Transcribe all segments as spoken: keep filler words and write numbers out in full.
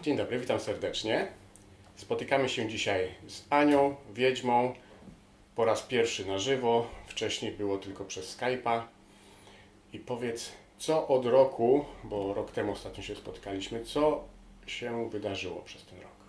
Dzień dobry, witam serdecznie. Spotykamy się dzisiaj z Anią, wiedźmą, po raz pierwszy na żywo. Wcześniej było tylko przez Skype'a. I powiedz, co od roku, bo rok temu ostatnio się spotkaliśmy, co się wydarzyło przez ten rok?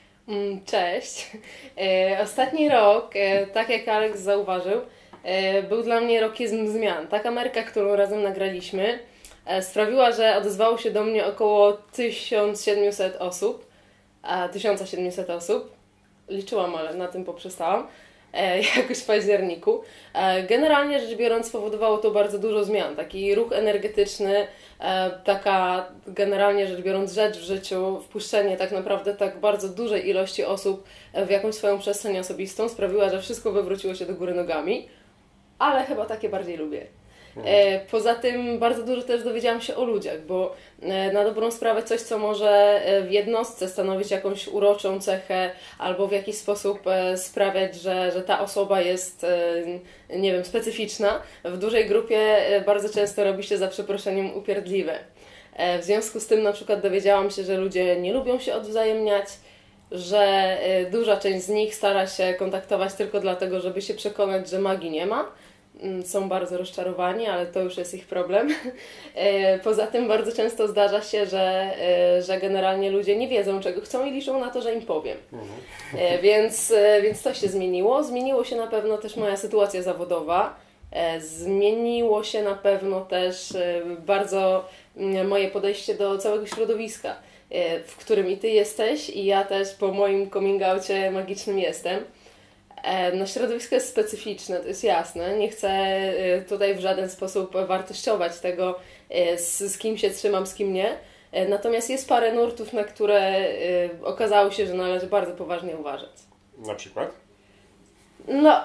Cześć. E, ostatni rok, e, tak jak Alex zauważył, e, był dla mnie rokiem zmian. Ta kamerka, którą razem nagraliśmy, e, sprawiła, że odezwało się do mnie około tysiąc siedemset osób. A, tysiąc siedemset osób. Liczyłam, ale na tym poprzestałam. E, jakoś w październiku. E, generalnie rzecz biorąc spowodowało to bardzo dużo zmian. Taki ruch energetyczny, e, taka generalnie rzecz biorąc rzecz w życiu, wpuszczenie tak naprawdę tak bardzo dużej ilości osób w jakąś swoją przestrzeń osobistą sprawiła, że wszystko wywróciło się do góry nogami, ale chyba takie bardziej lubię. E, poza tym bardzo dużo też dowiedziałam się o ludziach, bo e, na dobrą sprawę coś, co może w jednostce stanowić jakąś uroczą cechę albo w jakiś sposób e, sprawiać, że, że ta osoba jest, e, nie wiem, specyficzna, w dużej grupie e, bardzo często robi się za przeproszeniem upierdliwe. E, w związku z tym na przykład dowiedziałam się, że ludzie nie lubią się odwzajemniać, że e, duża część z nich stara się kontaktować tylko dlatego, żeby się przekonać, że magii nie ma. Są bardzo rozczarowani, ale to już jest ich problem. Poza tym bardzo często zdarza się, że, że generalnie ludzie nie wiedzą, czego chcą i liczą na to, że im powiem. Mhm. Więc, więc to się zmieniło. Zmieniło się na pewno też moja sytuacja zawodowa. Zmieniło się na pewno też bardzo moje podejście do całego środowiska, w którym i Ty jesteś, i ja też po moim coming outie magicznym jestem. No, środowisko jest specyficzne, to jest jasne. Nie chcę tutaj w żaden sposób wartościować tego, z, z kim się trzymam, z kim nie. Natomiast jest parę nurtów, na które okazało się, że należy bardzo poważnie uważać. Na przykład? No,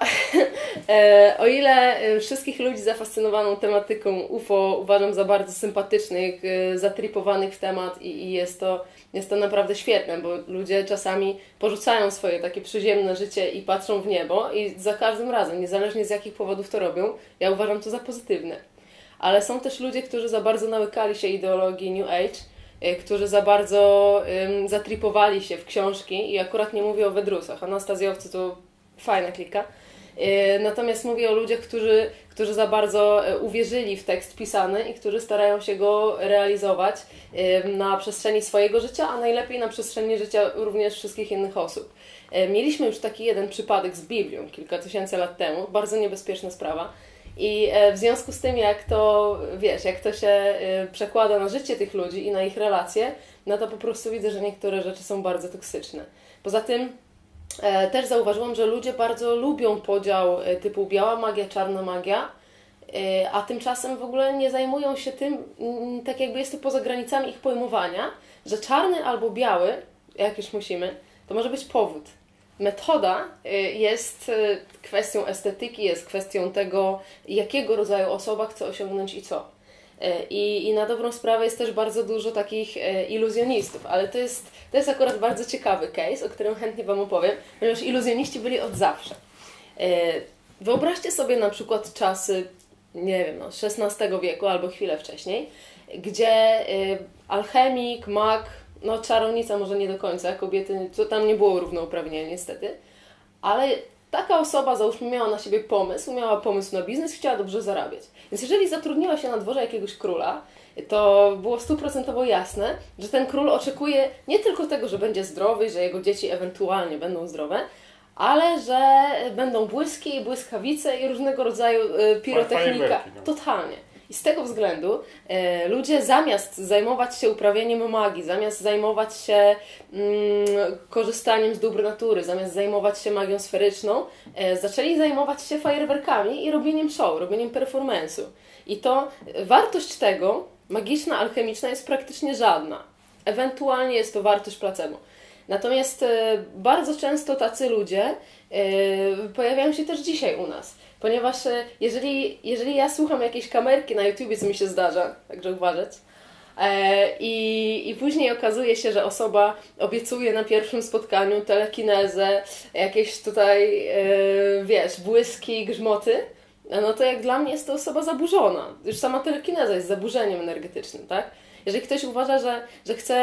o ile wszystkich ludzi zafascynowaną tematyką U F O uważam za bardzo sympatycznych, zatripowanych w temat i, i jest to, jest to naprawdę świetne, bo ludzie czasami porzucają swoje takie przyziemne życie i patrzą w niebo i za każdym razem, niezależnie z jakich powodów to robią, ja uważam to za pozytywne. Ale są też ludzie, którzy za bardzo nałykali się ideologii New Age, którzy za bardzo um, zatripowali się w książki i akurat nie mówię o Wedrusach, anastazjowcy to fajna klika. Natomiast mówię o ludziach, którzy, którzy za bardzo uwierzyli w tekst pisany i którzy starają się go realizować na przestrzeni swojego życia, a najlepiej na przestrzeni życia również wszystkich innych osób. Mieliśmy już taki jeden przypadek z Biblią kilka tysięcy lat temu, bardzo niebezpieczna sprawa. I w związku z tym, jak to, wiesz, jak to się przekłada na życie tych ludzi i na ich relacje, no to po prostu widzę, że niektóre rzeczy są bardzo toksyczne. Poza tym też zauważyłam, że ludzie bardzo lubią podział typu biała magia, czarna magia, a tymczasem w ogóle nie zajmują się tym, tak jakby jest to poza granicami ich pojmowania, że czarny albo biały, jak już musimy, to może być powód. Metoda jest kwestią estetyki, jest kwestią tego, jakiego rodzaju osoba chce osiągnąć i co. I, I na dobrą sprawę jest też bardzo dużo takich e, iluzjonistów, ale to jest, to jest akurat bardzo ciekawy case, o którym chętnie Wam opowiem, ponieważ iluzjoniści byli od zawsze. E, wyobraźcie sobie na przykład czasy, nie wiem, no, szesnastego wieku albo chwilę wcześniej, gdzie e, alchemik, mag, no czarownica może nie do końca, kobiety, to tam nie było równouprawnienia niestety, ale taka osoba, załóżmy, miała na siebie pomysł, miała pomysł na biznes, chciała dobrze zarabiać. Więc jeżeli zatrudniła się na dworze jakiegoś króla, to było stuprocentowo jasne, że ten król oczekuje nie tylko tego, że będzie zdrowy, że jego dzieci ewentualnie będą zdrowe, ale że będą błyski, błyskawice i różnego rodzaju pirotechnika. No. Totalnie. I z tego względu e, ludzie zamiast zajmować się uprawianiem magii, zamiast zajmować się mm, korzystaniem z dóbr natury, zamiast zajmować się magią sferyczną, e, zaczęli zajmować się fajerwerkami i robieniem show, robieniem performance'u. I to wartość tego, magiczna, alchemiczna, jest praktycznie żadna. Ewentualnie jest to wartość placebo. Natomiast e, bardzo często tacy ludzie e, pojawiają się też dzisiaj u nas. Ponieważ jeżeli, jeżeli ja słucham jakiejś kamerki na YouTubie, co mi się zdarza, także uważać, e, i, i później okazuje się, że osoba obiecuje na pierwszym spotkaniu telekinezę, jakieś tutaj, e, wiesz, błyski, grzmoty, no to jak dla mnie jest to osoba zaburzona. Już sama telekineza jest zaburzeniem energetycznym, tak? Jeżeli ktoś uważa, że, że chce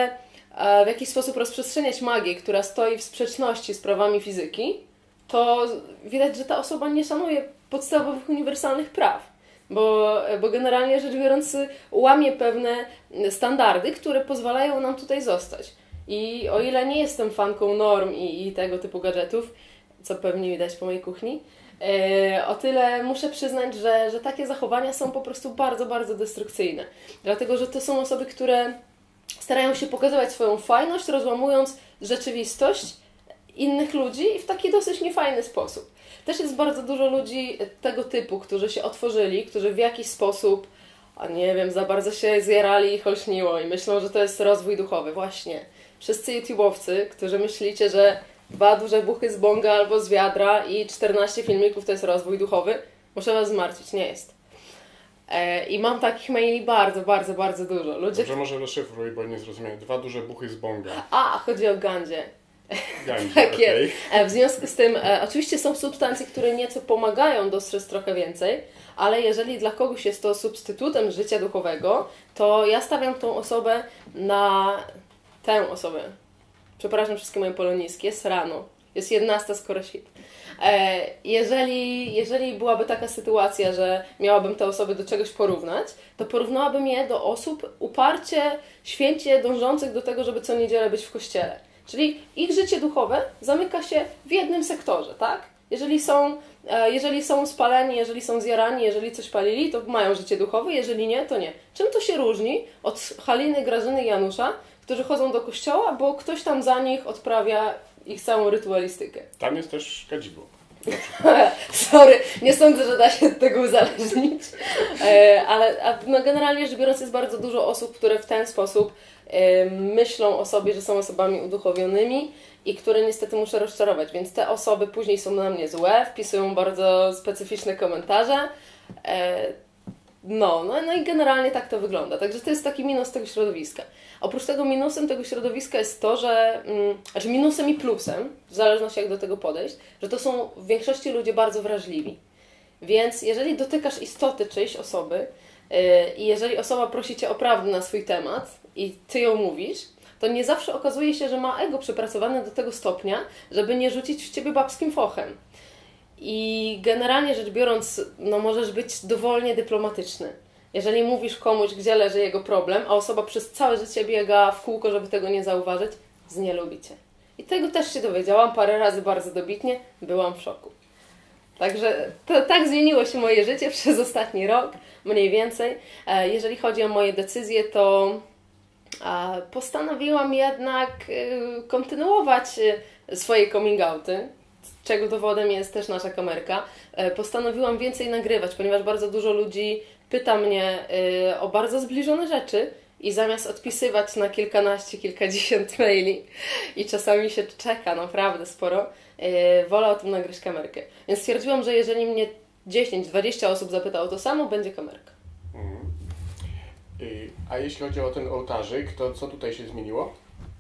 w jakiś sposób rozprzestrzeniać magię, która stoi w sprzeczności z prawami fizyki, to widać, że ta osoba nie szanuje podstawowych, uniwersalnych praw. Bo, bo generalnie rzecz biorąc łamie pewne standardy, które pozwalają nam tutaj zostać. I o ile nie jestem fanką norm i, i tego typu gadżetów, co pewnie widać po mojej kuchni, yy, o tyle muszę przyznać, że, że takie zachowania są po prostu bardzo, bardzo destrukcyjne. Dlatego, że to są osoby, które starają się pokazywać swoją fajność, rozłamując rzeczywistość innych ludzi w taki dosyć niefajny sposób. Też jest bardzo dużo ludzi tego typu, którzy się otworzyli, którzy w jakiś sposób, a nie wiem, za bardzo się zjarali i cholśniło i myślą, że to jest rozwój duchowy. Właśnie. Wszyscy YouTube'owcy, którzy myślicie, że dwa duże buchy z bonga albo z wiadra i czternaście filmików to jest rozwój duchowy, muszę Was zmartwić, nie jest. E, I mam takich maili bardzo, bardzo, bardzo dużo. Ludzie... Dobrze, może rozszyfruj, bo nie zrozumiałem. Dwa duże buchy z bonga. A, chodzi o gandzie. Gandzie, tak okay. jest. W związku z tym, e, oczywiście są substancje, które nieco pomagają dostrzec trochę więcej, ale jeżeli dla kogoś jest to substytutem życia duchowego, to ja stawiam tą osobę na tę osobę. Przepraszam wszystkie moje polonijskie, jest rano. Jest jedenasta, skoro świt. E, jeżeli, jeżeli byłaby taka sytuacja, że miałabym te osoby do czegoś porównać, to porównałabym je do osób uparcie, święcie dążących do tego, żeby co niedzielę być w kościele. Czyli ich życie duchowe zamyka się w jednym sektorze, tak? Jeżeli są, jeżeli są spaleni, jeżeli są zjarani, jeżeli coś palili, to mają życie duchowe, jeżeli nie, to nie. Czym to się różni od Haliny, Grażyny i Janusza, którzy chodzą do kościoła, bo ktoś tam za nich odprawia ich całą rytualistykę? Tam jest też kadzidło. Sorry, nie sądzę, że da się od tego uzależnić. Ale a, no generalnie rzecz biorąc jest bardzo dużo osób, które w ten sposób myślą o sobie, że są osobami uduchowionymi i które niestety muszę rozczarować, więc te osoby później są na mnie złe, wpisują bardzo specyficzne komentarze. No, no, no i generalnie tak to wygląda. Także to jest taki minus tego środowiska. Oprócz tego minusem tego środowiska jest to, że, mm, znaczy minusem i plusem, w zależności jak do tego podejść, że to są w większości ludzie bardzo wrażliwi. Więc jeżeli dotykasz istoty czyjejś osoby yy, i jeżeli osoba prosi Cię o prawdę na swój temat i Ty ją mówisz, to nie zawsze okazuje się, że ma ego przepracowane do tego stopnia, żeby nie rzucić w Ciebie babskim fochem. I generalnie rzecz biorąc, no możesz być dowolnie dyplomatyczny. Jeżeli mówisz komuś, gdzie leży jego problem, a osoba przez całe życie biega w kółko, żeby tego nie zauważyć, znielubi Cię. I tego też się dowiedziałam parę razy bardzo dobitnie, byłam w szoku. Także to, tak zmieniło się moje życie przez ostatni rok, mniej więcej. Jeżeli chodzi o moje decyzje, to postanowiłam jednak kontynuować swoje coming outy, czego dowodem jest też nasza kamerka. Postanowiłam więcej nagrywać, ponieważ bardzo dużo ludzi pyta mnie o bardzo zbliżone rzeczy i zamiast odpisywać na kilkanaście, kilkadziesiąt maili i czasami się czeka naprawdę sporo, wolę o tym nagrać kamerkę. Więc stwierdziłam, że jeżeli mnie dziesięć, dwadzieścia osób zapyta o to samo, będzie kamerka. Mhm. A jeśli chodzi o ten ołtarzyk, to co tutaj się zmieniło?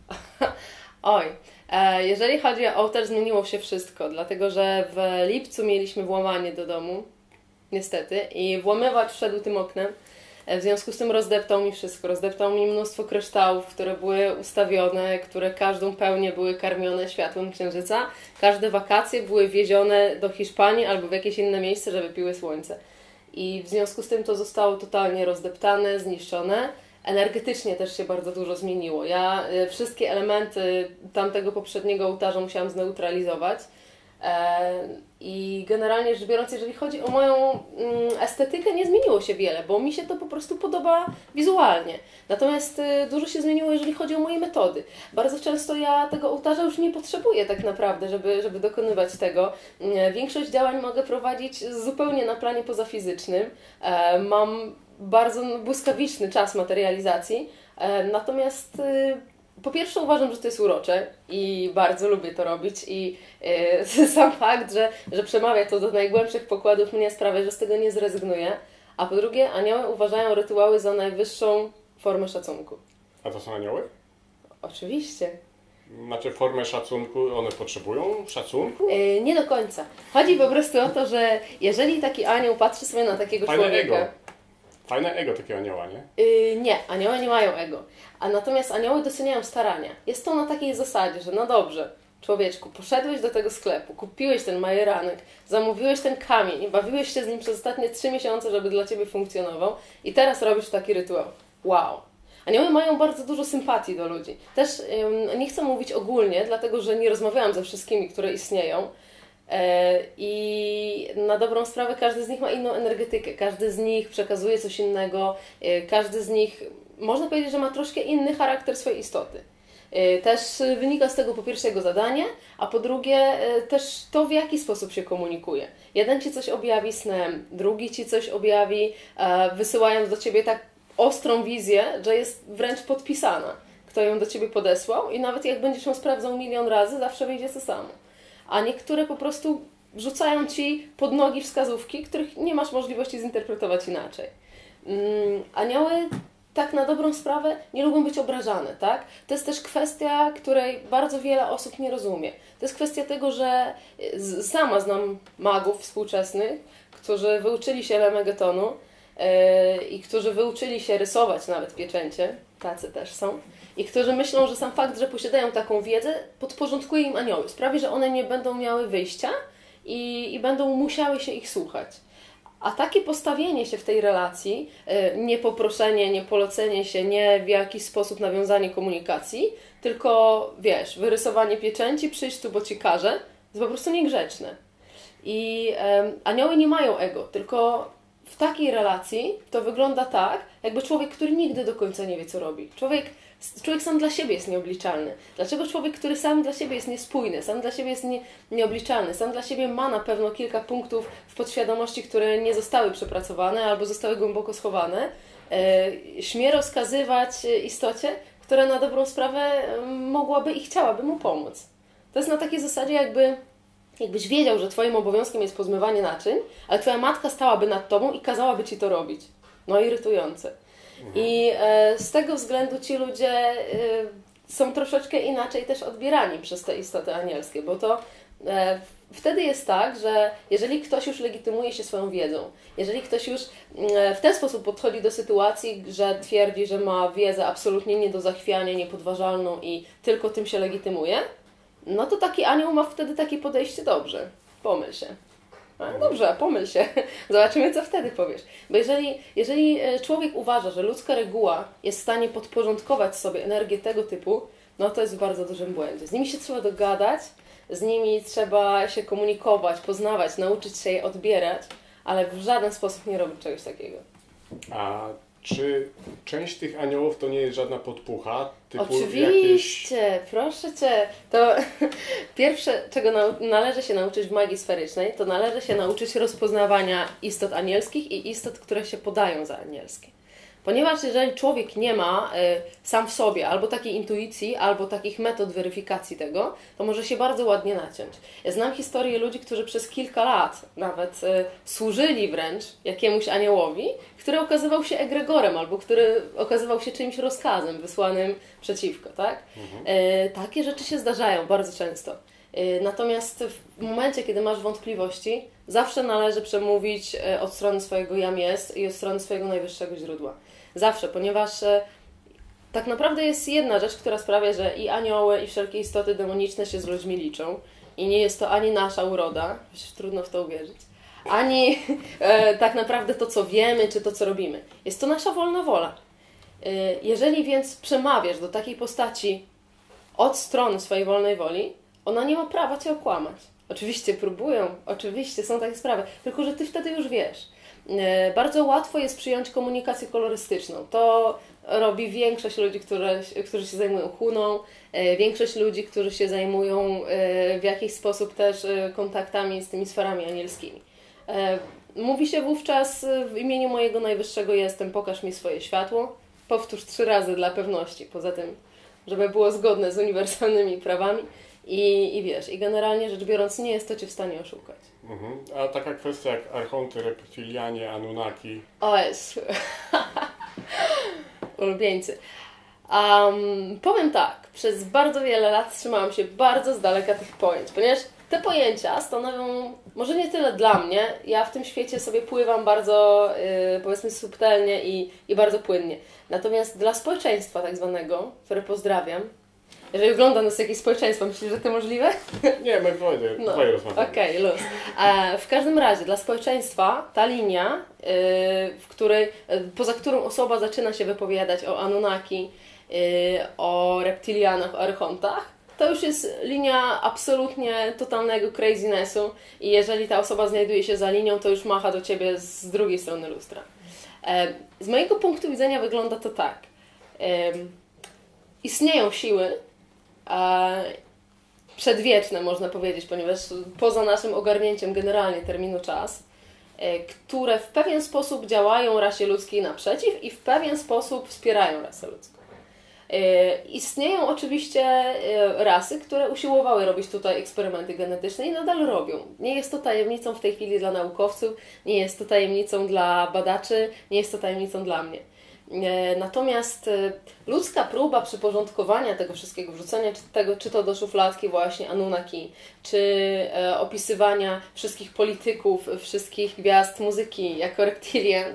Oj, jeżeli chodzi o ołtarz, zmieniło się wszystko, dlatego że w lipcu mieliśmy włamanie do domu, niestety, i włamywacz wszedł tym oknem, w związku z tym rozdeptał mi wszystko, rozdeptał mi mnóstwo kryształów, które były ustawione, które każdą pełnię były karmione światłem księżyca, każde wakacje były wiezione do Hiszpanii albo w jakieś inne miejsce, żeby piły słońce. I w związku z tym to zostało totalnie rozdeptane, zniszczone. Energetycznie też się bardzo dużo zmieniło. Ja y, wszystkie elementy tamtego poprzedniego ołtarza musiałam zneutralizować. E, I generalnie rzecz biorąc, jeżeli chodzi o moją mm, estetykę, nie zmieniło się wiele, bo mi się to po prostu podoba wizualnie. Natomiast y, dużo się zmieniło, jeżeli chodzi o moje metody. Bardzo często ja tego ołtarza już nie potrzebuję tak naprawdę, żeby, żeby dokonywać tego. E, większość działań mogę prowadzić zupełnie na planie pozafizycznym. E, mam bardzo błyskawiczny czas materializacji, e, natomiast e, po pierwsze uważam, że to jest urocze i bardzo lubię to robić i e, sam fakt, że, że przemawia to do najgłębszych pokładów mnie sprawia, że z tego nie zrezygnuję, a po drugie anioły uważają rytuały za najwyższą formę szacunku. A to są anioły? Oczywiście. Znaczy formę szacunku, one potrzebują szacunku? E, nie do końca. Chodzi po prostu o to, że jeżeli taki anioł patrzy sobie na takiego Fajne człowieka... ego. Fajne ego takiego anioła, nie? Yy, nie, anioły nie mają ego. A natomiast anioły doceniają starania. Jest to na takiej zasadzie, że no dobrze, człowieczku, poszedłeś do tego sklepu, kupiłeś ten majeranek, zamówiłeś ten kamień, bawiłeś się z nim przez ostatnie trzy miesiące, żeby dla Ciebie funkcjonował i teraz robisz taki rytuał. Wow! Anioły mają bardzo dużo sympatii do ludzi. Też yy, nie chcę mówić ogólnie, dlatego że nie rozmawiałam ze wszystkimi, które istnieją. I na dobrą sprawę każdy z nich ma inną energetykę, każdy z nich przekazuje coś innego, każdy z nich, można powiedzieć, że ma troszkę inny charakter swojej istoty. Też wynika z tego po pierwsze jego zadanie, a po drugie też to, w jaki sposób się komunikuje. Jeden Ci coś objawi snem, drugi Ci coś objawi, wysyłając do Ciebie tak ostrą wizję, że jest wręcz podpisana, kto ją do Ciebie podesłał i nawet jak będziesz ją sprawdzał milion razy, zawsze wyjdzie to samo. A niektóre po prostu rzucają Ci pod nogi wskazówki, których nie masz możliwości zinterpretować inaczej. Mm, anioły, tak na dobrą sprawę, nie lubią być obrażane, tak? To jest też kwestia, której bardzo wiele osób nie rozumie. To jest kwestia tego, że sama znam magów współczesnych, którzy wyuczyli się lemegetonu yy, i którzy wyuczyli się rysować nawet pieczęcie, tacy też są, i którzy myślą, że sam fakt, że posiadają taką wiedzę, podporządkuje im anioły. Sprawi, że one nie będą miały wyjścia i, i będą musiały się ich słuchać. A takie postawienie się w tej relacji, nie poproszenie, nie polecenie się, nie w jakiś sposób nawiązanie komunikacji, tylko wiesz, wyrysowanie pieczęci, przyjść tu, bo Ci każę, jest po prostu niegrzeczne. I um, anioły nie mają ego, tylko w takiej relacji to wygląda tak, jakby człowiek, który nigdy do końca nie wie, co robi. Człowiek, człowiek sam dla siebie jest nieobliczalny. Dlaczego człowiek, który sam dla siebie jest niespójny, sam dla siebie jest nie, nieobliczalny, sam dla siebie ma na pewno kilka punktów w podświadomości, które nie zostały przepracowane albo zostały głęboko schowane, e, śmie rozkazywać istocie, która na dobrą sprawę mogłaby i chciałaby mu pomóc. To jest na takiej zasadzie, jakby Jakbyś wiedział, że Twoim obowiązkiem jest pozmywanie naczyń, ale Twoja matka stałaby nad Tobą i kazałaby Ci to robić. No irytujące. Mhm. I e, z tego względu ci ludzie e, są troszeczkę inaczej też odbierani przez te istoty anielskie, bo to e, wtedy jest tak, że jeżeli ktoś już legitymuje się swoją wiedzą, jeżeli ktoś już e, w ten sposób podchodzi do sytuacji, że twierdzi, że ma wiedzę absolutnie nie do zachwiania, niepodważalną i tylko tym się legitymuje, no to taki anioł ma wtedy takie podejście, dobrze, pomyl się. No dobrze, pomyl się. Zobaczymy, co wtedy powiesz. Bo jeżeli, jeżeli człowiek uważa, że ludzka reguła jest w stanie podporządkować sobie energię tego typu, no to jest w bardzo dużym błędzie. Z nimi się trzeba dogadać, z nimi trzeba się komunikować, poznawać, nauczyć się je odbierać, ale w żaden sposób nie robić czegoś takiego. A czy część tych aniołów to nie jest żadna podpucha? Typu Oczywiście, jakieś... proszę Cię. To pierwsze, czego na, należy się nauczyć w magii sferycznej, to należy się nauczyć rozpoznawania istot anielskich i istot, które się podają za anielskie. Ponieważ jeżeli człowiek nie ma y, sam w sobie albo takiej intuicji, albo takich metod weryfikacji tego, to może się bardzo ładnie naciąć. Ja znam historię ludzi, którzy przez kilka lat nawet y, służyli wręcz jakiemuś aniołowi, który okazywał się egregorem, albo który okazywał się czymś rozkazem wysłanym przeciwko, tak? Mhm. Y, takie rzeczy się zdarzają bardzo często. Y, natomiast w momencie, kiedy masz wątpliwości, zawsze należy przemówić y, od strony swojego jam jest i od strony swojego najwyższego źródła. Zawsze, ponieważ y, tak naprawdę jest jedna rzecz, która sprawia, że i anioły, i wszelkie istoty demoniczne się z ludźmi liczą. I nie jest to ani nasza uroda, trudno w to uwierzyć, ani e, tak naprawdę to, co wiemy, czy to, co robimy. Jest to nasza wolna wola. E, jeżeli więc przemawiasz do takiej postaci od strony swojej wolnej woli, ona nie ma prawa Cię okłamać. Oczywiście próbują, oczywiście są takie sprawy, tylko że Ty wtedy już wiesz. E, bardzo łatwo jest przyjąć komunikację kolorystyczną. To robi większość ludzi, które, którzy się zajmują huną, e, większość ludzi, którzy się zajmują e, w jakiś sposób też e, kontaktami z tymi sferami anielskimi. E, mówi się wówczas w imieniu mojego najwyższego jestem, pokaż mi swoje światło. Powtórz trzy razy dla pewności, poza tym, żeby było zgodne z uniwersalnymi prawami. I, I wiesz, i generalnie rzecz biorąc nie jest to Cię w stanie oszukać. Mhm. A taka kwestia jak archonty, reptilianie, anunnaki. O jest. Ulubieńcy. Um, powiem tak, przez bardzo wiele lat trzymałam się bardzo z daleka tych pojęć, ponieważ te pojęcia stanowią może nie tyle dla mnie, ja w tym świecie sobie pływam bardzo, yy, powiedzmy, subtelnie i, i bardzo płynnie. Natomiast dla społeczeństwa tak zwanego, które pozdrawiam, jeżeli ogląda nas jakieś społeczeństwo, myślisz, że to możliwe? Nie, my dwoje, no. dwoje rozmawiamy. Okej, okay, luz. E, w każdym razie, dla społeczeństwa ta linia, y, w której, y, poza którą osoba zaczyna się wypowiadać o Anunnaki, y, o reptilianach, o archontach, to już jest linia absolutnie totalnego crazynessu i jeżeli ta osoba znajduje się za linią, to już macha do Ciebie z drugiej strony lustra. E, z mojego punktu widzenia wygląda to tak. E, istnieją siły, e, przedwieczne, można powiedzieć, ponieważ poza naszym ogarnięciem generalnie terminu czas, które w pewien sposób działają rasie ludzkiej naprzeciw i w pewien sposób wspierają rasę ludzką. Istnieją oczywiście rasy, które usiłowały robić tutaj eksperymenty genetyczne i nadal robią. Nie jest to tajemnicą w tej chwili dla naukowców, nie jest to tajemnicą dla badaczy, nie jest to tajemnicą dla mnie. Natomiast ludzka próba przyporządkowania tego wszystkiego, wrzucenia tego, czy to do szufladki właśnie Anunnaki, czy opisywania wszystkich polityków, wszystkich gwiazd muzyki jako reptilian,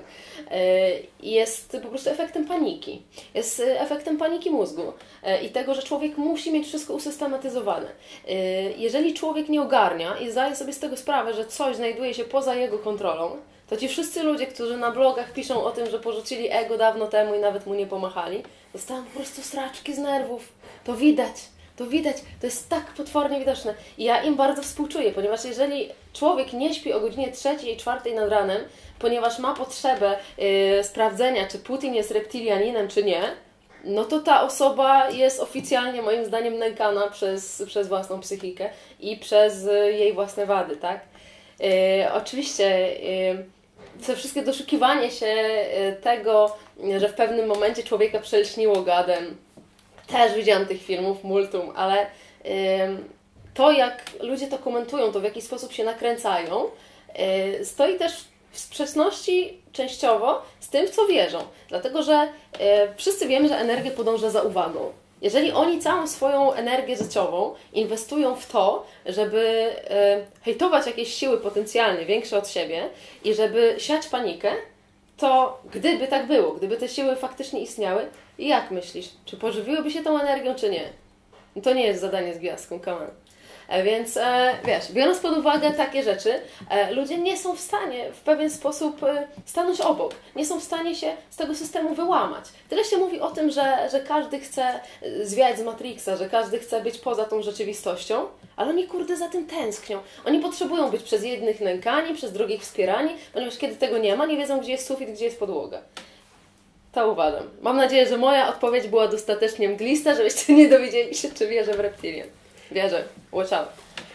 jest po prostu efektem paniki. Jest efektem paniki mózgu i tego, że człowiek musi mieć wszystko usystematyzowane. Jeżeli człowiek nie ogarnia i zdaje sobie z tego sprawę, że coś znajduje się poza jego kontrolą, to ci wszyscy ludzie, którzy na blogach piszą o tym, że porzucili ego dawno temu i nawet mu nie pomachali, dostają po prostu straczki z nerwów. To widać, to widać, to jest tak potwornie widoczne. I ja im bardzo współczuję, ponieważ jeżeli człowiek nie śpi o godzinie trzeciej, czwartej nad ranem, ponieważ ma potrzebę yy, sprawdzenia, czy Putin jest reptilianinem, czy nie, no to ta osoba jest oficjalnie, moim zdaniem, nękana przez, przez własną psychikę i przez yy, jej własne wady, tak? Yy, oczywiście yy, to wszystkie doszukiwanie się yy, tego, że w pewnym momencie człowieka przelśniło gadem. Też widziałam tych filmów multum, ale yy, to jak ludzie to komentują, to w jaki sposób się nakręcają, yy, stoi też w sprzeczności częściowo z tym, w co wierzą. Dlatego, że yy, wszyscy wiemy, że energia podąża za uwagą. Jeżeli oni całą swoją energię życiową inwestują w to, żeby e, hejtować jakieś siły potencjalnie większe od siebie i żeby siać panikę, to gdyby tak było, gdyby te siły faktycznie istniały, jak myślisz, czy pożywiłyby się tą energią, czy nie? To nie jest zadanie z gwiazdką, come on. Więc e, wiesz, biorąc pod uwagę takie rzeczy, e, ludzie nie są w stanie w pewien sposób e, stanąć obok, nie są w stanie się z tego systemu wyłamać. Tyle się mówi o tym, że, że każdy chce zwiać z Matrixa, że każdy chce być poza tą rzeczywistością, ale oni kurde za tym tęsknią. Oni potrzebują być przez jednych nękani, przez drugich wspierani, ponieważ kiedy tego nie ma, nie wiedzą, gdzie jest sufit, gdzie jest podłoga. To uważam. Mam nadzieję, że moja odpowiedź była dostatecznie mglista, żebyście nie dowiedzieli się, czy wierzę w reptilian. Wierzę. Watch out.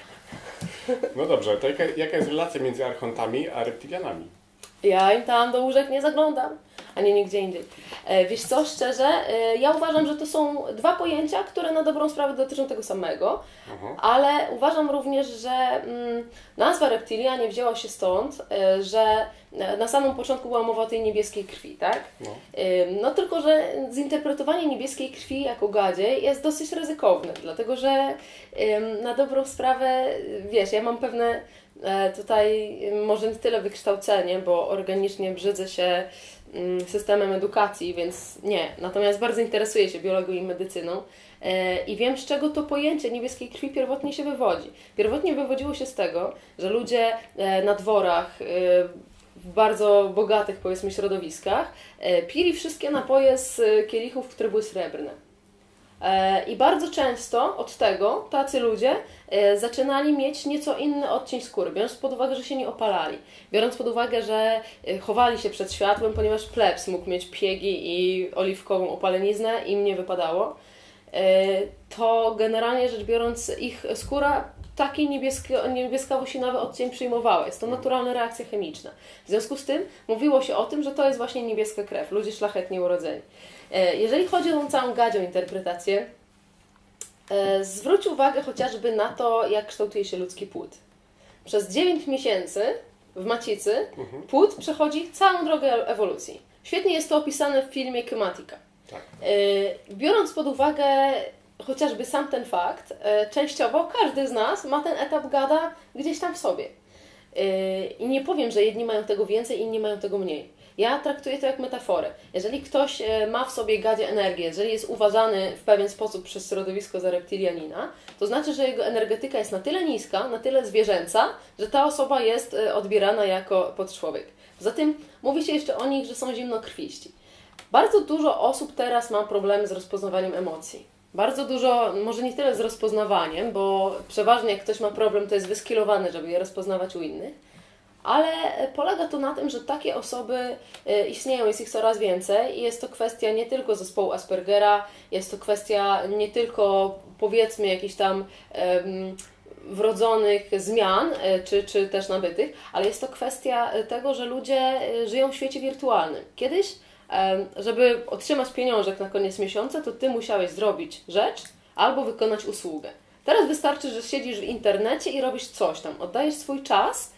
No dobrze, to jaka, jaka jest relacja między archontami a reptilianami? Ja im tam do łóżek nie zaglądam, ani nigdzie indziej. E, wiesz co, szczerze, e, ja uważam, że to są dwa pojęcia, które na dobrą sprawę dotyczą tego samego, uh-huh. ale uważam również, że mm, nazwa reptilianie wzięła się stąd, e, że na samym początku była mowa o tej niebieskiej krwi, tak? No. E, no tylko, że zinterpretowanie niebieskiej krwi jako gadzie jest dosyć ryzykowne, dlatego, że e, na dobrą sprawę, wiesz, ja mam pewne tutaj może nie tyle wykształcenie, bo organicznie brzydzę się systemem edukacji, więc nie. Natomiast bardzo interesuję się biologią i medycyną i wiem, z czego to pojęcie niebieskiej krwi pierwotnie się wywodzi. Pierwotnie wywodziło się z tego, że ludzie na dworach w bardzo bogatych, powiedzmy, środowiskach pili wszystkie napoje z kielichów, które były srebrne. I bardzo często od tego tacy ludzie zaczynali mieć nieco inny odcień skóry, biorąc pod uwagę, że się nie opalali, biorąc pod uwagę, że chowali się przed światłem, ponieważ plebs mógł mieć piegi i oliwkową opaleniznę, im nie wypadało, to generalnie rzecz biorąc ich skóra taki niebieskawo-sinawy odcień przyjmowała. Jest to naturalna reakcja chemiczna. W związku z tym mówiło się o tym, że to jest właśnie niebieska krew, ludzie szlachetnie urodzeni. Jeżeli chodzi o tą całą gadzią interpretację, zwróć uwagę chociażby na to, jak kształtuje się ludzki płód. Przez dziewięć miesięcy w macicy płód przechodzi całą drogę ewolucji. Świetnie jest to opisane w filmie Kymatica. Tak. Biorąc pod uwagę chociażby sam ten fakt, częściowo każdy z nas ma ten etap gada gdzieś tam w sobie. I nie powiem, że jedni mają tego więcej, inni mają tego mniej. Ja traktuję to jak metaforę. Jeżeli ktoś ma w sobie gadzie energię, jeżeli jest uważany w pewien sposób przez środowisko za reptilianina, to znaczy, że jego energetyka jest na tyle niska, na tyle zwierzęca, że ta osoba jest odbierana jako podczłowiek. Poza tym mówi się jeszcze o nich, że są zimnokrwiści. Bardzo dużo osób teraz ma problemy z rozpoznawaniem emocji. Bardzo dużo, może nie tyle z rozpoznawaniem, bo przeważnie jak ktoś ma problem, to jest wyskilowany, żeby je rozpoznawać u innych. Ale polega to na tym, że takie osoby istnieją, jest ich coraz więcej i jest to kwestia nie tylko zespołu Aspergera, jest to kwestia nie tylko, powiedzmy, jakichś tam um, wrodzonych zmian, czy, czy też nabytych, ale jest to kwestia tego, że ludzie żyją w świecie wirtualnym. Kiedyś, żeby otrzymać pieniążek na koniec miesiąca, to Ty musiałeś zrobić rzecz albo wykonać usługę. Teraz wystarczy, że siedzisz w internecie i robisz coś tam, oddajesz swój czas,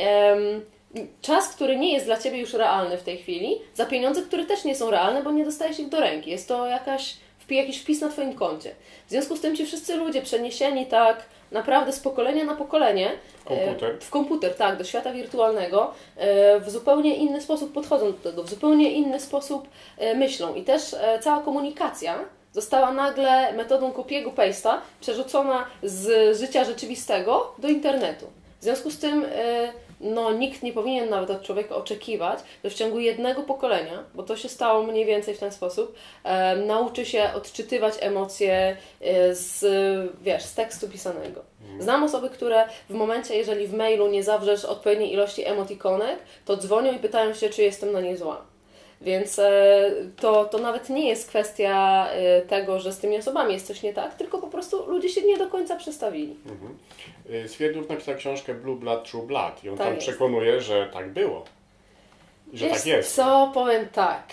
czas, który nie jest dla Ciebie już realny w tej chwili, za pieniądze, które też nie są realne, bo nie dostajesz ich do ręki. Jest to jakaś, jakiś wpis na Twoim koncie. W związku z tym ci wszyscy ludzie przeniesieni tak naprawdę z pokolenia na pokolenie komputer. w komputer, tak, do świata wirtualnego, w zupełnie inny sposób podchodzą do tego, w zupełnie inny sposób myślą. I też cała komunikacja została nagle metodą kopiego paste'a przerzucona z życia rzeczywistego do internetu. W związku z tym no, nikt nie powinien nawet od człowieka oczekiwać, że w ciągu jednego pokolenia, bo to się stało mniej więcej w ten sposób, e, nauczy się odczytywać emocje z, wiesz, z tekstu pisanego. Znam osoby, które w momencie, jeżeli w mailu nie zawrzesz odpowiedniej ilości emotikonek, to dzwonią i pytają się, czy jestem na nie zła. Więc to, to nawet nie jest kwestia tego, że z tymi osobami jest coś nie tak, tylko po prostu ludzie się nie do końca przestawili. Mhm. Swierdłów napisał książkę Blue Blood, True Blood i on tak tam jest. przekonuje, że tak było. I że Wiesz tak jest. co, powiem tak.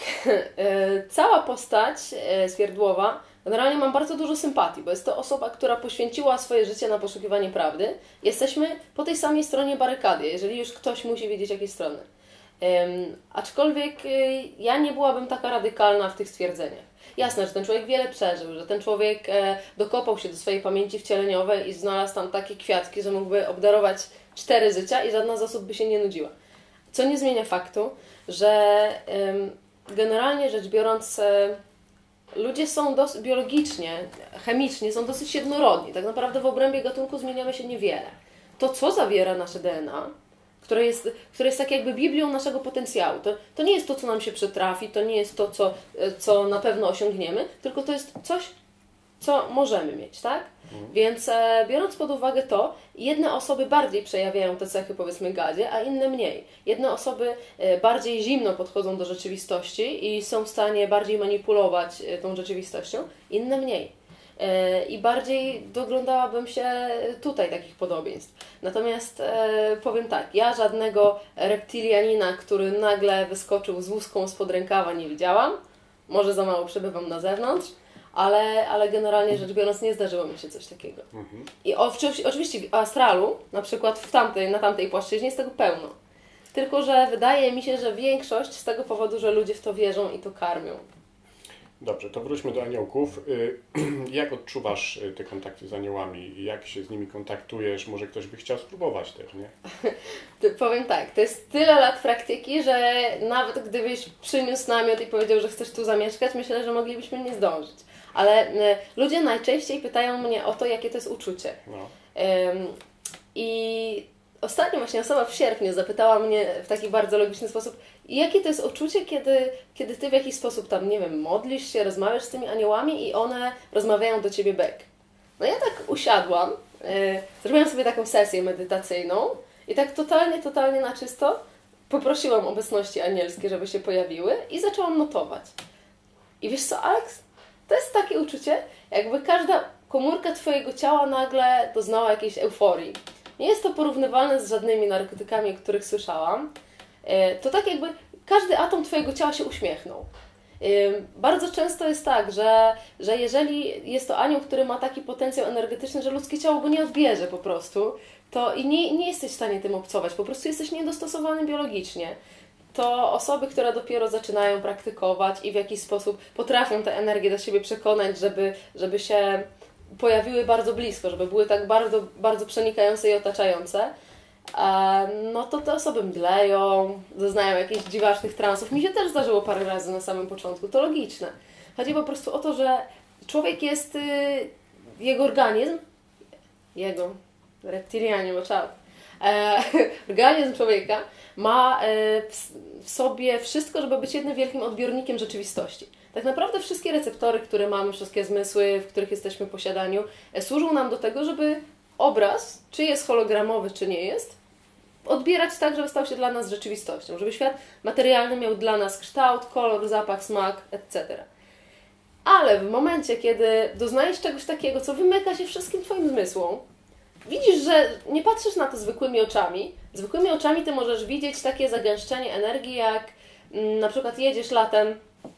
Cała postać Swierdłowa, generalnie mam bardzo dużo sympatii, bo jest to osoba, która poświęciła swoje życie na poszukiwanie prawdy. Jesteśmy po tej samej stronie barykady, jeżeli już ktoś musi wiedzieć, jakiej strony. Um, aczkolwiek y, ja nie byłabym taka radykalna w tych stwierdzeniach. Jasne, że ten człowiek wiele przeżył, że ten człowiek e, dokopał się do swojej pamięci wcieleniowej i znalazł tam takie kwiatki, że mógłby obdarować cztery życia i żadna z osób by się nie nudziła. Co nie zmienia faktu, że y, generalnie rzecz biorąc e, ludzie są dosyć, biologicznie, chemicznie są dosyć jednorodni. Tak naprawdę w obrębie gatunku zmieniamy się niewiele. To, co zawiera nasze D N A, które jest, które jest tak jakby Biblią naszego potencjału. To, to nie jest to, co nam się przytrafi, to nie jest to, co, co na pewno osiągniemy, tylko to jest coś, co możemy mieć, tak? Mhm. Więc e, biorąc pod uwagę to, jedne osoby bardziej przejawiają te cechy, powiedzmy, gadzie, a inne mniej. Jedne osoby e, bardziej zimno podchodzą do rzeczywistości i są w stanie bardziej manipulować e, tą rzeczywistością, inne mniej. I bardziej doglądałabym się tutaj takich podobieństw. Natomiast e, powiem tak, ja żadnego reptilianina, który nagle wyskoczył z łuską spod rękawa, nie widziałam. Może za mało przebywam na zewnątrz, ale, ale generalnie rzecz biorąc nie zdarzyło mi się coś takiego. Mhm. I o, oczywiście w astralu, na przykład w tamtej, na tamtej płaszczyźnie jest tego pełno. Tylko że wydaje mi się, że większość z tego powodu, że ludzie w to wierzą i to karmią. Dobrze, to wróćmy do aniołków. Jak odczuwasz te kontakty z aniołami? Jak się z nimi kontaktujesz? Może ktoś by chciał spróbować też, nie? Powiem tak, to jest tyle lat praktyki, że nawet gdybyś przyniósł namiot i powiedział, że chcesz tu zamieszkać, myślę, że moglibyśmy nie zdążyć. Ale ludzie najczęściej pytają mnie o to, jakie to jest uczucie. No. Um, I ostatnio właśnie osoba w sierpniu zapytała mnie w taki bardzo logiczny sposób, jakie to jest uczucie, kiedy, kiedy ty w jakiś sposób tam, nie wiem, modlisz się, rozmawiasz z tymi aniołami i one rozmawiają do ciebie back. No ja tak usiadłam, yy, zrobiłam sobie taką sesję medytacyjną i tak totalnie, totalnie na czysto poprosiłam obecności anielskie, żeby się pojawiły i zaczęłam notować. I wiesz co, Alex? To jest takie uczucie, jakby każda komórka twojego ciała nagle doznała jakiejś euforii. Nie jest to porównywalne z żadnymi narkotykami, o których słyszałam. To tak jakby każdy atom twojego ciała się uśmiechnął. Bardzo często jest tak, że, że jeżeli jest to anioł, który ma taki potencjał energetyczny, że ludzkie ciało go nie odbierze po prostu, to i nie, nie jesteś w stanie tym obcować, po prostu jesteś niedostosowany biologicznie. To osoby, które dopiero zaczynają praktykować i w jakiś sposób potrafią tę energię do siebie przekonać, żeby, żeby się pojawiły bardzo blisko, żeby były tak bardzo, bardzo przenikające i otaczające, no to te osoby mdleją, doznają jakichś dziwacznych transów. Mi się też zdarzyło parę razy na samym początku, to logiczne. Chodzi po prostu o to, że człowiek jest, jego organizm, jego, reptilianie, watch out, e, organizm człowieka ma w sobie wszystko, żeby być jednym wielkim odbiornikiem rzeczywistości. Tak naprawdę wszystkie receptory, które mamy, wszystkie zmysły, w których jesteśmy w posiadaniu, służą nam do tego, żeby obraz, czy jest hologramowy, czy nie jest, odbierać tak, żeby stał się dla nas rzeczywistością, żeby świat materialny miał dla nas kształt, kolor, zapach, smak, et cetera. Ale w momencie, kiedy doznajesz czegoś takiego, co wymyka się wszystkim Twoim zmysłom, widzisz, że nie patrzysz na to zwykłymi oczami. Zwykłymi oczami Ty możesz widzieć takie zagęszczenie energii, jak mm, na przykład jedziesz latem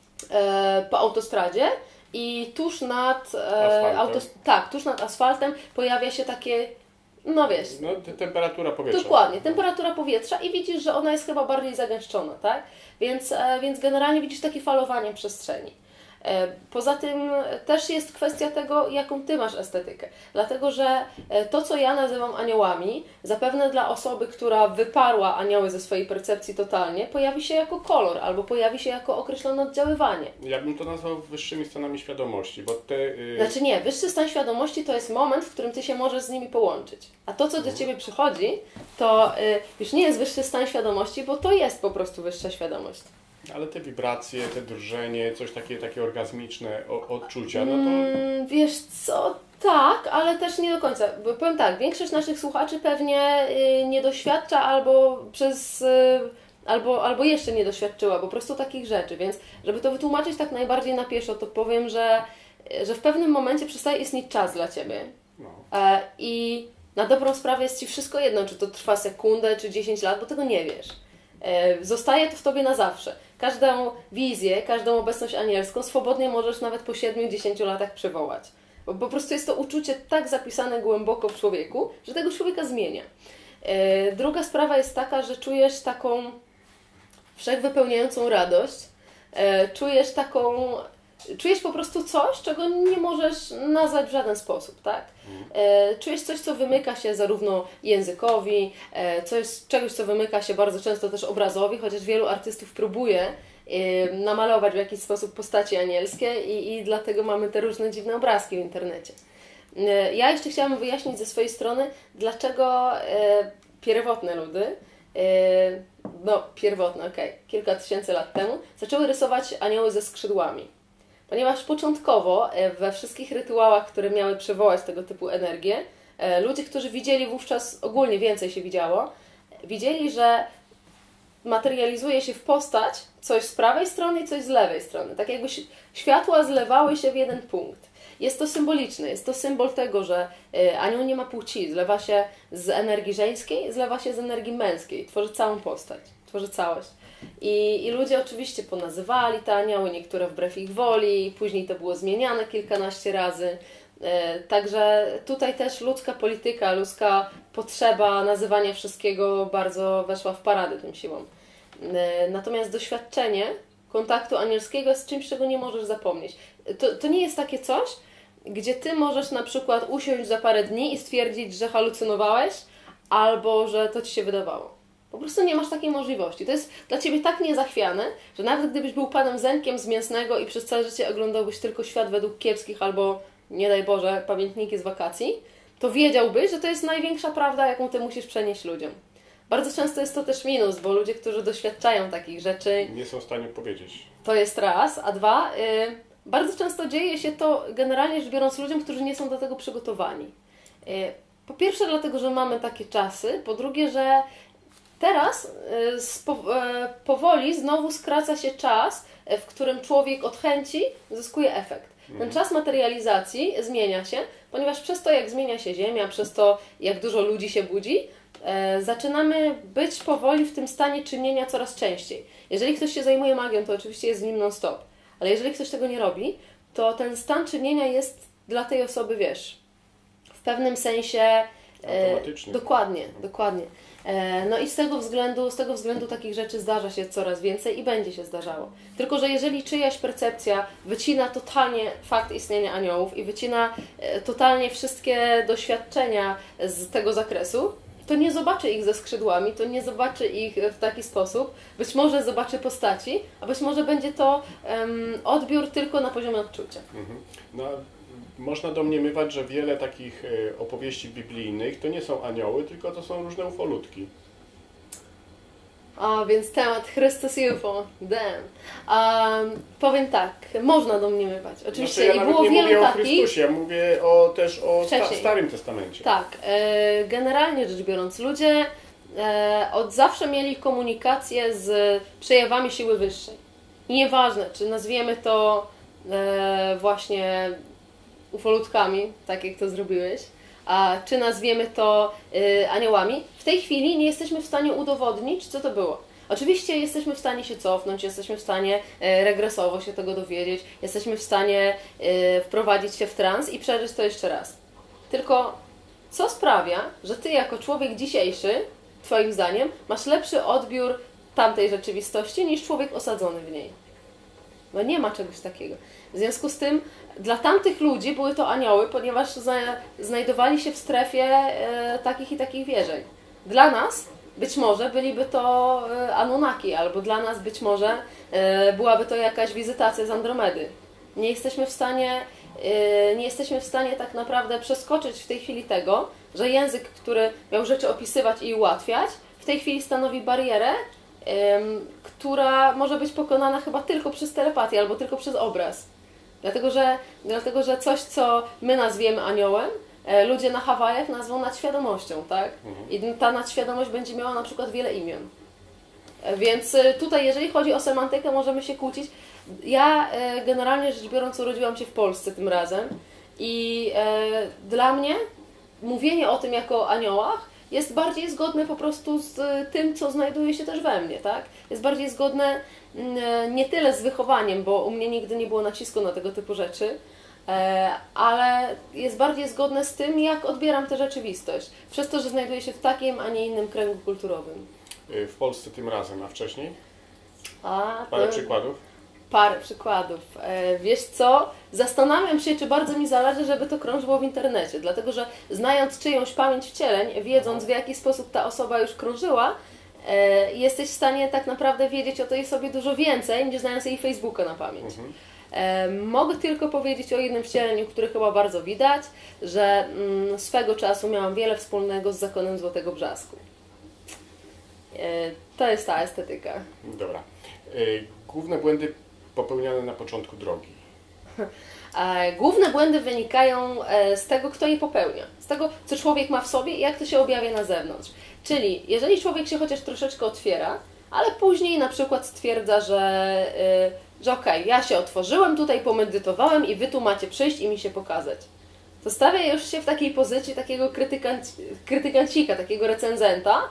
e, po autostradzie i tuż nad, e, autos- tak, tuż nad asfaltem pojawia się takie, no wiesz... No, temperatura powietrza. Dokładnie, temperatura powietrza i widzisz, że ona jest chyba bardziej zagęszczona, tak? Więc, e, więc generalnie widzisz takie falowanie przestrzeni. Poza tym też jest kwestia tego, jaką Ty masz estetykę. Dlatego, że to, co ja nazywam aniołami, zapewne dla osoby, która wyparła anioły ze swojej percepcji totalnie, pojawi się jako kolor albo pojawi się jako określone oddziaływanie. Ja bym to nazwał wyższymi stanami świadomości, bo te... Yy... Znaczy nie, wyższy stan świadomości to jest moment, w którym Ty się możesz z nimi połączyć. A to, co do Ciebie przychodzi, to yy, już nie jest wyższy stan świadomości, bo to jest po prostu wyższa świadomość. Ale te wibracje, te drżenie, coś takie, takie orgazmiczne odczucia, no to... Mm, wiesz co, tak, ale też nie do końca. Bo powiem tak, większość naszych słuchaczy pewnie y, nie doświadcza albo przez... Y, albo, albo jeszcze nie doświadczyła po prostu takich rzeczy, więc żeby to wytłumaczyć tak najbardziej na pieszo, to powiem, że, że w pewnym momencie przestaje istnieć czas dla Ciebie. No. E, I na dobrą sprawę jest Ci wszystko jedno, czy to trwa sekundę, czy dziesięć lat, bo tego nie wiesz. E, zostaje to w Tobie na zawsze. Każdą wizję, każdą obecność anielską swobodnie możesz nawet po siedmiu dziesięciu latach przywołać. Bo po prostu jest to uczucie tak zapisane głęboko w człowieku, że tego człowieka zmienia. E, druga sprawa jest taka, że czujesz taką wszechwypełniającą radość, e, czujesz taką, czujesz po prostu coś, czego nie możesz nazwać w żaden sposób, tak? E, czujesz coś, co wymyka się zarówno językowi, e, coś, czegoś, co wymyka się bardzo często też obrazowi, chociaż wielu artystów próbuje e, namalować w jakiś sposób postaci anielskie i, i dlatego mamy te różne dziwne obrazki w internecie. E, ja jeszcze chciałam wyjaśnić ze swojej strony, dlaczego e, pierwotne ludy, e, no pierwotne, okej, okay, kilka tysięcy lat temu, zaczęły rysować anioły ze skrzydłami. Ponieważ początkowo we wszystkich rytuałach, które miały przywołać tego typu energię, ludzie, którzy widzieli wówczas, ogólnie więcej się widziało, widzieli, że materializuje się w postać coś z prawej strony i coś z lewej strony. Tak jakby światła zlewały się w jeden punkt. Jest to symboliczne, jest to symbol tego, że anioł nie ma płci, zlewa się z energii żeńskiej, zlewa się z energii męskiej, tworzy całą postać, tworzy całość. I, I ludzie oczywiście ponazywali te anioły, niektóre wbrew ich woli, później to było zmieniane kilkanaście razy. E, także tutaj też ludzka polityka, ludzka potrzeba nazywania wszystkiego bardzo weszła w paradę tym siłom. E, natomiast doświadczenie kontaktu anielskiego jest czymś, czego nie możesz zapomnieć. To, to nie jest takie coś, gdzie Ty możesz na przykład usiąść za parę dni i stwierdzić, że halucynowałeś, albo że to Ci się wydawało. Po prostu nie masz takiej możliwości. To jest dla Ciebie tak niezachwiane, że nawet gdybyś był panem Zenkiem z Mięsnego i przez całe życie oglądałbyś tylko świat według kiepskich albo, nie daj Boże, pamiętniki z wakacji, to wiedziałbyś, że to jest największa prawda, jaką Ty musisz przenieść ludziom. Bardzo często jest to też minus, bo ludzie, którzy doświadczają takich rzeczy... nie są w stanie powiedzieć. To jest raz, a dwa... Yy, bardzo często dzieje się to generalnie rzecz biorąc ludziom, którzy nie są do tego przygotowani. Yy, po pierwsze dlatego, że mamy takie czasy, po drugie, że teraz powoli znowu skraca się czas, w którym człowiek od chęci zyskuje efekt. Ten czas materializacji zmienia się, ponieważ przez to, jak zmienia się Ziemia, przez to, jak dużo ludzi się budzi, zaczynamy być powoli w tym stanie czynienia coraz częściej. Jeżeli ktoś się zajmuje magią, to oczywiście jest z nim non-stop, ale jeżeli ktoś tego nie robi, to ten stan czynienia jest dla tej osoby, wiesz, w pewnym sensie... automatyczny. Dokładnie, dokładnie. No i z tego względu, z tego względu takich rzeczy zdarza się coraz więcej i będzie się zdarzało. Tylko że jeżeli czyjaś percepcja wycina totalnie fakt istnienia aniołów i wycina totalnie wszystkie doświadczenia z tego zakresu to nie zobaczy ich ze skrzydłami, to nie zobaczy ich w taki sposób. Być może zobaczy postaci, a być może będzie to um, odbiór tylko na poziomie odczucia. Mhm. No, można domniemywać, że wiele takich opowieści biblijnych to nie są anioły, tylko to są różne ufolutki. A więc temat Chrystus i U F O. Damn. Um, powiem tak, można domniemywać. Oczywiście znaczy, ja i było nie wielu mówię takich. o Chrystusie, ja mówię o, też o sta Wcześniej. Starym Testamencie. Tak, e, generalnie rzecz biorąc, ludzie e, od zawsze mieli komunikację z przejawami siły wyższej. I nieważne, czy nazwiemy to e, właśnie ufolutkami, tak jak to zrobiłeś, a czy nazwiemy to y, aniołami, w tej chwili nie jesteśmy w stanie udowodnić, co to było. Oczywiście jesteśmy w stanie się cofnąć, jesteśmy w stanie y, regresowo się tego dowiedzieć, jesteśmy w stanie y, wprowadzić się w trans i przeżyć to jeszcze raz. Tylko co sprawia, że Ty jako człowiek dzisiejszy, Twoim zdaniem, masz lepszy odbiór tamtej rzeczywistości niż człowiek osadzony w niej? No nie ma czegoś takiego. W związku z tym dla tamtych ludzi były to anioły, ponieważ zna znajdowali się w strefie e, takich i takich wierzeń. Dla nas być może byliby to e, Anunnaki, albo dla nas być może e, byłaby to jakaś wizytacja z Andromedy. Nie jesteśmy w stanie, e, nie jesteśmy w stanie tak naprawdę przeskoczyć w tej chwili tego, że język, który miał rzeczy opisywać i ułatwiać, w tej chwili stanowi barierę, która może być pokonana chyba tylko przez telepatię albo tylko przez obraz. Dlatego że, dlatego, że coś, co my nazwiemy aniołem, ludzie na Hawajach nazwą nadświadomością, tak? Mhm. I ta nadświadomość będzie miała na przykład wiele imion. Więc tutaj, jeżeli chodzi o semantykę, możemy się kłócić. Ja generalnie rzecz biorąc urodziłam się w Polsce tym razem i dla mnie mówienie o tym jako o aniołach jest bardziej zgodne po prostu z tym, co znajduje się też we mnie, tak? Jest bardziej zgodne nie tyle z wychowaniem, bo u mnie nigdy nie było nacisku na tego typu rzeczy, ale jest bardziej zgodne z tym, jak odbieram tę rzeczywistość. Przez to, że znajduję się w takim, a nie innym kręgu kulturowym. W Polsce tym razem, a wcześniej? A, Parę to... przykładów. Parę przykładów. E, wiesz co? Zastanawiam się, czy bardzo mi zależy, żeby to krążyło w internecie, dlatego że znając czyjąś pamięć wcieleń, wiedząc w jaki sposób ta osoba już krążyła, e, jesteś w stanie tak naprawdę wiedzieć o tej osobie dużo więcej, niż znając jej Facebooka na pamięć. Mhm. E, mogę tylko powiedzieć o jednym wcieleniu, które chyba bardzo widać, że mm, swego czasu miałam wiele wspólnego z zakonem Złotego Brzasku. E, to jest ta estetyka. Dobra. Y, główne błędy popełniane na początku drogi. Główne błędy wynikają z tego, kto je popełnia. Z tego, co człowiek ma w sobie i jak to się objawia na zewnątrz. Czyli jeżeli człowiek się chociaż troszeczkę otwiera, ale później na przykład stwierdza, że, że okej, okay, ja się otworzyłem, tutaj pomedytowałem i wy tu macie przyjść i mi się pokazać. To stawia już się w takiej pozycji takiego krytykanci, krytykancika, takiego recenzenta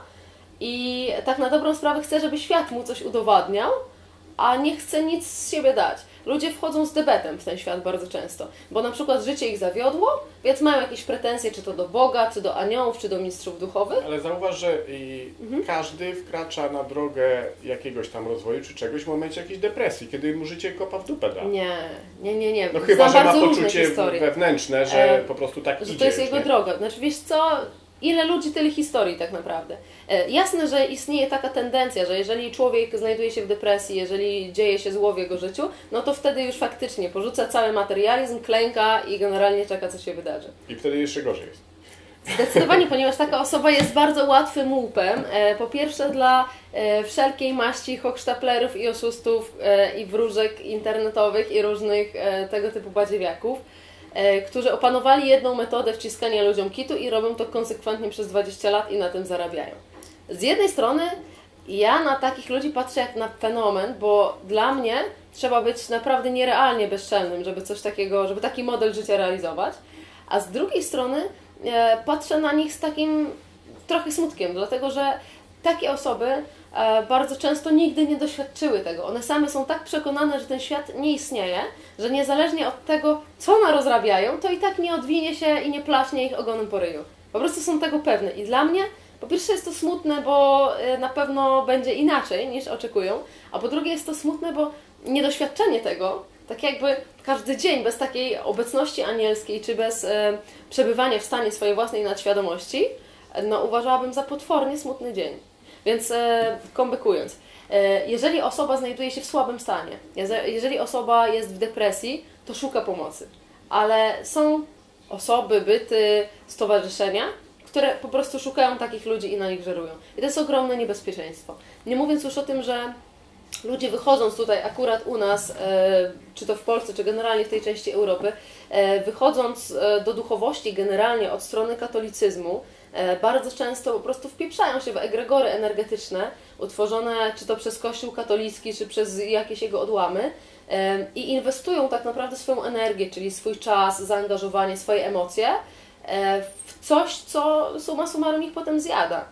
i tak na dobrą sprawę chce, żeby świat mu coś udowadniał, a nie chce nic z siebie dać. Ludzie wchodzą z debetem w ten świat bardzo często, bo na przykład życie ich zawiodło, więc mają jakieś pretensje, czy to do Boga, czy do aniołów, czy do mistrzów duchowych. Ale zauważ, że i mhm. każdy wkracza na drogę jakiegoś tam rozwoju, czy czegoś w momencie jakiejś depresji, kiedy mu życie kopa w dupę da. Nie, nie, nie, nie. No chyba, Znam że ma bardzo poczucie historie. wewnętrzne, że e, po prostu tak że idzie. to jest jego nie? droga. Znaczy wiesz co, ile ludzi, tyle historii tak naprawdę. E, jasne, że istnieje taka tendencja, że jeżeli człowiek znajduje się w depresji, jeżeli dzieje się zło w jego życiu, no to wtedy już faktycznie porzuca cały materializm, klęka i generalnie czeka, co się wydarzy. I wtedy jeszcze gorzej jest. Zdecydowanie, ponieważ taka osoba jest bardzo łatwym łupem. E, po pierwsze dla e, wszelkiej maści hochsztaplerów i oszustów e, i wróżek internetowych i różnych e, tego typu badziewiaków, e, którzy opanowali jedną metodę wciskania ludziom kitu i robią to konsekwentnie przez dwadzieścia lat i na tym zarabiają. Z jednej strony ja na takich ludzi patrzę jak na fenomen, bo dla mnie trzeba być naprawdę nierealnie bezczelnym, żeby coś takiego, żeby taki model życia realizować, a z drugiej strony patrzę na nich z takim trochę smutkiem, dlatego że takie osoby bardzo często nigdy nie doświadczyły tego. One same są tak przekonane, że ten świat nie istnieje, że niezależnie od tego, co narozrabiają, to i tak nie odwinie się i nie plaśnie ich ogonem po ryju. Po prostu są tego pewne. I dla mnie, po pierwsze jest to smutne, bo na pewno będzie inaczej niż oczekują, a po drugie jest to smutne, bo niedoświadczenie tego, tak jakby każdy dzień bez takiej obecności anielskiej, czy bez e, przebywania w stanie swojej własnej nadświadomości, no uważałabym za potwornie smutny dzień. Więc e, kombekując, e, jeżeli osoba znajduje się w słabym stanie, jeżeli osoba jest w depresji, to szuka pomocy. Ale są osoby, byty, stowarzyszenia, które po prostu szukają takich ludzi i na nich żerują. I to jest ogromne niebezpieczeństwo. Nie mówiąc już o tym, że ludzie wychodząc tutaj akurat u nas, e, czy to w Polsce, czy generalnie w tej części Europy, e, wychodząc e, do duchowości generalnie od strony katolicyzmu, e, bardzo często po prostu wpieprzają się w egregory energetyczne, utworzone czy to przez Kościół katolicki, czy przez jakieś jego odłamy, e, i inwestują tak naprawdę swoją energię, czyli swój czas, zaangażowanie, swoje emocje e, w coś, co summa summarum ich potem zjada.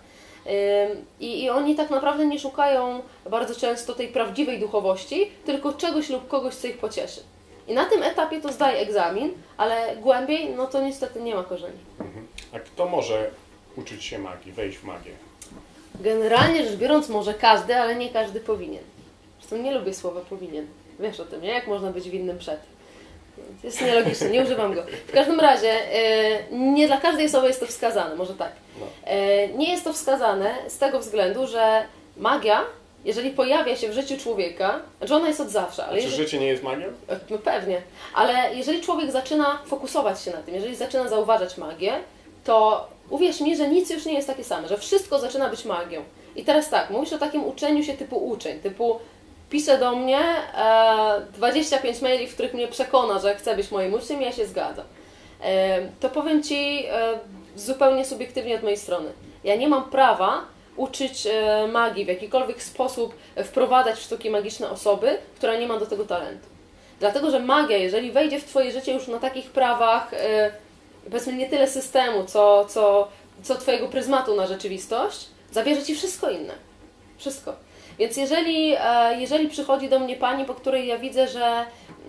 I, I oni tak naprawdę nie szukają bardzo często tej prawdziwej duchowości, tylko czegoś lub kogoś, co ich pocieszy. I na tym etapie to zdaje egzamin, ale głębiej, no to niestety nie ma korzeni. Mhm. A kto może uczyć się magii, wejść w magię? Generalnie rzecz biorąc może każdy, ale nie każdy powinien. Zresztą nie lubię słowa powinien. Wiesz o tym, nie? Jak można być winnym przed? Jest nielogiczne, nie używam go. W każdym razie nie dla każdej osoby jest to wskazane, może tak. Nie jest to wskazane z tego względu, że magia, jeżeli pojawia się w życiu człowieka, znaczy ona jest od zawsze. Ale A czy jeżeli... życie nie jest magią? No pewnie, ale jeżeli człowiek zaczyna fokusować się na tym, jeżeli zaczyna zauważać magię, to uwierz mi, że nic już nie jest takie same, że wszystko zaczyna być magią. I teraz tak, mówisz o takim uczeniu się typu uczeń, typu pisze do mnie e, dwadzieścia pięć maili, w których mnie przekona, że chce być moim uczniem i ja się zgadzam. E, to powiem Ci e, zupełnie subiektywnie od mojej strony. Ja nie mam prawa uczyć e, magii, w jakikolwiek sposób wprowadzać w sztuki magiczne osoby, która nie ma do tego talentu. Dlatego, że magia, jeżeli wejdzie w Twoje życie już na takich prawach, e, powiedzmy nie tyle systemu, co, co, co Twojego pryzmatu na rzeczywistość, zabierze Ci wszystko inne. Wszystko. Więc jeżeli, jeżeli przychodzi do mnie pani, po której ja widzę, że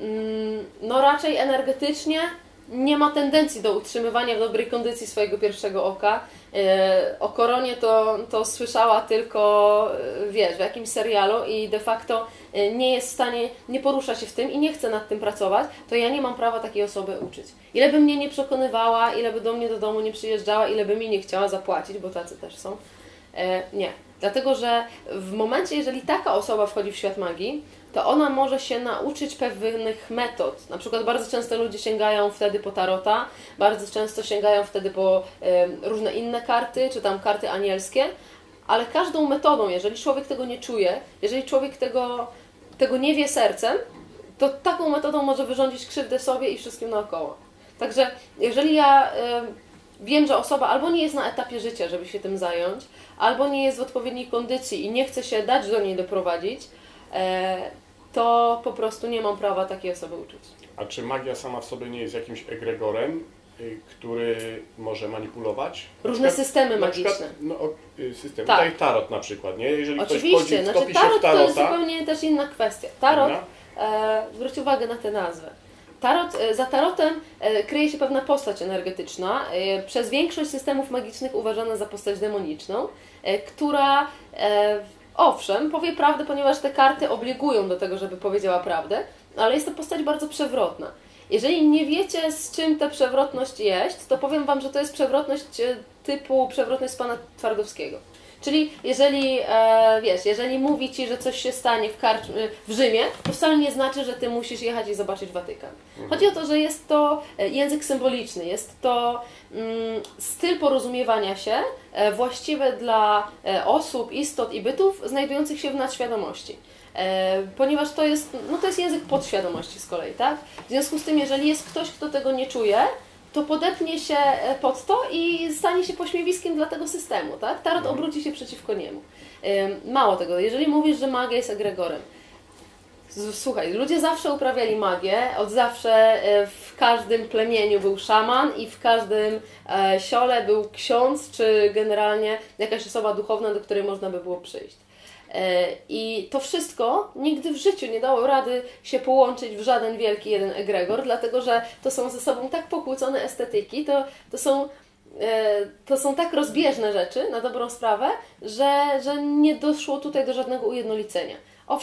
no raczej energetycznie nie ma tendencji do utrzymywania w dobrej kondycji swojego pierwszego oka, o koronie to, to słyszała tylko, wiesz, w jakimś serialu i de facto nie jest w stanie, nie porusza się w tym i nie chce nad tym pracować, to ja nie mam prawa takiej osoby uczyć. Ile by mnie nie przekonywała, ile by do mnie do domu nie przyjeżdżała, ile by mi nie chciała zapłacić, bo tacy też są, nie. Dlatego, że w momencie, jeżeli taka osoba wchodzi w świat magii, to ona może się nauczyć pewnych metod. Na przykład bardzo często ludzie sięgają wtedy po tarota, bardzo często sięgają wtedy po y, różne inne karty, czy tam karty anielskie, ale każdą metodą, jeżeli człowiek tego nie czuje, jeżeli człowiek tego, tego nie wie sercem, to taką metodą może wyrządzić krzywdę sobie i wszystkim naokoło. Także jeżeli ja... Y, wiem, że osoba albo nie jest na etapie życia, żeby się tym zająć, albo nie jest w odpowiedniej kondycji i nie chce się dać do niej doprowadzić, to po prostu nie mam prawa takiej osoby uczyć. A czy magia sama w sobie nie jest jakimś egregorem, który może manipulować? Różne przykład, systemy magiczne. Przykład, no, system. Tak. Tutaj tarot na przykład, nie? Jeżeli Oczywiście, ktoś wchodzi, znaczy tarot się w tarota, to jest zupełnie też inna kwestia. Tarot, e, zwróć uwagę na tę nazwę. Tarot, za tarotem kryje się pewna postać energetyczna, przez większość systemów magicznych uważana za postać demoniczną, która owszem, powie prawdę, ponieważ te karty obligują do tego, żeby powiedziała prawdę, ale jest to postać bardzo przewrotna. Jeżeli nie wiecie, z czym ta przewrotność jest, to powiem Wam, że to jest przewrotność typu przewrotność z pana Twardowskiego. Czyli jeżeli, e, wiesz, jeżeli mówi Ci, że coś się stanie w, karcz- w Rzymie, to wcale nie znaczy, że Ty musisz jechać i zobaczyć Watykan. Chodzi o to, że jest to język symboliczny, jest to mm, styl porozumiewania się e, właściwy dla e, osób, istot i bytów znajdujących się w nadświadomości. E, ponieważ to jest, no to jest język podświadomości z kolei, tak? W związku z tym, jeżeli jest ktoś, kto tego nie czuje, to podepnie się pod to i stanie się pośmiewiskiem dla tego systemu, tak? Tarot obróci się przeciwko niemu. Mało tego, jeżeli mówisz, że magia jest egregorem, słuchaj, ludzie zawsze uprawiali magię, od zawsze w każdym plemieniu był szaman i w każdym siole był ksiądz, czy generalnie jakaś osoba duchowna, do której można by było przyjść. I to wszystko nigdy w życiu nie dało rady się połączyć w żaden wielki jeden egregor, dlatego że to są ze sobą tak pokłócone estetyki, to, to, są, to są tak rozbieżne rzeczy na dobrą sprawę, że, że nie doszło tutaj do żadnego ujednolicenia. Owszem,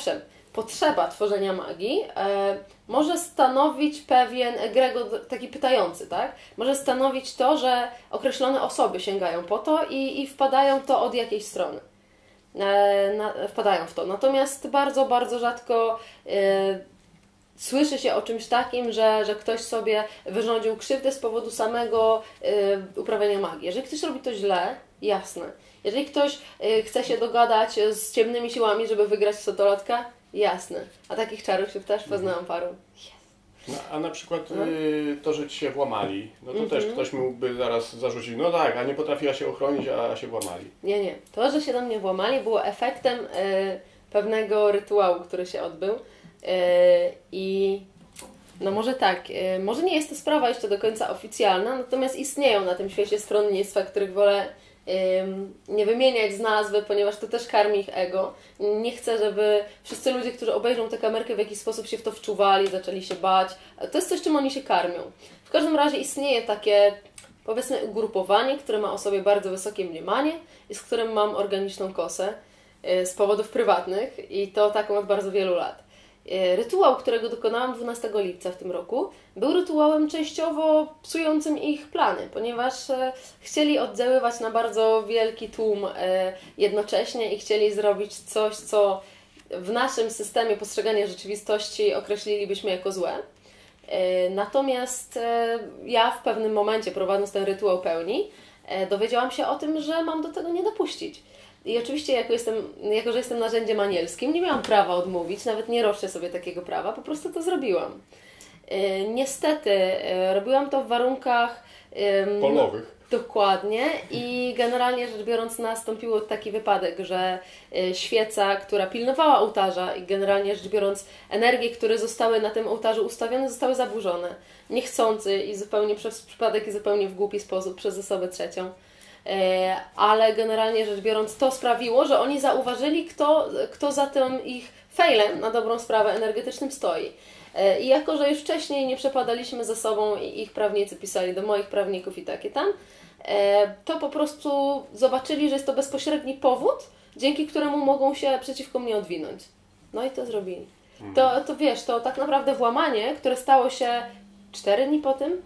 potrzeba tworzenia magii e, może stanowić pewien egregor taki pytający, tak? Może stanowić to, że określone osoby sięgają po to i, i wpadają to od jakiejś strony. E, na, wpadają w to. Natomiast bardzo, bardzo rzadko e, słyszy się o czymś takim, że, że ktoś sobie wyrządził krzywdę z powodu samego y, uprawiania magii. Jeżeli ktoś robi to źle, jasne. Jeżeli ktoś y, chce się dogadać z ciemnymi siłami, żeby wygrać stotolatka, jasne. A takich czarów też poznałam paru. Yes. No, a na przykład no. y, to, że ci się włamali, no to mm-hmm. też ktoś mógłby zaraz zarzucić, no tak, a nie potrafiła się ochronić, a się włamali. Nie, nie. To, że się do mnie włamali, było efektem y, pewnego rytuału, który się odbył. I no może tak, może nie jest to sprawa jeszcze do końca oficjalna, natomiast istnieją na tym świecie stronnictwa, których wolę nie wymieniać z nazwy, ponieważ to też karmi ich ego. Nie chcę, żeby wszyscy ludzie, którzy obejrzą tę kamerkę, w jakiś sposób się w to wczuwali, zaczęli się bać. To jest coś, czym oni się karmią. W każdym razie istnieje takie, powiedzmy, ugrupowanie, które ma o sobie bardzo wysokie mniemanie i z którym mam organiczną kosę z powodów prywatnych i to taką od bardzo wielu lat. Rytuał, którego dokonałam dwunastego lipca w tym roku, był rytuałem częściowo psującym ich plany, ponieważ chcieli oddziaływać na bardzo wielki tłum jednocześnie i chcieli zrobić coś, co w naszym systemie postrzegania rzeczywistości określilibyśmy jako złe. Natomiast ja w pewnym momencie, prowadząc ten rytuał pełni, dowiedziałam się o tym, że mam do tego nie dopuścić. I oczywiście, jako, jestem, jako że jestem narzędziem anielskim, nie miałam prawa odmówić, nawet nie roszczę sobie takiego prawa, po prostu to zrobiłam. Yy, niestety, yy, robiłam to w warunkach yy, polowych. Dokładnie i generalnie rzecz biorąc nastąpił taki wypadek, że yy, świeca, która pilnowała ołtarza i generalnie rzecz biorąc energie, które zostały na tym ołtarzu ustawione, zostały zaburzone. Niechcący i zupełnie przez przypadek i zupełnie w głupi sposób przez osobę trzecią. Ale generalnie rzecz biorąc to sprawiło, że oni zauważyli, kto, kto za tym ich failem na dobrą sprawę energetycznym stoi. I jako, że już wcześniej nie przepadaliśmy ze sobą i ich prawnicy pisali do moich prawników i takie tam, to po prostu zobaczyli, że jest to bezpośredni powód, dzięki któremu mogą się przeciwko mnie odwinąć. No i to zrobili. To, to wiesz, to tak naprawdę włamanie, które stało się cztery dni po tym,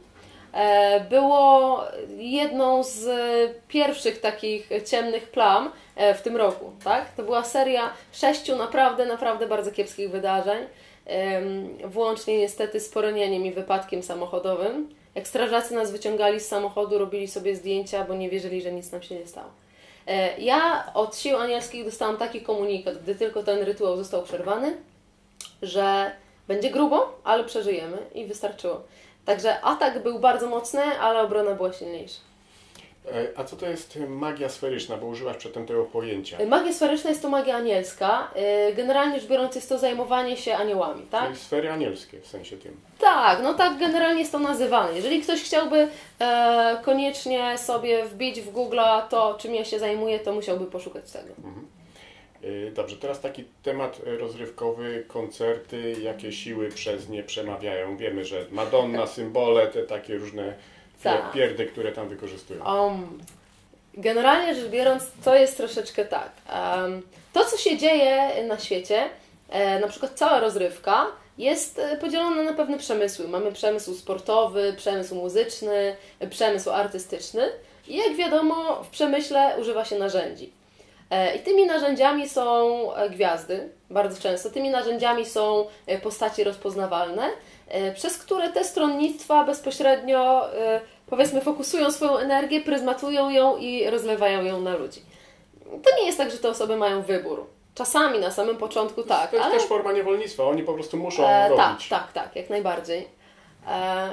było jedną z pierwszych takich ciemnych plam w tym roku, tak? To była seria sześciu naprawdę, naprawdę bardzo kiepskich wydarzeń, włącznie niestety z poronieniem i wypadkiem samochodowym. Jak strażacy nas wyciągali z samochodu, robili sobie zdjęcia, bo nie wierzyli, że nic nam się nie stało. Ja od sił anielskich dostałam taki komunikat, gdy tylko ten rytuał został przerwany, że będzie grubo, ale przeżyjemy i wystarczyło. Także atak był bardzo mocny, ale obrona była silniejsza. A co to jest magia sferyczna, bo użyłaś przedtem tego pojęcia? Magia sferyczna jest to magia anielska. Generalnie rzecz biorąc jest to zajmowanie się aniołami, tak? Czyli sfery anielskie w sensie tym. Tak, no tak generalnie jest to nazywane. Jeżeli ktoś chciałby e, koniecznie sobie wbić w Google'a to, czym ja się zajmuję, to musiałby poszukać tego. Mhm. Dobrze, teraz taki temat rozrywkowy, koncerty, jakie siły przez nie przemawiają. Wiemy, że Madonna, symbole, te takie różne tak. pierdy, które tam wykorzystują. Um, generalnie rzecz biorąc, to jest troszeczkę tak. Um, to, co się dzieje na świecie, e, na przykład cała rozrywka, jest podzielona na pewne przemysły. Mamy przemysł sportowy, przemysł muzyczny, przemysł artystyczny i jak wiadomo, w przemyśle używa się narzędzi. I tymi narzędziami są gwiazdy, bardzo często. Tymi narzędziami są postacie rozpoznawalne, przez które te stronnictwa bezpośrednio, powiedzmy, fokusują swoją energię, pryzmatują ją i rozlewają ją na ludzi. To nie jest tak, że te osoby mają wybór. Czasami na samym początku tak. To jest ale... też forma niewolnictwa, oni po prostu muszą e, robić. Tak, tak, tak, jak najbardziej. E...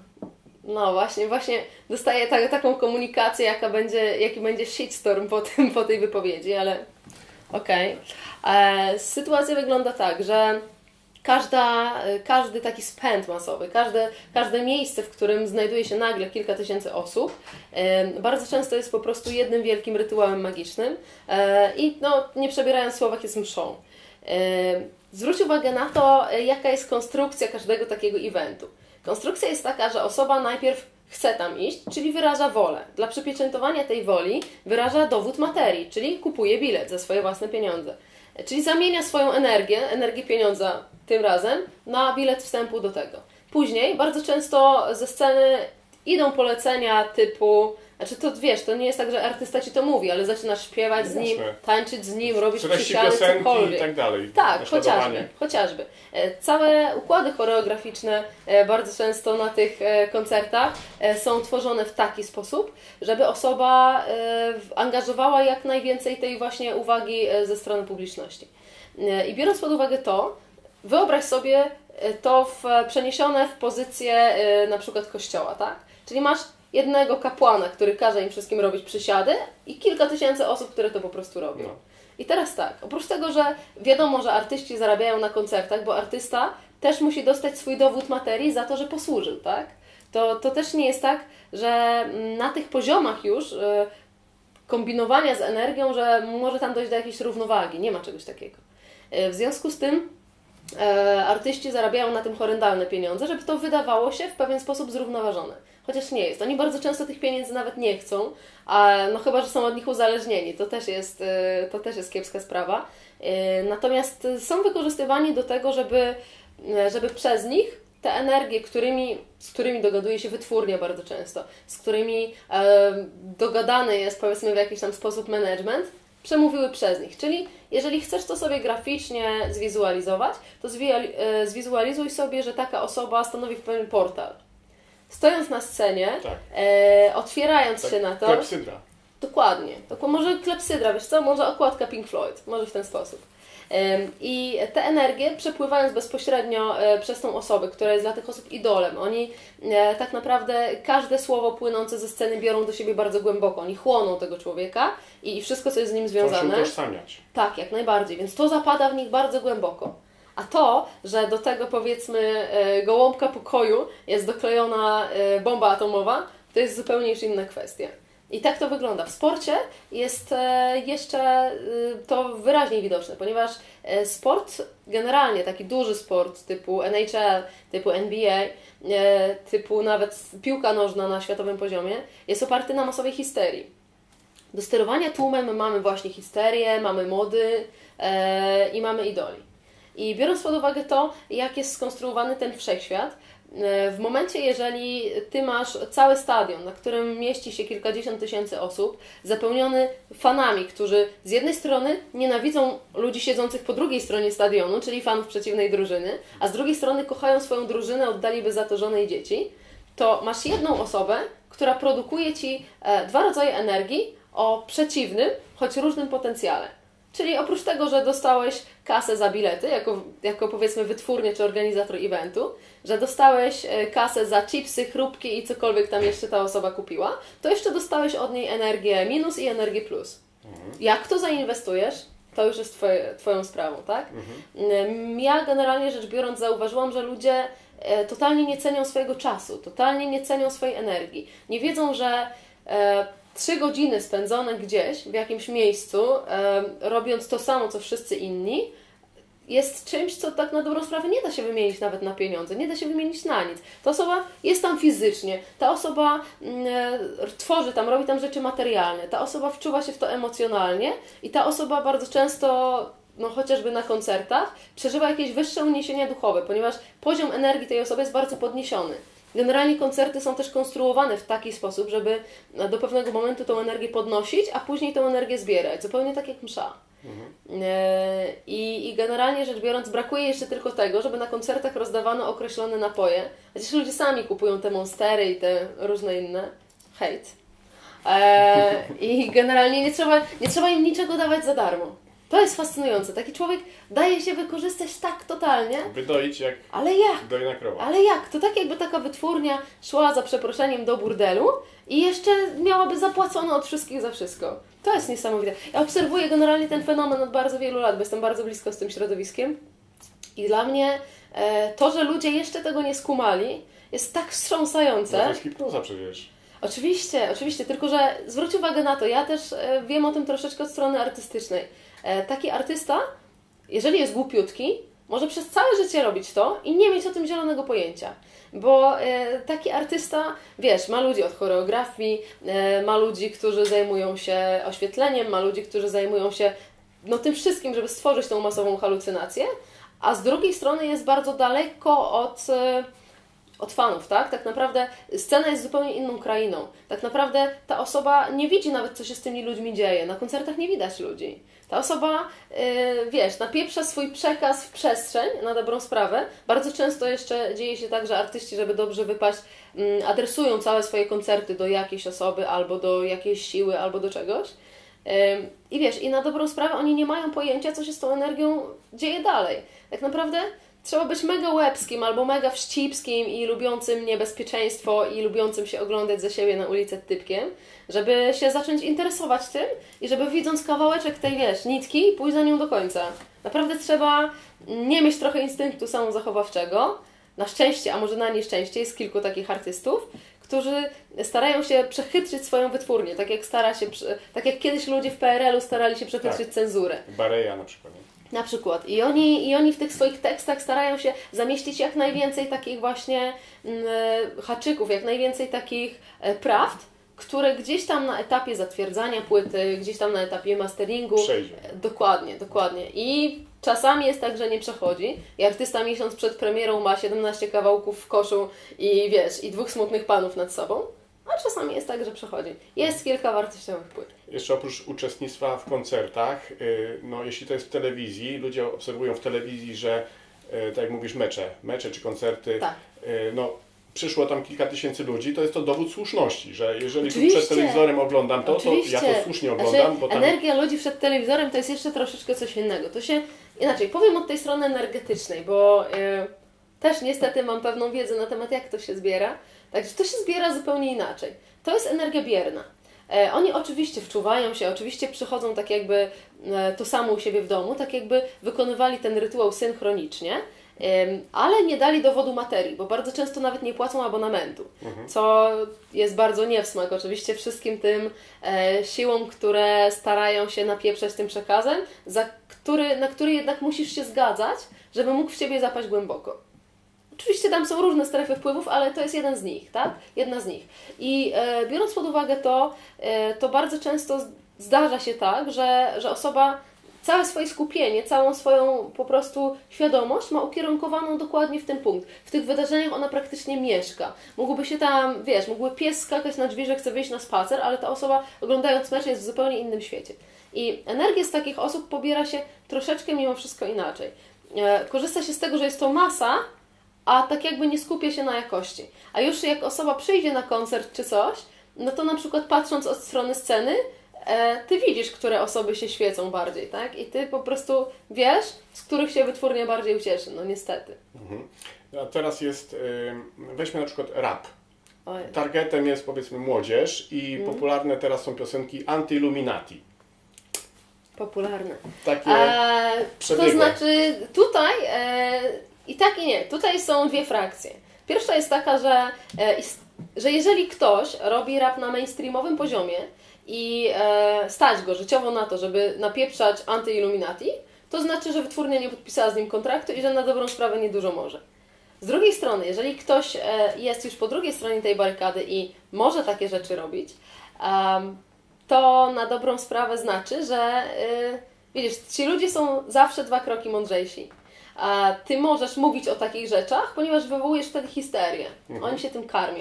No właśnie, właśnie dostaję ta, taką komunikację, jaka będzie, jaki będzie shitstorm po, tym, po tej wypowiedzi, ale okej. Okay. Sytuacja wygląda tak, że każda, każdy taki spęd masowy, każde, każde miejsce, w którym znajduje się nagle kilka tysięcy osób, e, bardzo często jest po prostu jednym wielkim rytuałem magicznym e, i no, nie przebierając w słowach jest mszą. E, zwróć uwagę na to, jaka jest konstrukcja każdego takiego eventu. Konstrukcja jest taka, że osoba najpierw chce tam iść, czyli wyraża wolę. Dla przypieczętowania tej woli wyraża dowód materii, czyli kupuje bilet za swoje własne pieniądze. Czyli zamienia swoją energię, energię pieniądza tym razem, na bilet wstępu do tego. Później bardzo często ze sceny idą polecenia typu, znaczy to wiesz, to nie jest tak, że artysta ci to mówi, ale zaczynasz śpiewać z nim, tańczyć z nim, robisz przysiady, cokolwiek. I tak dalej. Tak, chociażby, chociażby. Całe układy choreograficzne bardzo często na tych koncertach są tworzone w taki sposób, żeby osoba angażowała jak najwięcej tej właśnie uwagi ze strony publiczności. I biorąc pod uwagę to, wyobraź sobie to w, przeniesione w pozycję na przykład kościoła, tak? Czyli masz jednego kapłana, który każe im wszystkim robić przysiady i kilka tysięcy osób, które to po prostu robią. No. I teraz tak, oprócz tego, że wiadomo, że artyści zarabiają na koncertach, bo artysta też musi dostać swój dowód materii za to, że posłużył, tak? To, to też nie jest tak, że na tych poziomach już y, kombinowania z energią, że może tam dojść do jakiejś równowagi. Nie ma czegoś takiego. Y, w związku z tym y, artyści zarabiają na tym horrendalne pieniądze, żeby to wydawało się w pewien sposób zrównoważone. Chociaż nie jest. Oni bardzo często tych pieniędzy nawet nie chcą, a no chyba, że są od nich uzależnieni. To też jest, to też jest kiepska sprawa. Natomiast są wykorzystywani do tego, żeby, żeby przez nich te energie, którymi, z którymi dogaduje się wytwórnia bardzo często, z którymi e, dogadany jest powiedzmy w jakiś tam sposób management, przemówiły przez nich. Czyli jeżeli chcesz to sobie graficznie zwizualizować, to zwizualizuj sobie, że taka osoba stanowi pewien portal. Stojąc na scenie, tak. e, otwierając tak, się na to... Klepsydra. Dokładnie. To może klepsydra, wiesz co? Może okładka Pink Floyd. Może w ten sposób. E, I te energie przepływając bezpośrednio e, przez tą osobę, która jest dla tych osób idolem. Oni e, tak naprawdę każde słowo płynące ze sceny biorą do siebie bardzo głęboko. Oni chłoną tego człowieka i, i wszystko, co jest z nim związane. Chcą się utożsamiać. Tak, jak najbardziej. Więc to zapada w nich bardzo głęboko. A to, że do tego powiedzmy gołąbka pokoju jest doklejona bomba atomowa, to jest zupełnie już inna kwestia. I tak to wygląda. W sporcie jest jeszcze to wyraźniej widoczne, ponieważ sport generalnie, taki duży sport typu N H L, typu N B A, typu nawet piłka nożna na światowym poziomie, jest oparty na masowej histerii. Do sterowania tłumem mamy właśnie histerię, mamy mody i mamy idoli. I biorąc pod uwagę to, jak jest skonstruowany ten wszechświat, w momencie, jeżeli Ty masz cały stadion, na którym mieści się kilkadziesiąt tysięcy osób, zapełniony fanami, którzy z jednej strony nienawidzą ludzi siedzących po drugiej stronie stadionu, czyli fanów przeciwnej drużyny, a z drugiej strony kochają swoją drużynę, oddaliby za to żonę i dzieci, to masz jedną osobę, która produkuje Ci dwa rodzaje energii o przeciwnym, choć różnym potencjale. Czyli oprócz tego, że dostałeś kasę za bilety, jako, jako powiedzmy wytwórnia czy organizator eventu, że dostałeś kasę za chipsy, chrupki i cokolwiek tam jeszcze ta osoba kupiła, to jeszcze dostałeś od niej energię minus i energię plus. Mhm. Jak to zainwestujesz, to już jest twoje, Twoją sprawą, tak? Mhm. Ja generalnie rzecz biorąc zauważyłam, że ludzie totalnie nie cenią swojego czasu, totalnie nie cenią swojej energii. Nie wiedzą, że e, trzy godziny spędzone gdzieś, w jakimś miejscu, e, robiąc to samo, co wszyscy inni, jest czymś, co tak na dobrą sprawę nie da się wymienić nawet na pieniądze, nie da się wymienić na nic. Ta osoba jest tam fizycznie, ta osoba e, tworzy tam, robi tam rzeczy materialne, ta osoba wczuwa się w to emocjonalnie i ta osoba bardzo często, no chociażby na koncertach, przeżywa jakieś wyższe uniesienia duchowe, ponieważ poziom energii tej osoby jest bardzo podniesiony. Generalnie koncerty są też konstruowane w taki sposób, żeby do pewnego momentu tą energię podnosić, a później tą energię zbierać. Zupełnie tak jak msza. Mhm. I, I generalnie rzecz biorąc brakuje jeszcze tylko tego, żeby na koncertach rozdawano określone napoje. Chociaż ludzie sami kupują te monstery i te różne inne. Hejt. I generalnie nie trzeba, nie trzeba im niczego dawać za darmo. To jest fascynujące. Taki człowiek daje się wykorzystać tak totalnie. Wydoić jak Ale jak? dojna krowa. Ale jak? To tak jakby taka wytwórnia szła za przeproszeniem do burdelu i jeszcze miałaby zapłacone od wszystkich za wszystko. To jest niesamowite. Ja obserwuję generalnie ten fenomen od bardzo wielu lat, bo jestem bardzo blisko z tym środowiskiem. I dla mnie e, to, że ludzie jeszcze tego nie skumali, jest tak wstrząsające. No to jest hipnoza przecież. Oczywiście, oczywiście, tylko że zwróć uwagę na to, ja też e, wiem o tym troszeczkę od strony artystycznej. E, taki artysta, jeżeli jest głupiutki, może przez całe życie robić to i nie mieć o tym zielonego pojęcia. Bo e, taki artysta, wiesz, ma ludzi od choreografii, e, ma ludzi, którzy zajmują się oświetleniem, ma ludzi, którzy zajmują się no, tym wszystkim, żeby stworzyć tą masową halucynację, a z drugiej strony jest bardzo daleko od, od fanów, tak? Tak naprawdę scena jest zupełnie inną krainą. Tak naprawdę ta osoba nie widzi nawet, co się z tymi ludźmi dzieje. Na koncertach nie widać ludzi. Ta osoba, yy, wiesz, napieprza swój przekaz w przestrzeń, na dobrą sprawę. Bardzo często jeszcze dzieje się tak, że artyści, żeby dobrze wypaść, yy, adresują całe swoje koncerty do jakiejś osoby, albo do jakiejś siły, albo do czegoś. Yy, I wiesz, i na dobrą sprawę oni nie mają pojęcia, co się z tą energią dzieje dalej. Tak naprawdę trzeba być mega łebskim albo mega wścibskim i lubiącym niebezpieczeństwo i lubiącym się oglądać za siebie na ulicę typkiem, żeby się zacząć interesować tym i żeby widząc kawałeczek tej, wiesz, nitki, pójść za nią do końca. Naprawdę trzeba nie mieć trochę instynktu samozachowawczego. Na szczęście, a może na nieszczęście, jest kilku takich artystów, którzy starają się przechytrzyć swoją wytwórnię, tak jak stara się, tak jak kiedyś ludzie w P R L u starali się przechytrzyć tak. cenzurę. Bareja na przykład. Na przykład. I oni, I oni w tych swoich tekstach starają się zamieścić jak najwięcej takich właśnie mm, haczyków, jak najwięcej takich e, prawd, które gdzieś tam na etapie zatwierdzania płyty, gdzieś tam na etapie masteringu. Przejdzie. E, dokładnie, dokładnie. I czasami jest tak, że nie przechodzi. I artysta miesiąc przed premierą ma siedemnaście kawałków w koszu i wiesz, i dwóch smutnych panów nad sobą. A czasami jest tak, że przechodzi. Jest kilka wartościowych płyt. Jeszcze oprócz uczestnictwa w koncertach, no jeśli to jest w telewizji, ludzie obserwują w telewizji, że tak jak mówisz, mecze, mecze czy koncerty, tak. no przyszło tam kilka tysięcy ludzi, to jest to dowód słuszności, że jeżeli tu Oczywiście. przed telewizorem oglądam to, Oczywiście. to ja to słusznie oglądam. Znaczy, bo tam... energia ludzi przed telewizorem to jest jeszcze troszeczkę coś innego. To się, inaczej, powiem od tej strony energetycznej, bo yy, też niestety mam pewną wiedzę na temat, jak to się zbiera. Także to się zbiera zupełnie inaczej. To jest energia bierna. E, oni oczywiście wczuwają się, oczywiście przychodzą tak jakby e, to samo u siebie w domu, tak jakby wykonywali ten rytuał synchronicznie, e, ale nie dali dowodu materii, bo bardzo często nawet nie płacą abonamentu, mhm. co jest bardzo nie w smak oczywiście wszystkim tym e, siłom, które starają się napieprzać tym przekazem, za który, na który jednak musisz się zgadzać, żeby mógł w Ciebie zapaść głęboko. Oczywiście tam są różne strefy wpływów, ale to jest jeden z nich, tak? Jedna z nich. I e, biorąc pod uwagę to, e, to bardzo często zdarza się tak, że, że osoba całe swoje skupienie, całą swoją po prostu świadomość ma ukierunkowaną dokładnie w ten punkt. W tych wydarzeniach ona praktycznie mieszka. Mógłby się tam, wiesz, mógłby pies skakać na drzwi, że chce wyjść na spacer, ale ta osoba oglądając mecz jest w zupełnie innym świecie. I energię z takich osób pobiera się troszeczkę mimo wszystko inaczej. E, korzysta się z tego, że jest to masa, a tak jakby nie skupia się na jakości. A już jak osoba przyjdzie na koncert czy coś, no to na przykład patrząc od strony sceny, e, ty widzisz, które osoby się świecą bardziej, tak? I ty po prostu wiesz, z których się wytwórnia bardziej ucieszy, no niestety. Mhm. A teraz jest, y, weźmy na przykład rap. Oj. Targetem jest powiedzmy młodzież i mm. popularne teraz są piosenki anty-Illuminati. Popularne. Takie e, przebiegłe. To znaczy tutaj... E, I tak i nie. Tutaj są dwie frakcje. Pierwsza jest taka, że, e, że jeżeli ktoś robi rap na mainstreamowym poziomie i e, stać go życiowo na to, żeby napieprzać anty-Illuminati, to znaczy, że wytwórnia nie podpisała z nim kontraktu i że na dobrą sprawę niedużo może. Z drugiej strony, jeżeli ktoś e, jest już po drugiej stronie tej barykady i może takie rzeczy robić, um, to na dobrą sprawę znaczy, że e, widzisz, ci ludzie są zawsze dwa kroki mądrzejsi. A ty możesz mówić o takich rzeczach, ponieważ wywołujesz wtedy histerię. Mhm. Oni się tym karmią.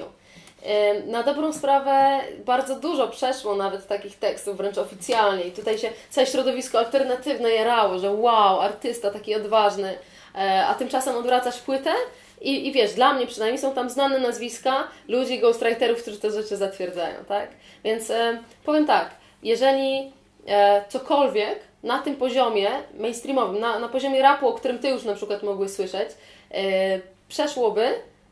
Na dobrą sprawę bardzo dużo przeszło nawet takich tekstów, wręcz oficjalnie. I tutaj się całe środowisko alternatywne jarało, że wow, artysta taki odważny. A tymczasem odwracasz płytę i, i wiesz, dla mnie przynajmniej są tam znane nazwiska ludzi, ghostwriterów, którzy te rzeczy zatwierdzają, tak? Więc e, powiem tak, jeżeli e, cokolwiek na tym poziomie mainstreamowym, na, na poziomie rapu, o którym ty już na przykład mogłeś słyszeć, yy, przeszłoby,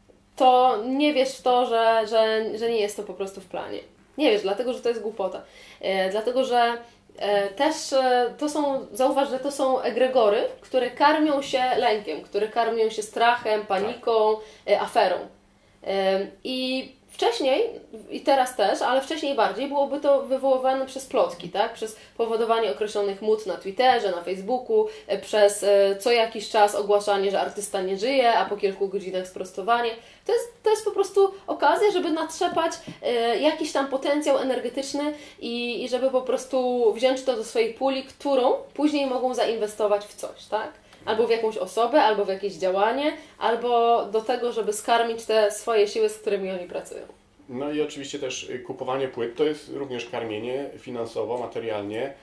to nie wierz w to, że, że, że nie jest to po prostu w planie. Nie wiesz, dlatego, że to jest głupota. Yy, dlatego, że yy, też yy, to są, zauważ, że to są egregory, które karmią się lękiem, które karmią się strachem, paniką, yy, aferą. Yy, I Wcześniej, i teraz też, ale wcześniej bardziej, byłoby to wywoływane przez plotki, tak? Przez powodowanie określonych mód na Twitterze, na Facebooku, przez co jakiś czas ogłaszanie, że artysta nie żyje, a po kilku godzinach sprostowanie. To jest, to jest po prostu okazja, żeby natrzepać jakiś tam potencjał energetyczny i, i żeby po prostu wziąć to do swojej puli, którą później mogą zainwestować w coś, tak? Albo w jakąś osobę, albo w jakieś działanie, albo do tego, żeby skarmić te swoje siły, z którymi oni pracują. No i oczywiście też kupowanie płyt to jest również karmienie finansowo, materialnie.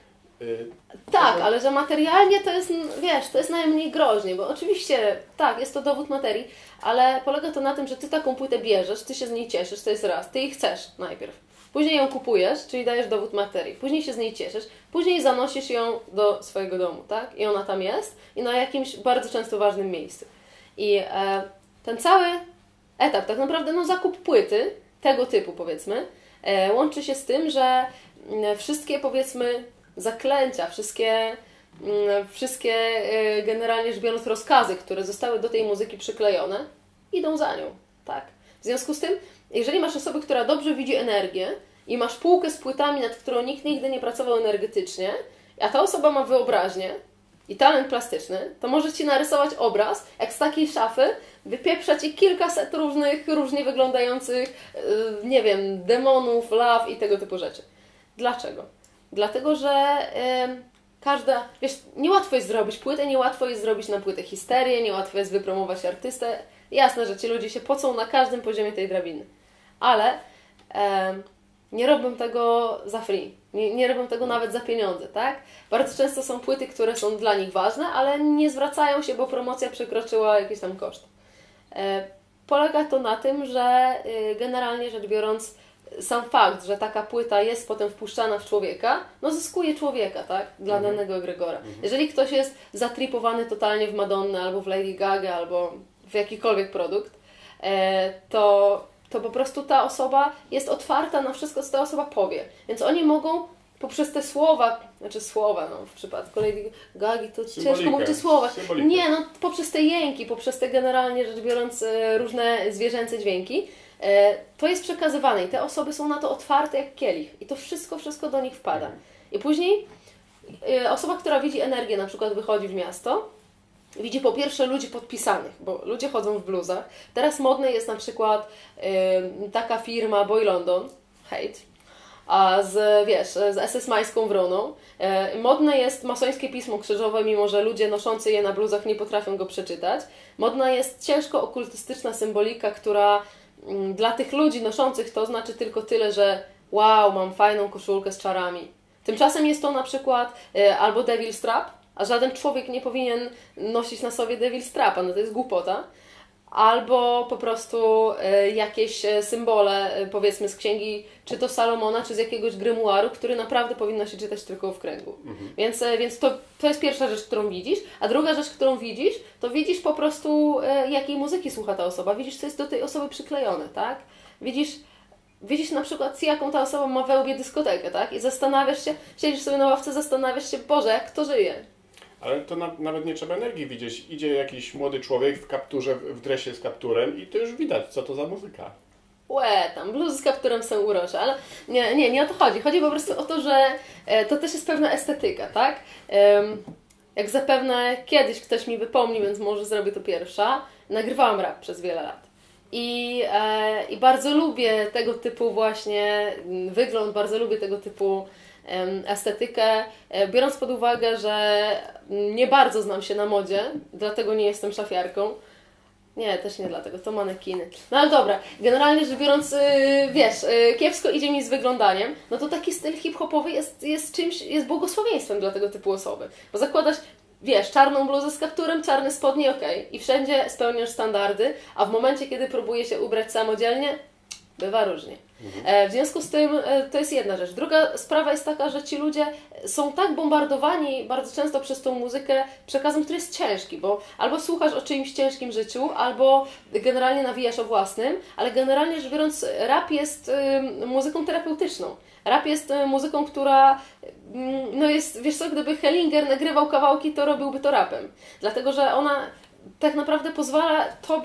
Tak, ale że materialnie to jest, wiesz, to jest najmniej groźnie, bo oczywiście, tak, jest to dowód materii, ale polega to na tym, że ty taką płytę bierzesz, ty się z niej cieszysz, to jest raz, ty jej chcesz najpierw. Później ją kupujesz, czyli dajesz dowód materii. Później się z niej cieszysz. Później zanosisz ją do swojego domu, tak? I ona tam jest i na jakimś bardzo często ważnym miejscu. I e, ten cały etap, tak naprawdę no zakup płyty tego typu, powiedzmy, e, łączy się z tym, że e, wszystkie, powiedzmy, zaklęcia, wszystkie, e, wszystkie e, generalnie rzecz biorąc rozkazy, które zostały do tej muzyki przyklejone, idą za nią, tak? W związku z tym, jeżeli masz osobę, która dobrze widzi energię i masz półkę z płytami, nad którą nikt nigdy nie pracował energetycznie, a ta osoba ma wyobraźnię i talent plastyczny, to może Ci narysować obraz, jak z takiej szafy wypieprza Ci kilkaset różnych, różnie wyglądających, yy, nie wiem, demonów, law i tego typu rzeczy. Dlaczego? Dlatego, że yy, każda, wiesz, niełatwo jest zrobić płytę, niełatwo jest zrobić na płytę histerię, niełatwo jest wypromować artystę. Jasne, że ci ludzie się pocą na każdym poziomie tej drabiny. Ale e, nie robią tego za free. Nie, nie robią tego nawet za pieniądze, tak? Bardzo często są płyty, które są dla nich ważne, ale nie zwracają się, bo promocja przekroczyła jakiś tam koszt. E, polega to na tym, że e, generalnie rzecz biorąc, sam fakt, że taka płyta jest potem wpuszczana w człowieka, no zyskuje człowieka, tak? Dla mhm. danego egregora. Mhm. Jeżeli ktoś jest zatripowany totalnie w Madonnę, albo w Lady Gaga, albo w jakikolwiek produkt, to, to po prostu ta osoba jest otwarta na wszystko, co ta osoba powie. Więc oni mogą poprzez te słowa, znaczy słowa, no w przypadku Lady Gagi to Symbolikę. ciężko mówić słowa. Symbolikę. Nie, no poprzez te jęki, poprzez te generalnie rzecz biorąc różne zwierzęce dźwięki, to jest przekazywane i te osoby są na to otwarte jak kielich. I to wszystko, wszystko do nich wpada. Mhm. I później osoba, która widzi energię, na przykład wychodzi w miasto, widzi po pierwsze ludzi podpisanych, bo ludzie chodzą w bluzach. Teraz modne jest na przykład y, taka firma Boy London, hate, a z, wiesz, z es es majską wroną. Y, modne jest masońskie pismo krzyżowe, mimo że ludzie noszący je na bluzach nie potrafią go przeczytać. Modna jest ciężko okultystyczna symbolika, która y, dla tych ludzi noszących to znaczy tylko tyle, że wow, mam fajną koszulkę z czarami. Tymczasem jest to na przykład y, albo Devil Strap, a żaden człowiek nie powinien nosić na sobie Devil Strapa, no to jest głupota. Albo po prostu y, jakieś symbole, y, powiedzmy z księgi, czy to Salomona, czy z jakiegoś grymuaru, który naprawdę powinno się czytać tylko w kręgu. Mhm. Więc, y, więc to, to jest pierwsza rzecz, którą widzisz. A druga rzecz, którą widzisz, to widzisz po prostu, y, jakiej muzyki słucha ta osoba. Widzisz, co jest do tej osoby przyklejone, tak? Widzisz... Widzisz na przykład, jaką ta osoba ma we łbie dyskotekę, tak? I zastanawiasz się, siedzisz sobie na ławce, zastanawiasz się, Boże, jak to żyje. Ale to na, nawet nie trzeba energii widzieć. Idzie jakiś młody człowiek w kapturze, w dresie z kapturem i to już widać, co to za muzyka. Łe, tam bluzy z kapturem są urocze, ale nie, nie, nie o to chodzi. Chodzi po prostu o to, że e, to też jest pewna estetyka, tak? Ehm, jak zapewne kiedyś ktoś mi wypomni, więc może zrobię to pierwsza, nagrywałam rap przez wiele lat. I, e, I bardzo lubię tego typu właśnie wygląd, bardzo lubię tego typu em, estetykę, e, biorąc pod uwagę, że nie bardzo znam się na modzie, dlatego nie jestem szafiarką. Nie, też nie dlatego, to manekiny. No ale dobra, generalnie rzecz biorąc, yy, wiesz, yy, kiepsko idzie mi z wyglądaniem, no to taki styl hip-hopowy jest, jest czymś, jest błogosławieństwem dla tego typu osoby. Bo zakładasz, wiesz, czarną bluzę z kapturem, czarne spodnie, okej, okay. I wszędzie spełniasz standardy, a w momencie, kiedy próbuje się ubrać samodzielnie, bywa różnie. Mhm. E, w związku z tym e, to jest jedna rzecz. Druga sprawa jest taka, że ci ludzie są tak bombardowani bardzo często przez tą muzykę przekazem, który jest ciężki, bo albo słuchasz o czyimś ciężkim życiu, albo generalnie nawijasz o własnym, ale generalnie rzecz biorąc rap jest y, muzyką terapeutyczną. Rap jest y, muzyką, która y, no jest, wiesz co, gdyby Hellinger nagrywał kawałki, to robiłby to rapem. Dlatego, że ona tak naprawdę pozwala tobie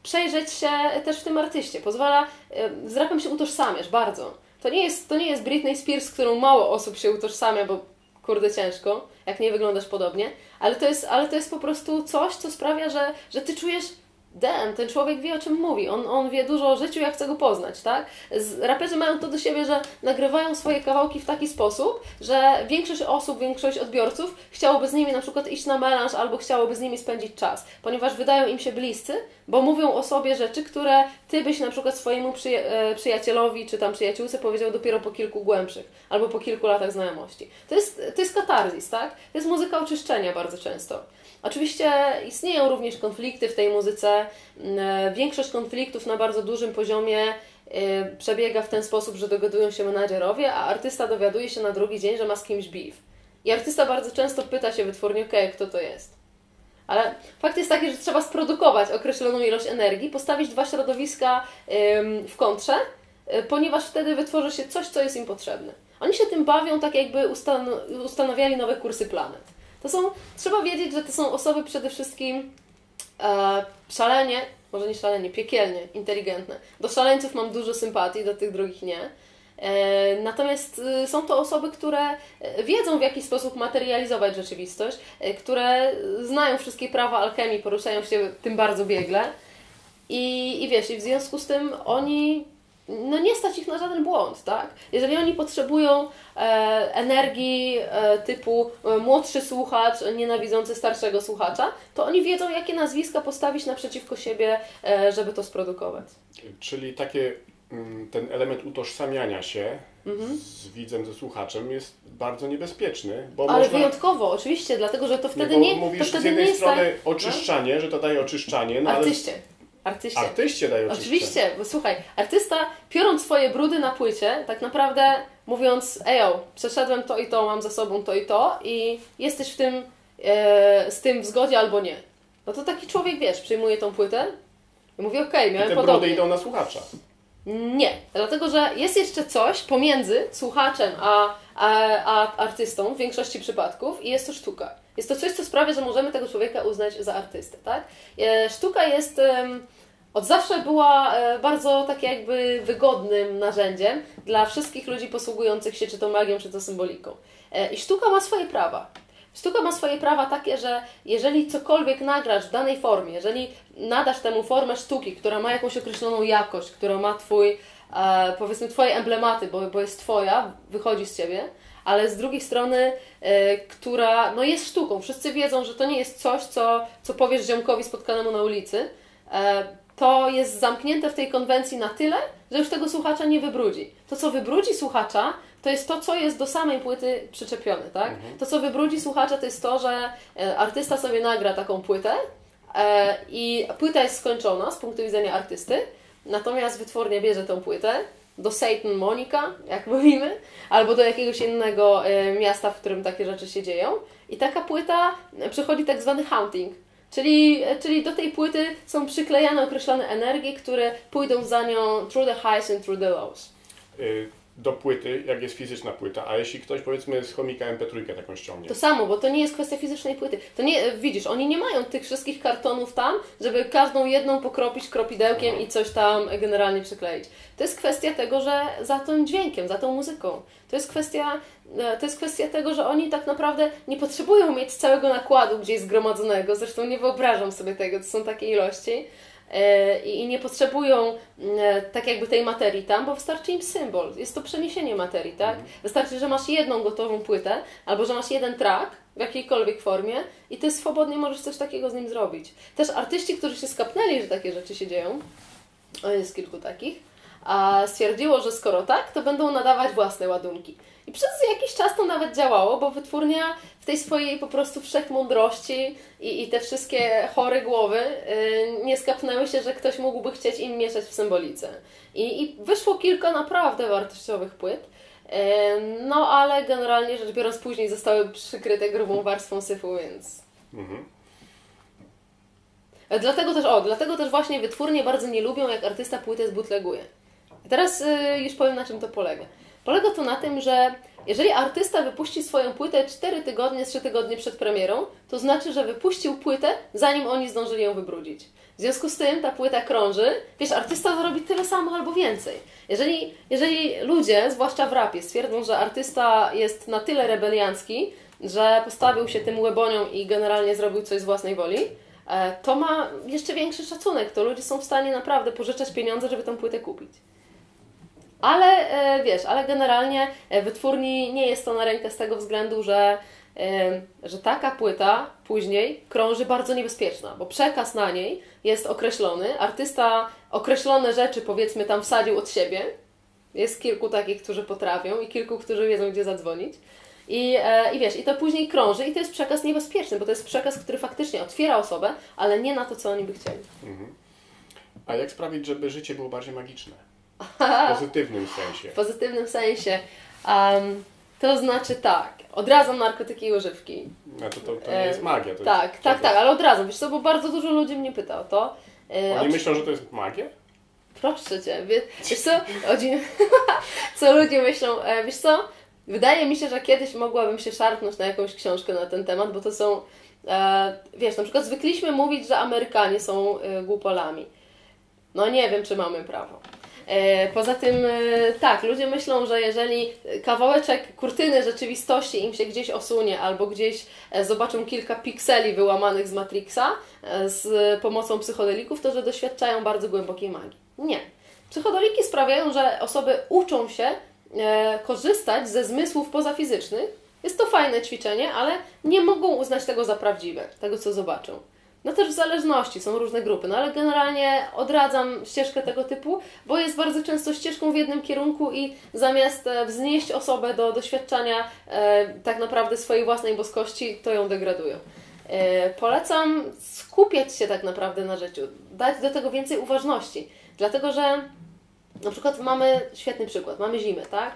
przejrzeć się też w tym artyście. Pozwala, z rapem się utożsamiasz bardzo. To nie jest, to nie jest Britney Spears, z którą mało osób się utożsamia, bo kurde ciężko, jak nie wyglądasz podobnie, ale to jest, ale to jest po prostu coś, co sprawia, że, że ty czujesz, damn, ten człowiek wie, o czym mówi, on, on wie dużo o życiu, ja chcę go poznać, tak? Raperzy mają to do siebie, że nagrywają swoje kawałki w taki sposób, że większość osób, większość odbiorców chciałoby z nimi na przykład iść na melanż albo chciałoby z nimi spędzić czas, ponieważ wydają im się bliscy, bo mówią o sobie rzeczy, które ty byś na przykład swojemu przyja przyjacielowi czy tam przyjaciółce powiedział dopiero po kilku głębszych albo po kilku latach znajomości. To jest, to jest katarzis, tak? To jest muzyka oczyszczenia bardzo często. Oczywiście istnieją również konflikty w tej muzyce. Większość konfliktów na bardzo dużym poziomie przebiega w ten sposób, że dogadują się menadżerowie, a artysta dowiaduje się na drugi dzień, że ma z kimś beef. I artysta bardzo często pyta się wytwórni, okej, okay, kto to jest? Ale fakt jest taki, że trzeba sprodukować określoną ilość energii, postawić dwa środowiska w kontrze, ponieważ wtedy wytworzy się coś, co jest im potrzebne. Oni się tym bawią tak, jakby ustan ustanawiali nowe kursy planet. To są, trzeba wiedzieć, że to są osoby przede wszystkim e, szalenie, może nie szalenie, piekielnie inteligentne. Do szaleńców mam dużo sympatii, do tych drugich nie. E, natomiast e, są to osoby, które wiedzą, w jaki sposób materializować rzeczywistość, e, które znają wszystkie prawa alchemii, poruszają się tym bardzo biegle. I, i wiesz, i w związku z tym oni... no nie stać ich na żaden błąd, tak? Jeżeli oni potrzebują e, energii e, typu e, młodszy słuchacz nienawidzący starszego słuchacza, to oni wiedzą, jakie nazwiska postawić naprzeciwko siebie, e, żeby to sprodukować. Czyli takie, ten element utożsamiania się mhm. z widzem, ze słuchaczem jest bardzo niebezpieczny. Bo Ale można... wyjątkowo, oczywiście, dlatego że to wtedy nie... nie... Mówisz to wtedy z jednej nie strony jest tak... oczyszczanie, no? że to daje oczyszczanie, no Artyście. ale... Artyście. Artyście daje oczyszczenie. Oczywiście, bo słuchaj, artysta piorąc swoje brudy na płycie, tak naprawdę mówiąc, ejo, przeszedłem to i to, mam za sobą to i to i jesteś w tym, e, z tym w zgodzie albo nie. No to taki człowiek, wiesz, przyjmuje tą płytę i mówi, okej, okay, miałem I te podobnie. brudy idą na słuchacza. Nie, dlatego że jest jeszcze coś pomiędzy słuchaczem a, a, a artystą w większości przypadków i jest to sztuka. Jest to coś, co sprawia, że możemy tego człowieka uznać za artystę, tak? Sztuka jest, od zawsze była bardzo tak jakby wygodnym narzędziem dla wszystkich ludzi posługujących się czy to magią, czy to symboliką. I sztuka ma swoje prawa. Sztuka ma swoje prawa takie, że jeżeli cokolwiek nagrasz w danej formie, jeżeli nadasz temu formę sztuki, która ma jakąś określoną jakość, która ma twój, e, powiedzmy twoje emblematy, bo, bo jest twoja, wychodzi z ciebie, ale z drugiej strony, e, która no jest sztuką. Wszyscy wiedzą, że to nie jest coś, co, co powiesz ziomkowi spotkanemu na ulicy. E, to jest zamknięte w tej konwencji na tyle, że już tego słuchacza nie wybrudzi. To, co wybrudzi słuchacza, to jest to, co jest do samej płyty przyczepione, tak? Mhm. To, co wybrudzi słuchacza, to jest to, że artysta sobie nagra taką płytę e, i płyta jest skończona z punktu widzenia artysty, natomiast wytwórnia bierze tą płytę do Satan Monica, jak mówimy, albo do jakiegoś innego e, miasta, w którym takie rzeczy się dzieją i taka płyta przechodzi tak zwany hunting. Czyli, czyli do tej płyty są przyklejane określone energie, które pójdą za nią through the highs and through the lows. Y do płyty, jak jest fizyczna płyta, a jeśli ktoś powiedzmy z chomika em pe trzy taką ściągnie. To samo, bo to nie jest kwestia fizycznej płyty. To nie, widzisz, oni nie mają tych wszystkich kartonów tam, żeby każdą jedną pokropić kropidełkiem mhm. i coś tam generalnie przykleić. To jest kwestia tego, że za tym dźwiękiem, za tą muzyką. To jest kwestia, to jest kwestia tego, że oni tak naprawdę nie potrzebują mieć całego nakładu gdzieś zgromadzonego, zresztą nie wyobrażam sobie tego, to są takie ilości. I nie potrzebują tak jakby tej materii tam, bo wystarczy im symbol. Jest to przeniesienie materii, tak? Mhm. Wystarczy, że masz jedną gotową płytę, albo że masz jeden track w jakiejkolwiek formie i ty swobodnie możesz coś takiego z nim zrobić. Też artyści, którzy się skapnęli, że takie rzeczy się dzieją, jest kilku takich, a stwierdziło, że skoro tak, to będą nadawać własne ładunki. I przez jakiś czas to nawet działało, bo wytwórnia w tej swojej po prostu wszechmądrości i, i te wszystkie chore głowy yy, nie skapnęły się, że ktoś mógłby chcieć im mieszać w symbolice. I, i wyszło kilka naprawdę wartościowych płyt, yy, no ale generalnie rzecz biorąc później zostały przykryte grubą warstwą syfu, więc... Mhm. Dlatego też, o, dlatego też właśnie wytwórnie bardzo nie lubią, jak artysta płytę zbootleguje. Teraz yy, już powiem, na czym to polega. Polega to na tym, że jeżeli artysta wypuści swoją płytę cztery tygodnie, trzy tygodnie przed premierą, to znaczy, że wypuścił płytę, zanim oni zdążyli ją wybrudzić. W W związku z tym ta płyta krąży, wiesz, artysta zarobi tyle samo albo więcej. Jeżeli, jeżeli ludzie, zwłaszcza w rapie, stwierdzą, że artysta jest na tyle rebeliancki, że postawił się tym łeboniom i generalnie zrobił coś z własnej woli, to ma jeszcze większy szacunek. To ludzie są w stanie naprawdę pożyczać pieniądze, żeby tę płytę kupić. Ale wiesz, ale generalnie wytwórni nie jest to na rękę z tego względu, że, że taka płyta później krąży bardzo niebezpieczna, bo przekaz na niej jest określony. Artysta określone rzeczy, powiedzmy, tam wsadził od siebie. Jest kilku takich, którzy potrafią i kilku, którzy wiedzą, gdzie zadzwonić. I, I wiesz, i to później krąży i to jest przekaz niebezpieczny, bo to jest przekaz, który faktycznie otwiera osobę, ale nie na to, co oni by chcieli. Mhm. A jak sprawić, żeby życie było bardziej magiczne? W pozytywnym sensie. W pozytywnym sensie. Um, to znaczy tak, odradzam narkotyki i używki. No to, to, to nie jest magia. To tak, jest tak, tak, ale odradzam. Wiesz co, bo bardzo dużo ludzi mnie pyta o to. Oni Oczy... myślą, że to jest magia? Proszę Cię, wiesz, wiesz co? Chodzi... co ludzie myślą, wiesz co? Wydaje mi się, że kiedyś mogłabym się szarpnąć na jakąś książkę na ten temat, bo to są, e, wiesz, na przykład zwykliśmy mówić, że Amerykanie są e, głupolami. No nie wiem, czy mamy prawo. E, poza tym, e, tak, ludzie myślą, że jeżeli kawałeczek kurtyny rzeczywistości im się gdzieś osunie, albo gdzieś e, zobaczą kilka pikseli wyłamanych z Matrixa e, z pomocą psychodelików, to że doświadczają bardzo głębokiej magii. Nie. Psychodeliki sprawiają, że osoby uczą się E, korzystać ze zmysłów pozafizycznych. Jest to fajne ćwiczenie, ale nie mogą uznać tego za prawdziwe, tego co zobaczą. No też w zależności, są różne grupy, no ale generalnie odradzam ścieżkę tego typu, bo jest bardzo często ścieżką w jednym kierunku i zamiast wznieść osobę do doświadczania e, tak naprawdę swojej własnej boskości, to ją degradują. E, polecam skupiać się tak naprawdę na życiu, dać do tego więcej uważności, dlatego że na przykład mamy, świetny przykład, mamy zimę, tak?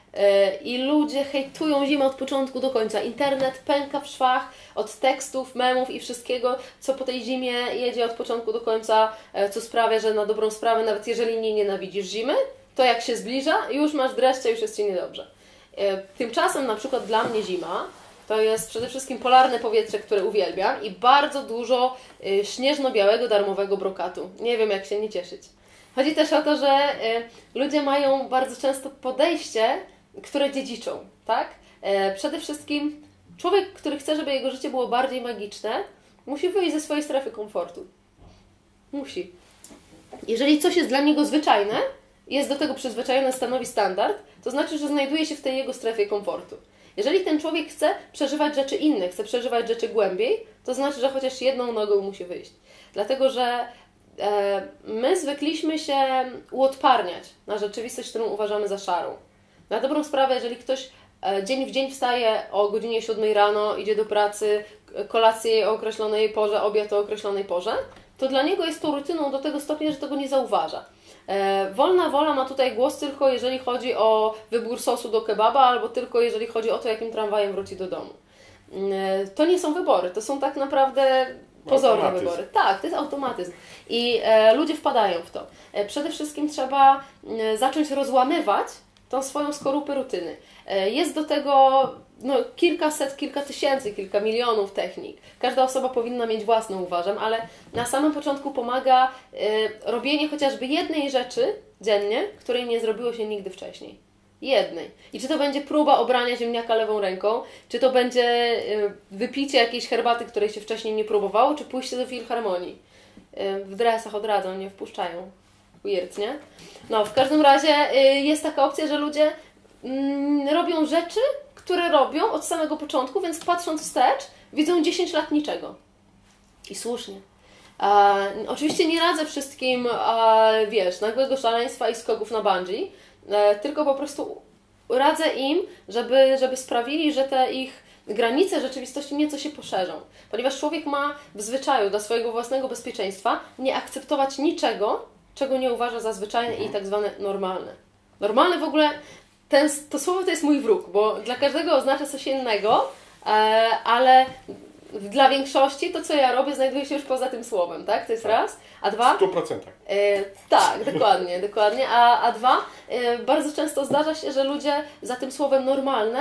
I ludzie hejtują zimę od początku do końca. Internet pęka w szwach od tekstów, memów i wszystkiego, co po tej zimie jedzie od początku do końca, co sprawia, że na dobrą sprawę, nawet jeżeli nie nienawidzisz zimy, to jak się zbliża, już masz dreszcze, już jest Ci niedobrze. Tymczasem na przykład dla mnie zima to jest przede wszystkim polarne powietrze, które uwielbiam i bardzo dużo śnieżno-białego, darmowego brokatu. Nie wiem, jak się nie cieszyć. Chodzi też o to, że y, ludzie mają bardzo często podejście, które dziedziczą, tak? E, przede wszystkim człowiek, który chce, żeby jego życie było bardziej magiczne, musi wyjść ze swojej strefy komfortu. Musi. Jeżeli coś jest dla niego zwyczajne, jest do tego przyzwyczajony, stanowi standard, to znaczy, że znajduje się w tej jego strefie komfortu. Jeżeli ten człowiek chce przeżywać rzeczy inne, chce przeżywać rzeczy głębiej, to znaczy, że chociaż jedną nogą musi wyjść. Dlatego, że my zwykliśmy się uodparniać na rzeczywistość, którą uważamy za szarą. Na dobrą sprawę, jeżeli ktoś dzień w dzień wstaje o godzinie siódmej rano, idzie do pracy, kolację o określonej porze, obiad o określonej porze, to dla niego jest to rutyną do tego stopnia, że tego nie zauważa. Wolna wola ma tutaj głos tylko jeżeli chodzi o wybór sosu do kebaba, albo tylko jeżeli chodzi o to, jakim tramwajem wróci do domu. To nie są wybory, to są tak naprawdę pozorne automatyzm. Wybory. Tak, to jest automatyzm. I e, ludzie wpadają w to. E, przede wszystkim trzeba e, zacząć rozłamywać tą swoją skorupę rutyny. E, jest do tego no, kilkaset, kilka tysięcy, kilka milionów technik. Każda osoba powinna mieć własną, uważam, ale na samym początku pomaga e, robienie chociażby jednej rzeczy dziennie, której nie zrobiło się nigdy wcześniej. Jednej. I czy to będzie próba obrania ziemniaka lewą ręką, czy to będzie wypicie jakiejś herbaty, której się wcześniej nie próbowało, czy pójście do filharmonii. W dresach odradzą, nie wpuszczają. Weird, nie? No, w każdym razie jest taka opcja, że ludzie robią rzeczy, które robią od samego początku, więc patrząc wstecz, widzą dziesięć lat niczego. I słusznie. A, oczywiście nie radzę wszystkim, a, wiesz, nagłego szaleństwa i skoków na bungee, tylko po prostu radzę im, żeby, żeby sprawili, że te ich granice rzeczywistości nieco się poszerzą. Ponieważ człowiek ma w zwyczaju dla swojego własnego bezpieczeństwa nie akceptować niczego, czego nie uważa za zwyczajne i tak zwane normalne. Normalne w ogóle, ten, to słowo to jest mój wróg, bo dla każdego oznacza coś innego, ale dla większości to, co ja robię, znajduje się już poza tym słowem, tak? To jest raz. A dwa? W stu procentach. E, tak, dokładnie, dokładnie. A, a dwa, e, bardzo często zdarza się, że ludzie za tym słowem normalne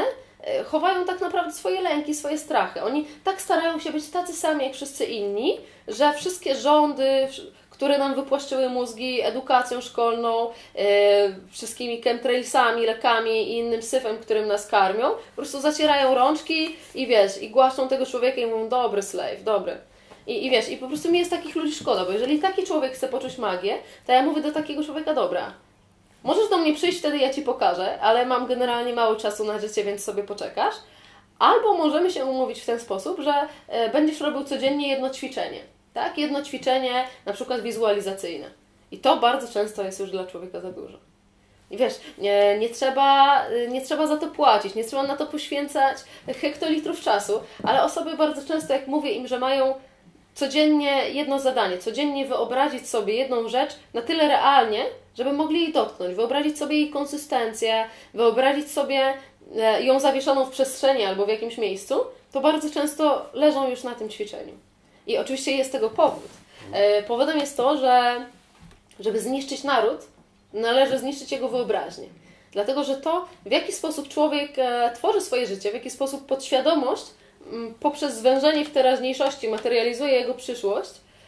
chowają tak naprawdę swoje lęki, swoje strachy. Oni tak starają się być tacy sami jak wszyscy inni, że wszystkie rządy, które nam wypłaszczyły mózgi edukacją szkolną, yy, wszystkimi chemtrailsami, lekami i innym syfem, którym nas karmią, po prostu zacierają rączki i wiesz, i głaszczą tego człowieka i mówią, dobry slave, dobry. I, I wiesz, i po prostu mi jest takich ludzi szkoda, bo jeżeli taki człowiek chce poczuć magię, to ja mówię do takiego człowieka, dobra, możesz do mnie przyjść, wtedy ja Ci pokażę, ale mam generalnie mało czasu na życie, więc sobie poczekasz. Albo możemy się umówić w ten sposób, że e, będziesz robił codziennie jedno ćwiczenie. Tak? Jedno ćwiczenie, na przykład wizualizacyjne. I to bardzo często jest już dla człowieka za dużo. I wiesz, nie, nie, trzeba, nie trzeba za to płacić, nie trzeba na to poświęcać hektolitrów czasu, ale osoby bardzo często, jak mówię im, że mają codziennie jedno zadanie, codziennie wyobrazić sobie jedną rzecz na tyle realnie, żeby mogli jej dotknąć, wyobrazić sobie jej konsystencję, wyobrazić sobie ją zawieszoną w przestrzeni albo w jakimś miejscu, to bardzo często leżą już na tym ćwiczeniu. I oczywiście jest tego powód. Powodem jest to, że żeby zniszczyć naród, należy zniszczyć jego wyobraźnię. Dlatego, że to, w jaki sposób człowiek tworzy swoje życie, w jaki sposób podświadomość poprzez zwężenie w teraźniejszości materializuje jego przyszłość,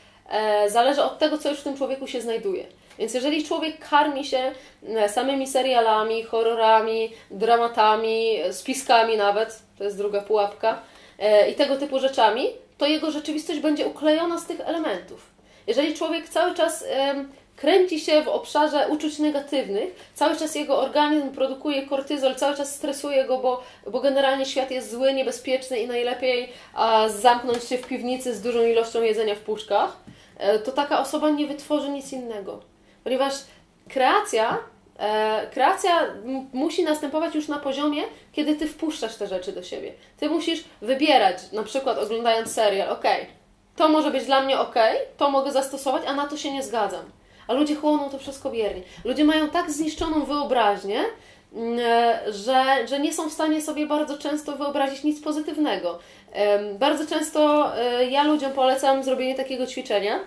zależy od tego, co już w tym człowieku się znajduje. Więc jeżeli człowiek karmi się samymi serialami, horrorami, dramatami, spiskami nawet, to jest druga pułapka, i tego typu rzeczami, to jego rzeczywistość będzie uklejona z tych elementów. Jeżeli człowiek cały czas kręci się w obszarze uczuć negatywnych, cały czas jego organizm produkuje kortyzol, cały czas stresuje go, bo, bo generalnie świat jest zły, niebezpieczny i najlepiej a, zamknąć się w piwnicy z dużą ilością jedzenia w puszkach, to taka osoba nie wytworzy nic innego. Ponieważ kreacja, e, kreacja m- musi następować już na poziomie, kiedy ty wpuszczasz te rzeczy do siebie. Ty musisz wybierać, na przykład oglądając serial, ok, to może być dla mnie ok, to mogę zastosować, a na to się nie zgadzam. A ludzie chłoną to wszystko biernie. Ludzie mają tak zniszczoną wyobraźnię, że, że nie są w stanie sobie bardzo często wyobrazić nic pozytywnego. Bardzo często ja ludziom polecam zrobienie takiego ćwiczenia,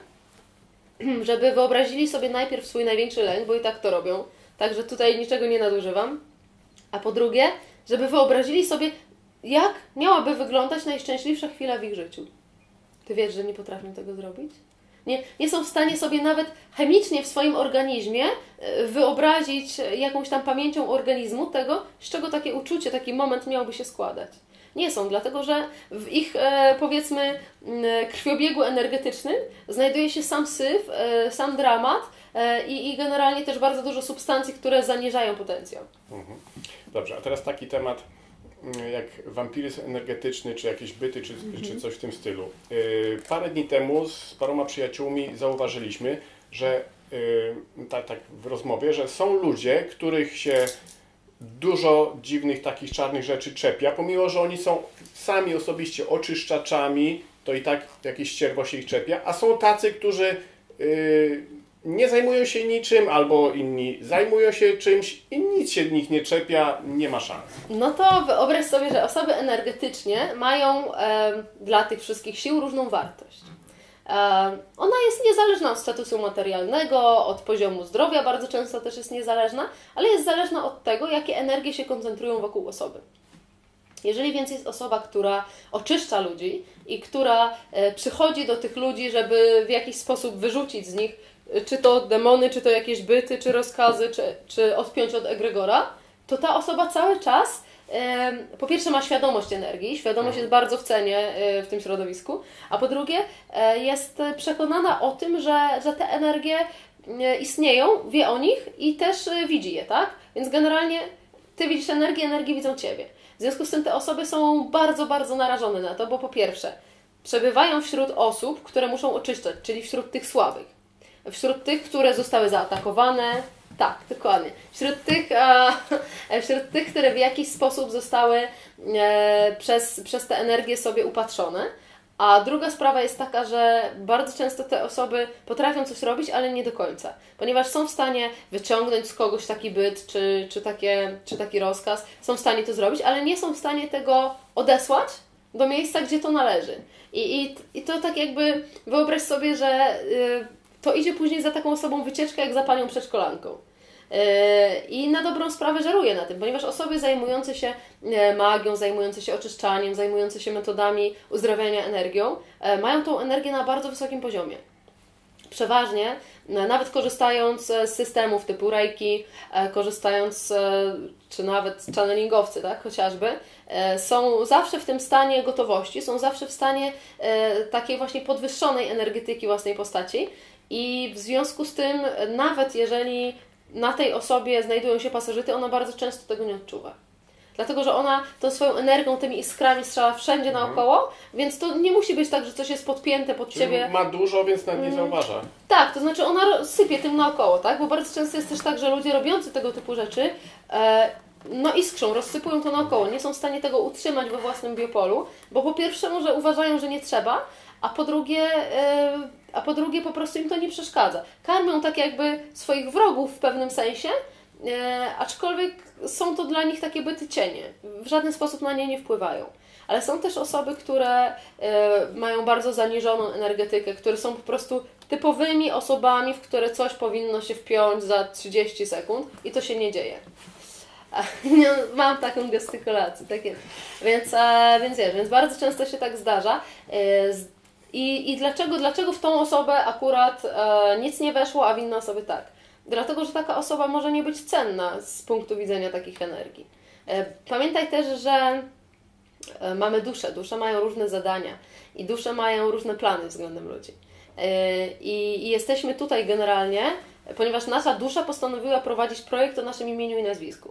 żeby wyobrazili sobie najpierw swój największy lęk, bo i tak to robią, także tutaj niczego nie nadużywam. A po drugie, żeby wyobrazili sobie, jak miałaby wyglądać najszczęśliwsza chwila w ich życiu. Ty wiesz, że nie potrafią tego zrobić? Nie, nie są w stanie sobie nawet chemicznie w swoim organizmie wyobrazić jakąś tam pamięcią organizmu tego, z czego takie uczucie, taki moment miałby się składać. Nie są, dlatego że w ich, e, powiedzmy, krwiobiegu energetycznym znajduje się sam syf, e, sam dramat e, i, i generalnie też bardzo dużo substancji, które zaniżają potencjał. Mhm. Dobrze, a teraz taki temat jak wampiryzm energetyczny, czy jakieś byty, czy, mhm. czy coś w tym stylu. Yy, parę dni temu z paroma przyjaciółmi zauważyliśmy, że yy, tak, tak w rozmowie, że są ludzie, których się dużo dziwnych takich czarnych rzeczy czepia, pomimo że oni są sami osobiście oczyszczaczami, to i tak jakieś ścierwo się ich czepia, a są tacy, którzy yy, nie zajmują się niczym, albo inni zajmują się czymś i nic się nich nie czepia, nie ma szans. No to wyobraź sobie, że osoby energetycznie mają e, dla tych wszystkich sił różną wartość. E, ona jest niezależna od statusu materialnego, od poziomu zdrowia, bardzo często też jest niezależna, ale jest zależna od tego, jakie energie się koncentrują wokół osoby. Jeżeli więc jest osoba, która oczyszcza ludzi i która e, przychodzi do tych ludzi, żeby w jakiś sposób wyrzucić z nich czy to demony, czy to jakieś byty, czy rozkazy, czy, czy odpiąć od egregora, to ta osoba cały czas e, po pierwsze ma świadomość energii, świadomość jest bardzo w cenie e, w tym środowisku, a po drugie e, jest przekonana o tym, że, że te energie e, istnieją, wie o nich i też e, widzi je, tak? Więc generalnie ty widzisz energię, energię widzą ciebie. W związku z tym te osoby są bardzo, bardzo narażone na to, bo po pierwsze przebywają wśród osób, które muszą oczyszczać, czyli wśród tych słabych. Wśród tych, które zostały zaatakowane, tak, dokładnie. Wśród tych, e, wśród tych które w jakiś sposób zostały e, przez, przez te energie sobie upatrzone. A druga sprawa jest taka, że bardzo często te osoby potrafią coś robić, ale nie do końca. Ponieważ są w stanie wyciągnąć z kogoś taki byt, czy, czy, takie, czy taki rozkaz, są w stanie to zrobić, ale nie są w stanie tego odesłać do miejsca, gdzie to należy. I, i, i to tak jakby wyobraź sobie, że... Yy, to idzie później za taką osobą wycieczka, jak za panią przedszkolanką. I na dobrą sprawę żeruje na tym, ponieważ osoby zajmujące się magią, zajmujące się oczyszczaniem, zajmujące się metodami uzdrawiania energią, mają tą energię na bardzo wysokim poziomie. Przeważnie, nawet korzystając z systemów typu Reiki, korzystając, czy nawet channelingowcy, tak, chociażby, są zawsze w tym stanie gotowości, są zawsze w stanie takiej właśnie podwyższonej energetyki własnej postaci i w związku z tym, nawet jeżeli na tej osobie znajdują się pasożyty, ona bardzo często tego nie odczuwa. Dlatego, że ona tą swoją energią, tymi iskrami strzela wszędzie mhm. naokoło, więc to nie musi być tak, że coś jest podpięte pod Czyli Ciebie. Ma dużo, więc nawet nie zauważa. Tak, to znaczy ona sypie tym naokoło, tak? Bo bardzo często jest też tak, że ludzie robiący tego typu rzeczy e, no iskrzą, rozsypują to naokoło, nie są w stanie tego utrzymać we własnym biopolu, bo po pierwsze może uważają, że nie trzeba, a po drugie, e, a po drugie po prostu im to nie przeszkadza. Karmią tak jakby swoich wrogów w pewnym sensie, e, aczkolwiek są to dla nich takie byty cienie. W żaden sposób na nie nie wpływają. Ale są też osoby, które e, mają bardzo zaniżoną energetykę, które są po prostu typowymi osobami, w które coś powinno się wpiąć za trzydzieści sekund i to się nie dzieje. Mam taką gestykulację. Tak jest. Więc, e, więc, wiesz, więc bardzo często się tak zdarza. E, z, i, I dlaczego, dlaczego w tą osobę akurat e, nic nie weszło, a w inne osoby tak? Dlatego, że taka osoba może nie być cenna z punktu widzenia takich energii. Pamiętaj też, że mamy duszę. Dusze mają różne zadania i dusze mają różne plany względem ludzi. I, i jesteśmy tutaj generalnie, ponieważ nasza dusza postanowiła prowadzić projekt o naszym imieniu i nazwisku.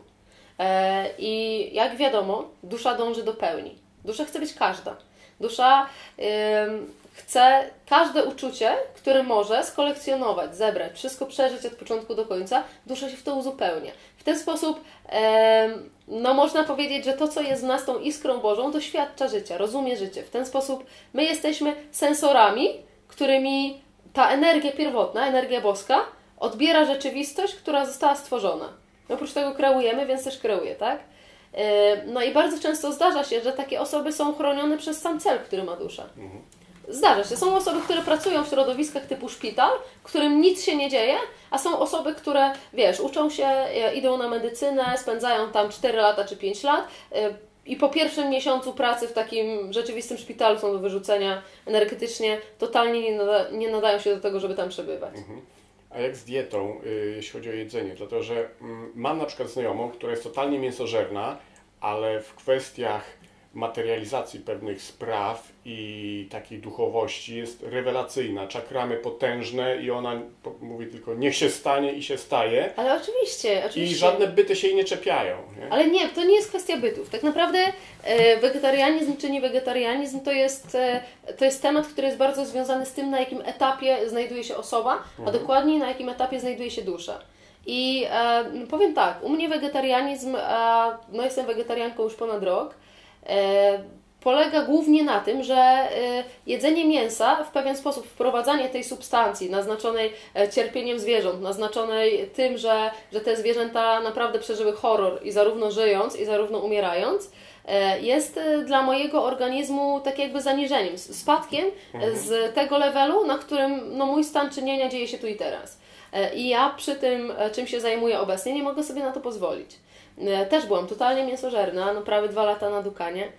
I jak wiadomo, dusza dąży do pełni. Dusza chce być każda. Dusza chce każde uczucie, które może skolekcjonować, zebrać, wszystko przeżyć od początku do końca, dusza się w to uzupełnia. W ten sposób e, no można powiedzieć, że to, co jest w nas tą iskrą Bożą, doświadcza życia, rozumie życie. W ten sposób my jesteśmy sensorami, którymi ta energia pierwotna, energia boska, odbiera rzeczywistość, która została stworzona. Oprócz tego kreujemy, więc też kreuje, tak? E, no i bardzo często zdarza się, że takie osoby są chronione przez sam cel, który ma dusza. Mhm. Zdarza się. Są osoby, które pracują w środowiskach typu szpital, w którym nic się nie dzieje, a są osoby, które, wiesz, uczą się, idą na medycynę, spędzają tam cztery lata czy pięć lat i po pierwszym miesiącu pracy w takim rzeczywistym szpitalu są do wyrzucenia energetycznie, totalnie nie, nada, nie nadają się do tego, żeby tam przebywać. Mhm. A jak z dietą, jeśli chodzi o jedzenie? Dlatego, że mam na przykład znajomą, która jest totalnie mięsożerna, ale w kwestiach materializacji pewnych spraw i takiej duchowości jest rewelacyjna. Czakramy potężne i ona mówi tylko niech się stanie i się staje. Ale oczywiście, oczywiście. I żadne byty się jej nie czepiają. Nie? Ale nie, to nie jest kwestia bytów. Tak naprawdę e, wegetarianizm czy nie wegetarianizm to jest, e, to jest temat, który jest bardzo związany z tym, na jakim etapie znajduje się osoba, mhm. a dokładniej na jakim etapie znajduje się dusza. I e, powiem tak, u mnie wegetarianizm, e, no jestem wegetarianką już ponad rok, E, polega głównie na tym, że e, jedzenie mięsa, w pewien sposób wprowadzanie tej substancji naznaczonej e, cierpieniem zwierząt, naznaczonej tym, że, że te zwierzęta naprawdę przeżyły horror i zarówno żyjąc, i zarówno umierając, e, jest e, dla mojego organizmu tak jakby zaniżeniem, spadkiem mhm. z tego levelu, na którym no, mój stan czynienia dzieje się tu i teraz. E, I ja przy tym, czym się zajmuję obecnie, nie mogę sobie na to pozwolić. Też byłam totalnie mięsożerna, no prawie dwa lata na Dukanie,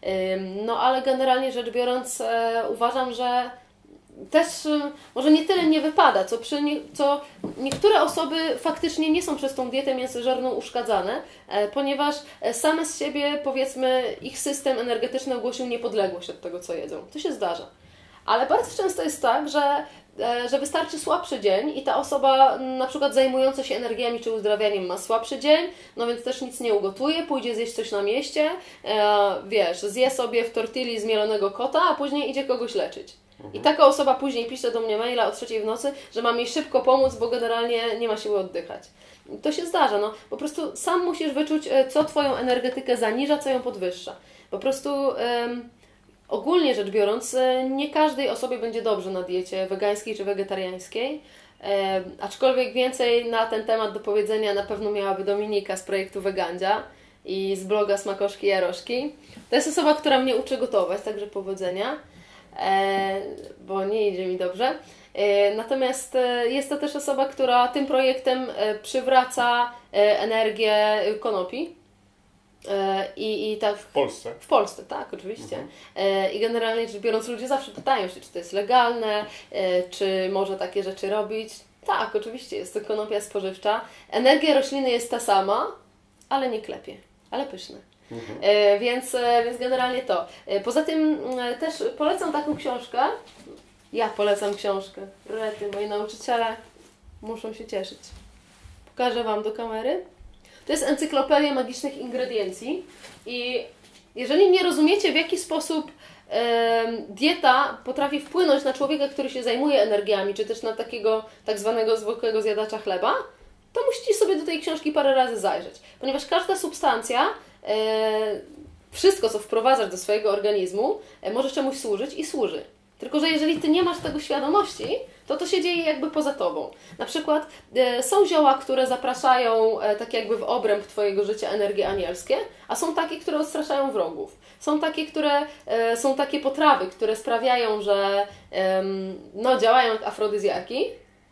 no ale generalnie rzecz biorąc uważam, że też może nie tyle nie wypada, co, przy nie, co niektóre osoby faktycznie nie są przez tą dietę mięsożerną uszkadzane, ponieważ same z siebie, powiedzmy, ich system energetyczny ogłosił niepodległość od tego, co jedzą. To się zdarza. Ale bardzo często jest tak, że że wystarczy słabszy dzień i ta osoba na przykład zajmująca się energiami czy uzdrawianiem ma słabszy dzień, no więc też nic nie ugotuje, pójdzie zjeść coś na mieście, e, wiesz, zje sobie w tortilli zmielonego kota, a później idzie kogoś leczyć. Mhm. I taka osoba później pisze do mnie maila o trzeciej w nocy, że mam jej szybko pomóc, bo generalnie nie ma siły oddychać. To się zdarza, no po prostu sam musisz wyczuć, co Twoją energetykę zaniża, co ją podwyższa. Po prostu... Ym, Ogólnie rzecz biorąc, nie każdej osobie będzie dobrze na diecie wegańskiej czy wegetariańskiej, e, aczkolwiek więcej na ten temat do powiedzenia na pewno miałaby Dominika z projektu Wegandzia i z bloga Smakoszki Jaroszki. To jest osoba, która mnie uczy gotować, także powodzenia. e, bo nie idzie mi dobrze. E, natomiast e, jest to też osoba, która tym projektem e, przywraca e, energię konopi. E, I, i tak w Polsce? W Polsce, tak, oczywiście. Mhm. E, I generalnie rzecz biorąc, ludzie zawsze pytają się, czy to jest legalne, e, czy może takie rzeczy robić. Tak, oczywiście, jest to konopia spożywcza. Energia rośliny jest ta sama, ale nie klepie, ale pyszne. Mhm. E, więc, e, więc generalnie to. E, poza tym e, też polecam taką książkę. Ja polecam książkę. Rety, moi nauczyciele muszą się cieszyć. Pokażę Wam do kamery. To jest Encyklopedia Magicznych Ingrediencji i jeżeli nie rozumiecie, w jaki sposób e, dieta potrafi wpłynąć na człowieka, który się zajmuje energiami, czy też na takiego tak zwanego zwykłego zjadacza chleba, to musicie sobie do tej książki parę razy zajrzeć. Ponieważ każda substancja, e, wszystko co wprowadzasz do swojego organizmu, e, może czemuś służyć i służy. Tylko że jeżeli Ty nie masz tego świadomości, to to się dzieje jakby poza Tobą. Na przykład e, są zioła, które zapraszają e, tak jakby w obręb Twojego życia energie anielskie, a są takie, które odstraszają wrogów. Są takie, które e, są takie potrawy, które sprawiają, że e, no, działają jak afrodyzjaki,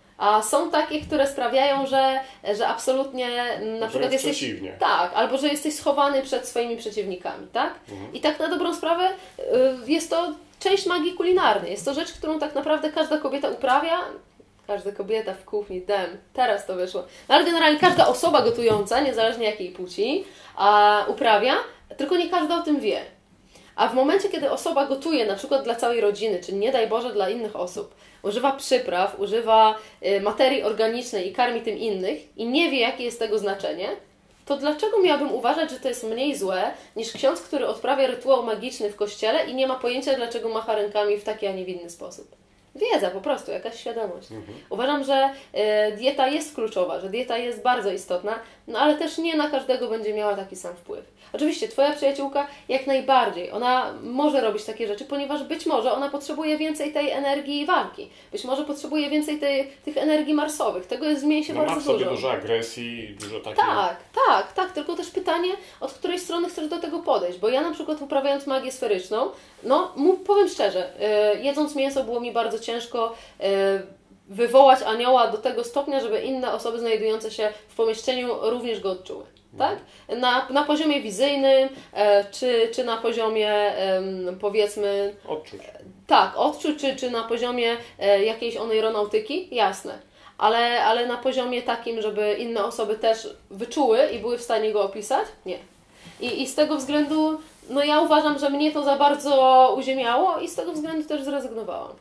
a są takie, które sprawiają, że, że absolutnie na przykład jesteś... przeciwnie. Tak, albo że jesteś schowany przed swoimi przeciwnikami, tak? Mhm. I tak na dobrą sprawę y, jest to część magii kulinarnej. Jest to rzecz, którą tak naprawdę każda kobieta uprawia. Każda kobieta w kuchni, dem, teraz to wyszło. No, ale generalnie każda osoba gotująca, niezależnie jakiej płci, a, uprawia, tylko nie każda o tym wie. A w momencie, kiedy osoba gotuje na przykład dla całej rodziny, czy nie daj Boże dla innych osób, używa przypraw, używa y, materii organicznej i karmi tym innych i nie wie, jakie jest tego znaczenie, to dlaczego miałabym uważać, że to jest mniej złe niż ksiądz, który odprawia rytuał magiczny w kościele i nie ma pojęcia, dlaczego macha rękami w taki, a nie w inny sposób? Wiedza, po prostu, jakaś świadomość. Mhm. Uważam, że y, dieta jest kluczowa, że dieta jest bardzo istotna, no ale też nie na każdego będzie miała taki sam wpływ. Oczywiście Twoja przyjaciółka jak najbardziej, ona może robić takie rzeczy, ponieważ być może ona potrzebuje więcej tej energii walki. Być może potrzebuje więcej tej, tych energii marsowych. Tego jest w mięsie no, bardzo ma w sobie dużo. dużo agresji, dużo takiego... Tak, tak, tak. Tylko też pytanie, od której strony chcesz do tego podejść. Bo ja na przykład uprawiając magię sferyczną, no powiem szczerze, yy, jedząc mięso było mi bardzo ciężko yy, wywołać anioła do tego stopnia, żeby inne osoby znajdujące się w pomieszczeniu również go odczuły. Tak? Na, na poziomie wizyjnym, e, czy, czy na poziomie e, powiedzmy... Odczuć. Tak, odczuć, czy, czy na poziomie e, jakiejś oneironautyki, jasne. Ale, ale na poziomie takim, żeby inne osoby też wyczuły i były w stanie go opisać, nie. I, i z tego względu, no ja uważam, że mnie to za bardzo uziemiało i z tego względu też zrezygnowałam.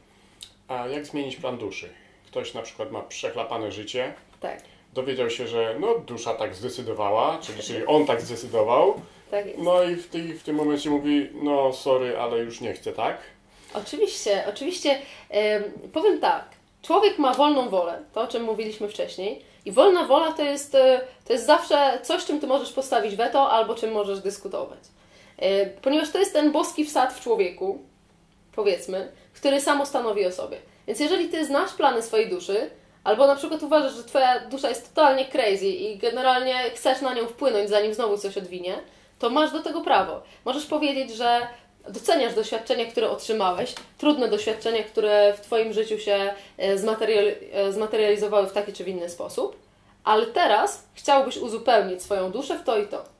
A jak zmienić plan duszy? Ktoś na przykład ma przechlapane życie. Tak. Dowiedział się, że no, dusza tak zdecydowała, czyli, czyli on tak zdecydował. Tak jest. No i w, tej, w tym momencie mówi, no sorry, ale już nie chcę, tak? Oczywiście, oczywiście. Ym, powiem tak, człowiek ma wolną wolę, to o czym mówiliśmy wcześniej. I wolna wola to jest, to jest zawsze coś, czym Ty możesz postawić weto, albo czym możesz dyskutować. Yy, ponieważ to jest ten boski wsad w człowieku, powiedzmy, który samo stanowi o sobie. Więc jeżeli Ty znasz plany swojej duszy, albo na przykład uważasz, że Twoja dusza jest totalnie crazy i generalnie chcesz na nią wpłynąć, zanim znowu coś odwinie, to masz do tego prawo. Możesz powiedzieć, że doceniasz doświadczenia, które otrzymałeś, trudne doświadczenia, które w Twoim życiu się zmateriali- zmaterializowały w taki czy w inny sposób, ale teraz chciałbyś uzupełnić swoją duszę w to i to.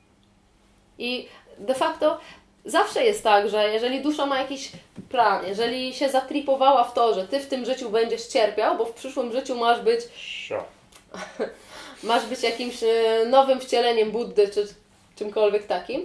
I de facto zawsze jest tak, że jeżeli dusza ma jakiś plan, jeżeli się zatripowała w to, że Ty w tym życiu będziesz cierpiał, bo w przyszłym życiu masz być Sio. masz być jakimś nowym wcieleniem Buddy, czy czymkolwiek takim,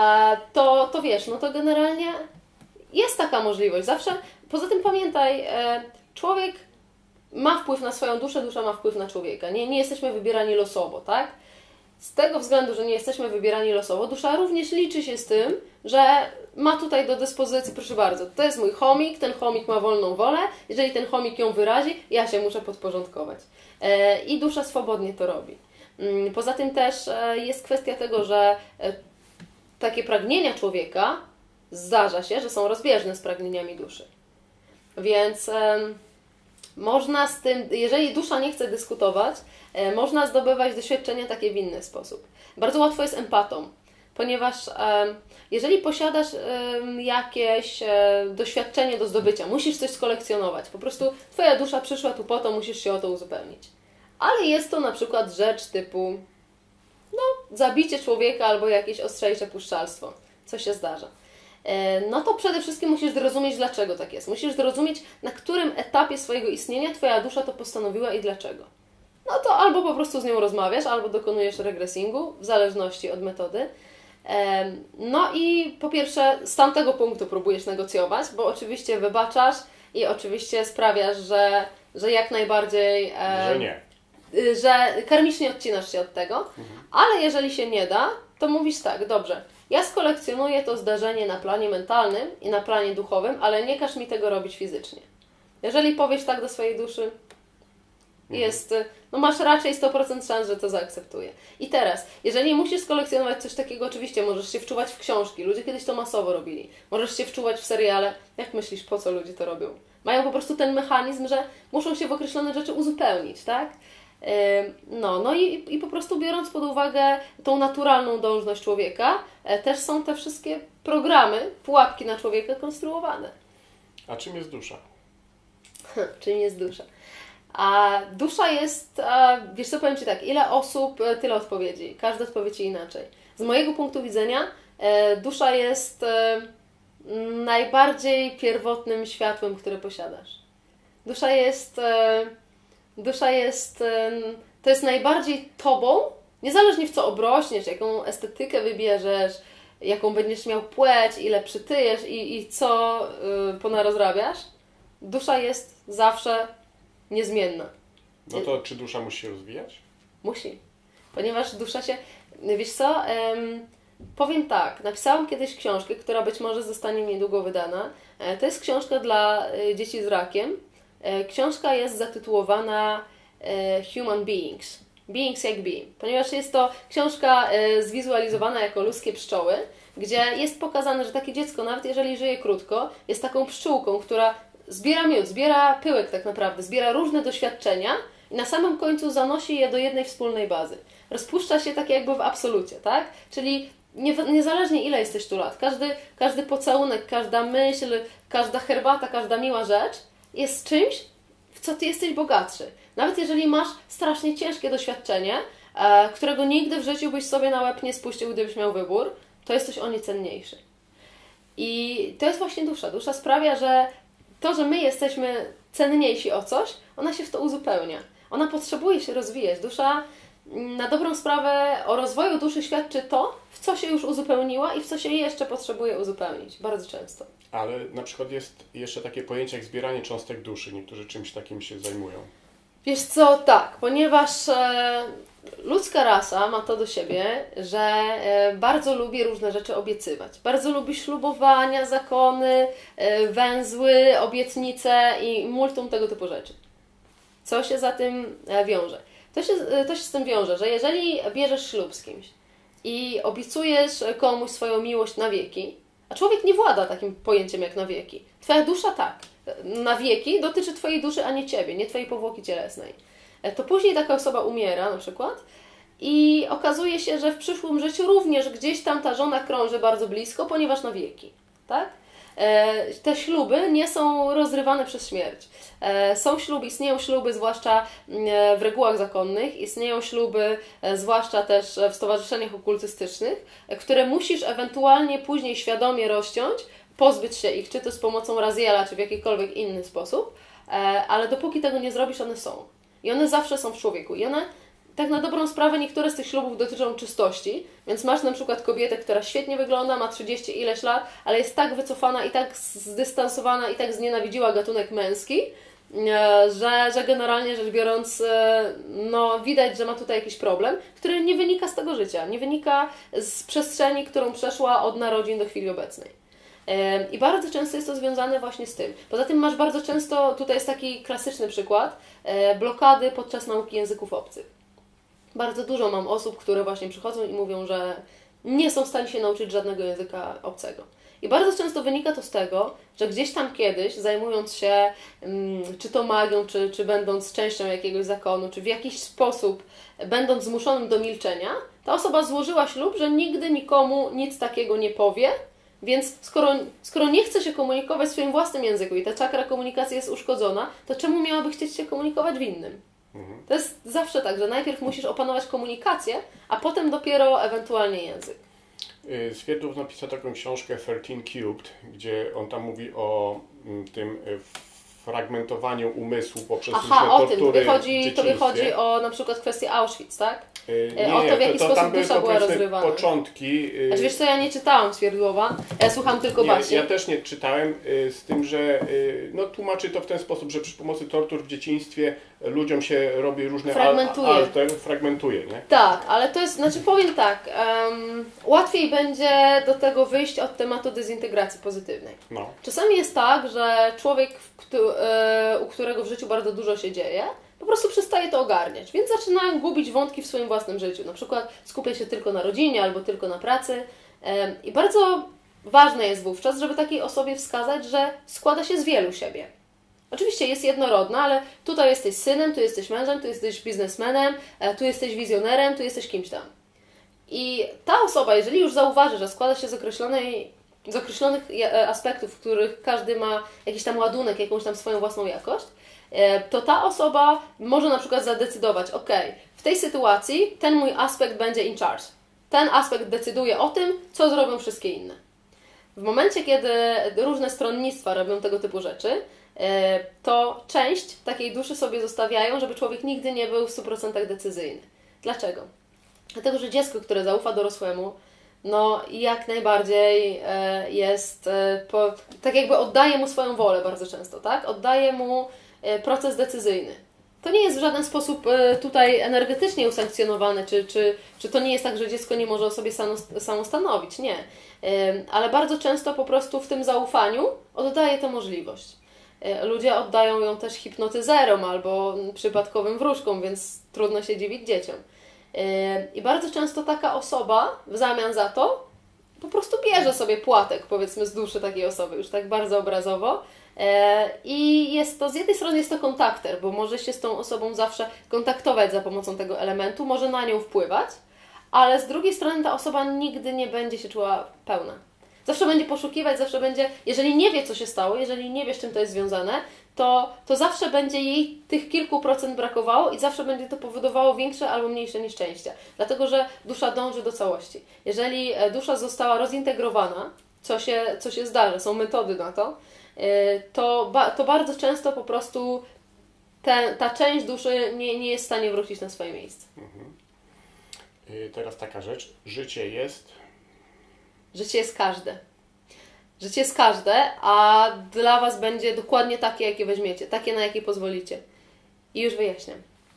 to, to wiesz, no to generalnie jest taka możliwość. Zawsze, poza tym pamiętaj, człowiek ma wpływ na swoją duszę, dusza ma wpływ na człowieka. Nie, nie jesteśmy wybierani losowo, tak? Z tego względu, że nie jesteśmy wybierani losowo, dusza również liczy się z tym, że ma tutaj do dyspozycji, proszę bardzo, to jest mój chomik, ten chomik ma wolną wolę, jeżeli ten chomik ją wyrazi, ja się muszę podporządkować. I dusza swobodnie to robi. Poza tym też jest kwestia tego, że takie pragnienia człowieka zdarza się, że są rozbieżne z pragnieniami duszy. Więc można z tym, jeżeli dusza nie chce dyskutować, można zdobywać doświadczenia takie w inny sposób. Bardzo łatwo jest empatą. ponieważ e, jeżeli posiadasz e, jakieś e, doświadczenie do zdobycia, musisz coś skolekcjonować, po prostu Twoja dusza przyszła tu po to, musisz się o to uzupełnić. Ale jest to na przykład rzecz typu no, zabicie człowieka albo jakieś ostrzejsze puszczalstwo, co się zdarza. No to przede wszystkim musisz zrozumieć, dlaczego tak jest. Musisz zrozumieć, na którym etapie swojego istnienia Twoja dusza to postanowiła i dlaczego. No to albo po prostu z nią rozmawiasz, albo dokonujesz regresingu, w zależności od metody. No i po pierwsze z tamtego punktu próbujesz negocjować, bo oczywiście wybaczasz i oczywiście sprawiasz, że, że jak najbardziej... Że nie. Że karmicznie odcinasz się od tego, mhm. ale jeżeli się nie da, to mówisz tak, dobrze, ja skolekcjonuję to zdarzenie na planie mentalnym i na planie duchowym, ale nie każ mi tego robić fizycznie. Jeżeli powiesz tak do swojej duszy, mhm. jest, no masz raczej sto procent szans, że to zaakceptuje. I teraz, jeżeli musisz skolekcjonować coś takiego, oczywiście możesz się wczuwać w książki, ludzie kiedyś to masowo robili, możesz się wczuwać w seriale, jak myślisz, po co ludzie to robią? Mają po prostu ten mechanizm, że muszą się w określone rzeczy uzupełnić, tak? No, no i, i po prostu biorąc pod uwagę tą naturalną dążność człowieka, też są te wszystkie programy, pułapki na człowieka konstruowane. A czym jest dusza? Czym jest dusza? A dusza jest, a, wiesz co, powiem Ci tak, ile osób, tyle odpowiedzi. Każda odpowiedź inaczej. Z mojego punktu widzenia e, dusza jest e, najbardziej pierwotnym światłem, które posiadasz. Dusza jest... E, Dusza jest, to jest najbardziej Tobą, niezależnie w co obrośniesz, jaką estetykę wybierzesz, jaką będziesz miał płeć, ile przytyjesz i, i co yy, ponarozrabiasz, dusza jest zawsze niezmienna. No to czy dusza musi się rozwijać? Musi, ponieważ dusza się, wiesz co, ym, powiem tak, napisałam kiedyś książkę, która być może zostanie niedługo wydana. To jest książka dla dzieci z rakiem. Książka jest zatytułowana Human Beings. Beings jak be. Ponieważ jest to książka zwizualizowana jako ludzkie pszczoły, gdzie jest pokazane, że takie dziecko, nawet jeżeli żyje krótko, jest taką pszczółką, która zbiera miód, zbiera pyłek tak naprawdę, zbiera różne doświadczenia i na samym końcu zanosi je do jednej wspólnej bazy. Rozpuszcza się tak jakby w absolucie, tak? Czyli nie, niezależnie ile jesteś tu lat, każdy, każdy pocałunek, każda myśl, każda herbata, każda miła rzecz jest czymś, w co Ty jesteś bogatszy. Nawet jeżeli masz strasznie ciężkie doświadczenie, e, którego nigdy w życiu byś sobie na łeb nie spuścił, gdybyś miał wybór, to jesteś o nie cenniejszy. I to jest właśnie dusza. Dusza sprawia, że to, że my jesteśmy cenniejsi o coś, ona się w to uzupełnia. Ona potrzebuje się rozwijać. Dusza, na dobrą sprawę, o rozwoju duszy świadczy to, w co się już uzupełniła i w co się jeszcze potrzebuje uzupełnić. Bardzo często. Ale na przykład jest jeszcze takie pojęcie jak zbieranie cząstek duszy. Niektórzy czymś takim się zajmują. Wiesz co, tak, ponieważ e, ludzka rasa ma to do siebie, że e, bardzo lubi różne rzeczy obiecywać. Bardzo lubi ślubowania, zakony, e, węzły, obietnice i multum tego typu rzeczy. Co się za tym e, wiąże? To się, to się z tym wiąże, że jeżeli bierzesz ślub z kimś i obiecujesz komuś swoją miłość na wieki, a człowiek nie włada takim pojęciem jak na wieki. Twoja dusza tak. Na wieki dotyczy Twojej duszy, a nie Ciebie, nie Twojej powłoki cielesnej. To później taka osoba umiera na przykład i okazuje się, że w przyszłym życiu również gdzieś tam ta żona krąży bardzo blisko, ponieważ na wieki. Tak? Te śluby nie są rozrywane przez śmierć. Są śluby, istnieją śluby zwłaszcza w regułach zakonnych, istnieją śluby zwłaszcza też w stowarzyszeniach okultystycznych, które musisz ewentualnie później świadomie rozciąć, pozbyć się ich, czy to z pomocą Raziela, czy w jakikolwiek inny sposób, ale dopóki tego nie zrobisz, one są. I one zawsze są w człowieku. I one, tak na dobrą sprawę, niektóre z tych ślubów dotyczą czystości, więc masz na przykład kobietę, która świetnie wygląda, ma trzydzieści ileś lat, ale jest tak wycofana i tak zdystansowana i tak znienawidziła gatunek męski, że, że generalnie rzecz biorąc, no widać, że ma tutaj jakiś problem, który nie wynika z tego życia, nie wynika z przestrzeni, którą przeszła od narodzin do chwili obecnej. I bardzo często jest to związane właśnie z tym. Poza tym masz bardzo często, tutaj jest taki klasyczny przykład, blokady podczas nauki języków obcych. Bardzo dużo mam osób, które właśnie przychodzą i mówią, że nie są w stanie się nauczyć żadnego języka obcego. I bardzo często wynika to z tego, że gdzieś tam kiedyś, zajmując się czy to magią, czy, czy będąc częścią jakiegoś zakonu, czy w jakiś sposób będąc zmuszonym do milczenia, Ta osoba złożyła ślub, że nigdy nikomu nic takiego nie powie, więc skoro, skoro nie chce się komunikować w swoim własnym języku i ta czakra komunikacji jest uszkodzona, to czemu miałaby chcieć się komunikować w innym? Mhm. To jest zawsze tak, że najpierw musisz opanować komunikację, a potem dopiero ewentualnie język. Swierdłow napisał taką książkę thirteen Cubed, gdzie on tam mówi o tym fragmentowaniu umysłu poprzez Aha, różne o tortury tym. Wychodzi, w to wychodzi o na przykład kwestię Auschwitz, tak? Nie, o to, w jaki to, to sposób dusza była rozrywana. Początki. Znaczy, wiesz co, ja nie czytałam Swierdłowa, ja słucham tylko nie, baśni. Ja też nie czytałem, z tym, że no, tłumaczy to w ten sposób, że przy pomocy tortur w dzieciństwie ludziom się robi różne fragmentuje. Al, alter, fragmentuje, nie? Tak, ale to jest, znaczy powiem tak, um, łatwiej będzie do tego wyjść od tematu dezintegracji pozytywnej. No. Czasami jest tak, że człowiek, u którego w życiu bardzo dużo się dzieje, po prostu przestaje to ogarniać, więc zaczyna gubić wątki w swoim własnym życiu. Na przykład skupia się tylko na rodzinie albo tylko na pracy. I bardzo ważne jest wówczas, żeby takiej osobie wskazać, że składa się z wielu siebie. Oczywiście jest jednorodna, ale tutaj jesteś synem, tu jesteś mężem, tu jesteś biznesmenem, tu jesteś wizjonerem, tu jesteś kimś tam. I ta osoba, jeżeli już zauważy, że składa się z określonej, z określonych aspektów, w których każdy ma jakiś tam ładunek, jakąś tam swoją własną jakość, to ta osoba może na przykład zadecydować, ok, w tej sytuacji ten mój aspekt będzie in charge. Ten aspekt decyduje o tym, co zrobią wszystkie inne. W momencie, kiedy różne stronnictwa robią tego typu rzeczy, to część takiej duszy sobie zostawiają, żeby człowiek nigdy nie był w stu procentach decyzyjny. Dlaczego? Dlatego, że dziecko, które zaufa dorosłemu, no jak najbardziej jest, po, tak jakby oddaje mu swoją wolę bardzo często, tak? Oddaje mu proces decyzyjny. To nie jest w żaden sposób tutaj energetycznie usankcjonowane, czy, czy, czy to nie jest tak, że dziecko nie może o sobie samo stanowić, nie. Ale bardzo często po prostu w tym zaufaniu oddaje tę możliwość. Ludzie oddają ją też hipnotyzerom albo przypadkowym wróżkom, więc trudno się dziwić dzieciom. I bardzo często taka osoba w zamian za to po prostu bierze sobie płatek, powiedzmy, z duszy takiej osoby, już tak bardzo obrazowo. I jest to, z jednej strony jest to kontakter, bo może się z tą osobą zawsze kontaktować za pomocą tego elementu, może na nią wpływać, ale z drugiej strony ta osoba nigdy nie będzie się czuła pełna. Zawsze będzie poszukiwać, zawsze będzie, jeżeli nie wie, co się stało, jeżeli nie wie, z czym to jest związane, to, to zawsze będzie jej tych kilku procent brakowało i zawsze będzie to powodowało większe albo mniejsze nieszczęścia. Dlatego, że dusza dąży do całości. Jeżeli dusza została rozintegrowana, co się, co się zdarza, są metody na to, to, ba, to bardzo często po prostu te, ta część duszy nie, nie jest w stanie wrócić na swoje miejsce. Mhm. Teraz taka rzecz. Życie jest... Życie jest każde. Życie jest każde, a dla Was będzie dokładnie takie, jakie weźmiecie. Takie, na jakie pozwolicie. I już wyjaśniam.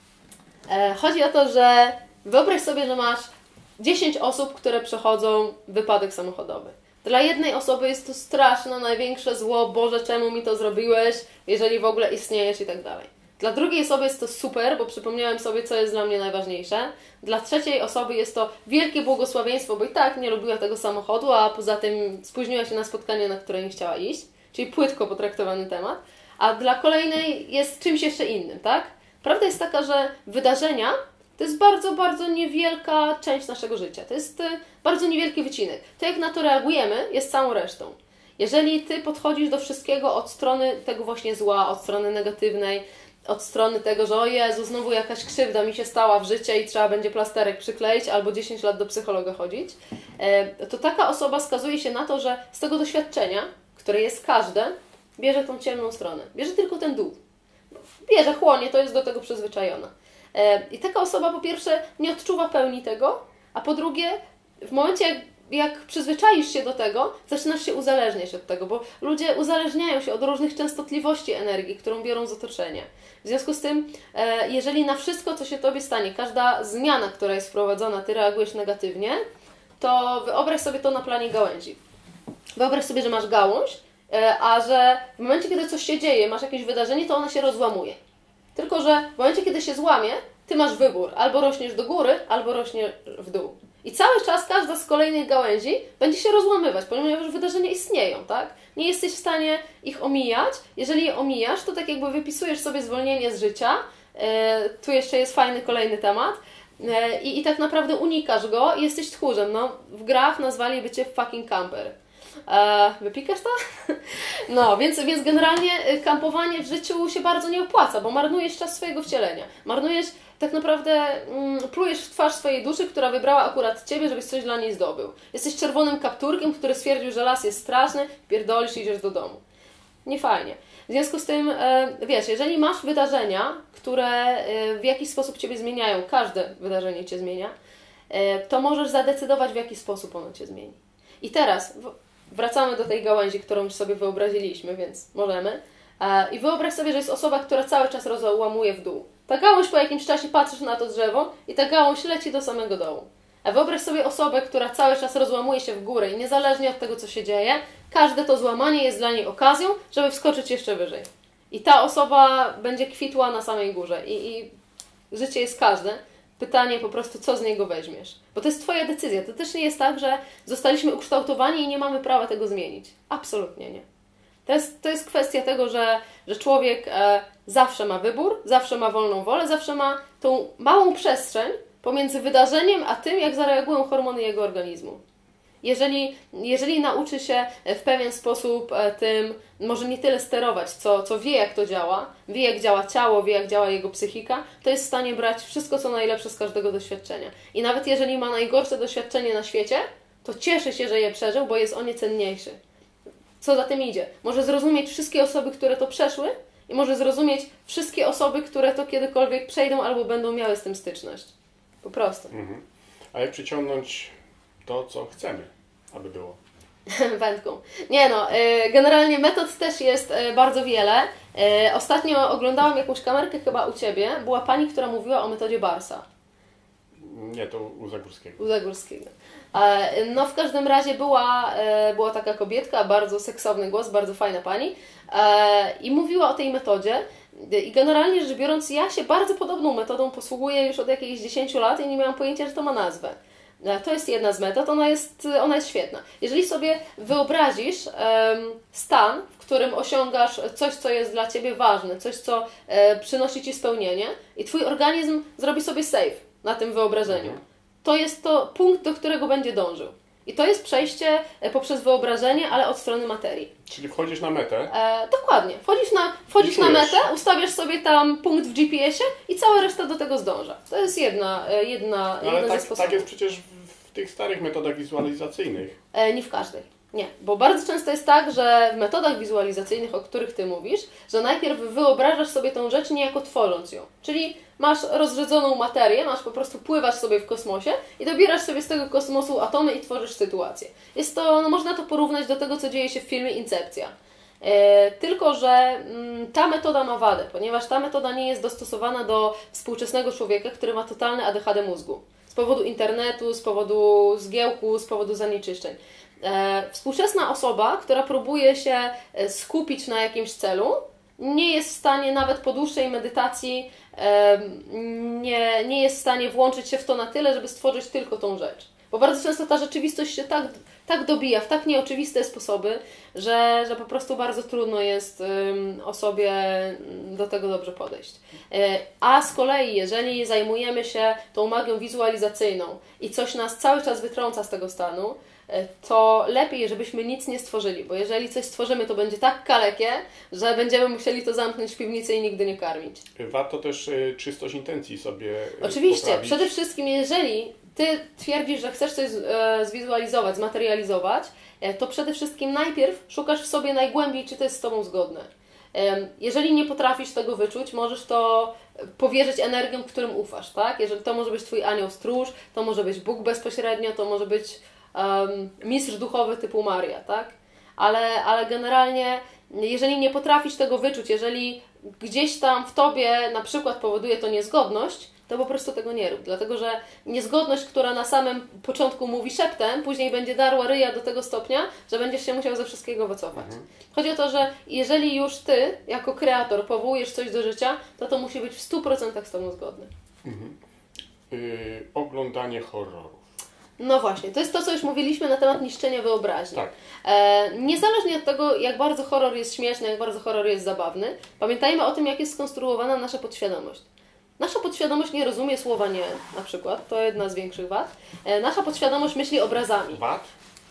E, chodzi o to, że wyobraź sobie, że masz dziesięć osób, które przechodzą wypadek samochodowy. Dla jednej osoby jest to straszne, największe zło, Boże, czemu mi to zrobiłeś, jeżeli w ogóle istniejesz i tak dalej. Dla drugiej osoby jest to super, bo przypomniałem sobie, co jest dla mnie najważniejsze. Dla trzeciej osoby jest to wielkie błogosławieństwo, bo i tak nie lubiła tego samochodu, a poza tym spóźniła się na spotkanie, na które nie chciała iść. Czyli płytko potraktowany temat. A dla kolejnej jest czymś jeszcze innym, tak? Prawda jest taka, że wydarzenia to jest bardzo, bardzo niewielka część naszego życia. To jest bardzo niewielki wycinek. To, jak na to reagujemy, jest całą resztą. Jeżeli Ty podchodzisz do wszystkiego od strony tego właśnie zła, od strony negatywnej, od strony tego, że o Jezu, znowu jakaś krzywda mi się stała w życiu i trzeba będzie plasterek przykleić albo dziesięć lat do psychologa chodzić, to taka osoba skazuje się na to, że z tego doświadczenia, które jest każde, bierze tą ciemną stronę. Bierze tylko ten dół. Bierze, chłonie, to jest do tego przyzwyczajona. I taka osoba po pierwsze nie odczuwa pełni tego, a po drugie w momencie jak, jak przyzwyczaisz się do tego, zaczynasz się uzależniać od tego, bo ludzie uzależniają się od różnych częstotliwości energii, którą biorą z otoczenia. W związku z tym, jeżeli na wszystko, co się Tobie stanie, każda zmiana, która jest wprowadzona, Ty reagujesz negatywnie, to wyobraź sobie to na planie gałęzi. Wyobraź sobie, że masz gałąź, a że w momencie, kiedy coś się dzieje, masz jakieś wydarzenie, to ona się rozłamuje. Tylko że w momencie, kiedy się złamie, Ty masz wybór. Albo rośniesz do góry, albo rośniesz w dół. I cały czas każda z kolejnych gałęzi będzie się rozłamywać, ponieważ wydarzenia istnieją, tak? Nie jesteś w stanie ich omijać. Jeżeli je omijasz, to tak jakby wypisujesz sobie zwolnienie z życia. Yy, tu jeszcze jest fajny kolejny temat. I, i tak naprawdę unikasz go i jesteś tchórzem. No, w grach nazwaliby Cię fucking camper. E, wypikasz to? No, więc, więc generalnie kampowanie w życiu się bardzo nie opłaca, bo marnujesz czas swojego wcielenia. Marnujesz, tak naprawdę mm, plujesz w twarz swojej duszy, która wybrała akurat Ciebie, żebyś coś dla niej zdobył. Jesteś czerwonym kapturkiem, który stwierdził, że las jest straszny, pierdolisz i idziesz do domu. Nie fajnie. W związku z tym, e, wiesz, jeżeli masz wydarzenia, które e, w jakiś sposób Ciebie zmieniają, każde wydarzenie Cię zmienia, e, to możesz zadecydować, w jaki sposób ono Cię zmieni. I teraz w, wracamy do tej gałęzi, którą już sobie wyobraziliśmy, więc możemy. E, I wyobraź sobie, że jest osoba, która cały czas rozłamuje w dół. Ta gałąź po jakimś czasie patrzysz na to drzewo i ta gałąź leci do samego dołu. A wyobraź sobie osobę, która cały czas rozłamuje się w górę i niezależnie od tego, co się dzieje, każde to złamanie jest dla niej okazją, żeby wskoczyć jeszcze wyżej. I ta osoba będzie kwitła na samej górze. I, i życie jest każde. Pytanie po prostu, co z niego weźmiesz. Bo to jest Twoja decyzja. To też nie jest tak, że zostaliśmy ukształtowani i nie mamy prawa tego zmienić. Absolutnie nie. To jest, to jest kwestia tego, że, że człowiek e, zawsze ma wybór, zawsze ma wolną wolę, zawsze ma tą małą przestrzeń pomiędzy wydarzeniem a tym, jak zareagują hormony jego organizmu. Jeżeli, jeżeli nauczy się w pewien sposób tym, może nie tyle sterować, co, co wie, jak to działa, wie, jak działa ciało, wie, jak działa jego psychika, to jest w stanie brać wszystko, co najlepsze z każdego doświadczenia. I nawet jeżeli ma najgorsze doświadczenie na świecie, to cieszy się, że je przeżył, bo jest o nie cenniejszy. Co za tym idzie? Może zrozumieć wszystkie osoby, które to przeszły i może zrozumieć wszystkie osoby, które to kiedykolwiek przejdą albo będą miały z tym styczność. Po prostu. Mhm. A jak przyciągnąć to, co chcemy, aby było? Wędką. Nie no, generalnie metod też jest bardzo wiele. Ostatnio oglądałam jakąś kamerkę chyba u Ciebie. Była pani, która mówiła o metodzie Barsa. Nie, to u Zagórskiego. U Zagórskiego. No w każdym razie była, była taka kobietka, bardzo seksowny głos, bardzo fajna pani i mówiła o tej metodzie. I generalnie rzecz biorąc, ja się bardzo podobną metodą posługuję już od jakichś dziesięciu lat i nie miałam pojęcia, że to ma nazwę. To jest jedna z metod, ona jest, ona jest świetna. Jeżeli sobie wyobrazisz um, stan, w którym osiągasz coś, co jest dla Ciebie ważne, coś, co e, przynosi Ci spełnienie i Twój organizm zrobi sobie save na tym wyobrażeniu, to jest to punkt, do którego będzie dążył. I to jest przejście poprzez wyobrażenie, ale od strony materii. Czyli wchodzisz na metę? E, dokładnie. Wchodzisz na, wchodzisz na metę, ustawiasz sobie tam punkt w G P S ie i cała reszta do tego zdąża. To jest jedna, jedna, no, ale jedna tak, ze sposobów. tak jest przecież w, w tych starych metodach wizualizacyjnych. E, nie w każdej. Nie, bo bardzo często jest tak, że w metodach wizualizacyjnych, o których Ty mówisz, że najpierw wyobrażasz sobie tą rzecz niejako tworząc ją. Czyli masz rozrzedzoną materię, masz po prostu, pływasz sobie w kosmosie i dobierasz sobie z tego kosmosu atomy i tworzysz sytuację. Jest to, no można to porównać do tego, co dzieje się w filmie Incepcja. E, tylko, że mm, ta metoda ma wadę, ponieważ ta metoda nie jest dostosowana do współczesnego człowieka, który ma totalne A D H D mózgu. Z powodu internetu, z powodu zgiełku, z powodu zanieczyszczeń. E, współczesna osoba, która próbuje się skupić na jakimś celu, nie jest w stanie nawet po dłuższej medytacji e, nie, nie jest w stanie włączyć się w to na tyle, żeby stworzyć tylko tą rzecz. Bo bardzo często ta rzeczywistość się tak, tak dobija w tak nieoczywiste sposoby, że, że po prostu bardzo trudno jest um, osobie do tego dobrze podejść. E, a z kolei, jeżeli zajmujemy się tą magią wizualizacyjną i coś nas cały czas wytrąca z tego stanu, to lepiej, żebyśmy nic nie stworzyli, bo jeżeli coś stworzymy, to będzie tak kalekie, że będziemy musieli to zamknąć w piwnicy i nigdy nie karmić. Warto też y, czystość intencji sobie Oczywiście, poprawić. Przede wszystkim jeżeli Ty twierdzisz, że chcesz coś e, zwizualizować, zmaterializować, e, to przede wszystkim najpierw szukasz w sobie najgłębiej, czy to jest z Tobą zgodne. E, jeżeli nie potrafisz tego wyczuć, możesz to powierzyć energiom, którym ufasz, tak? Jeżeli to może być Twój anioł stróż, to może być Bóg bezpośrednio, to może być Um, mistrz duchowy typu Maria, tak? Ale, ale generalnie, jeżeli nie potrafisz tego wyczuć, jeżeli gdzieś tam w Tobie na przykład powoduje to niezgodność, to po prostu tego nie rób. Dlatego, że niezgodność, która na samym początku mówi szeptem, później będzie darła ryja do tego stopnia, że będziesz się musiał ze wszystkiego wycofać. Mhm. Chodzi o to, że jeżeli już Ty, jako kreator, powołujesz coś do życia, to to musi być w stu procentach z Tobą zgodne. Mhm. Yy, oglądanie horrorów. No właśnie, to jest to, co już mówiliśmy na temat niszczenia wyobraźni. Tak. E, niezależnie od tego, jak bardzo horror jest śmieszny, jak bardzo horror jest zabawny, pamiętajmy o tym, jak jest skonstruowana nasza podświadomość. Nasza podświadomość nie rozumie słowa nie, na przykład, to jedna z większych wad. Nasza podświadomość myśli obrazami. Wad?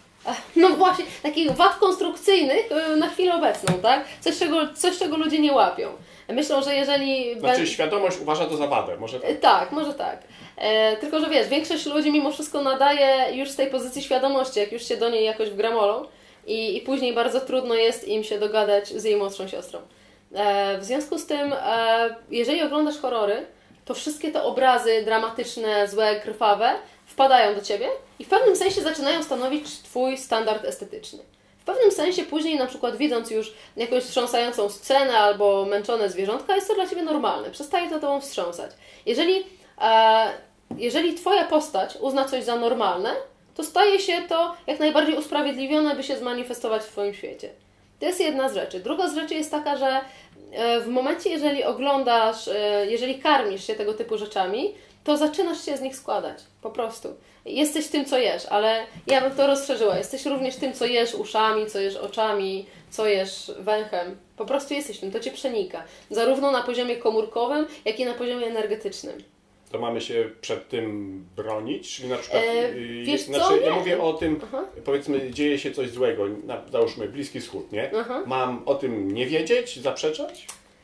No właśnie, takich wad konstrukcyjnych na chwilę obecną, tak? Coś, czego, coś, czego ludzie nie łapią. Myślą, że jeżeli... Znaczy świadomość uważa to za wadę, może tak? Tak, może tak. E, tylko, że wiesz, większość ludzi mimo wszystko nadaje już z tej pozycji świadomości, jak już się do niej jakoś wgramolą i, i później bardzo trudno jest im się dogadać z jej młodszą siostrą. E, w związku z tym, e, jeżeli oglądasz horrory, to wszystkie te obrazy dramatyczne, złe, krwawe wpadają do Ciebie i w pewnym sensie zaczynają stanowić Twój standard estetyczny. W pewnym sensie później, na przykład widząc już jakąś wstrząsającą scenę albo męczone zwierzątka, jest to dla Ciebie normalne. Przestaje to Tobą wstrząsać. Jeżeli, e, jeżeli Twoja postać uzna coś za normalne, to staje się to jak najbardziej usprawiedliwione, by się zmanifestować w Twoim świecie. To jest jedna z rzeczy. Druga z rzeczy jest taka, że w momencie, jeżeli oglądasz, jeżeli karmisz się tego typu rzeczami, to zaczynasz się z nich składać. Po prostu. Jesteś tym, co jesz, ale ja bym to rozszerzyła. Jesteś również tym, co jesz uszami, co jesz oczami, co jesz węchem. Po prostu jesteś tym, to Cię przenika. Zarówno na poziomie komórkowym, jak i na poziomie energetycznym. To mamy się przed tym bronić? Czyli na przykład, e, wiesz znaczy, co? ja mówię o tym, Aha. powiedzmy, dzieje się coś złego, na, załóżmy Bliski Wschód, nie? Aha. Mam o tym nie wiedzieć, zaprzeczać?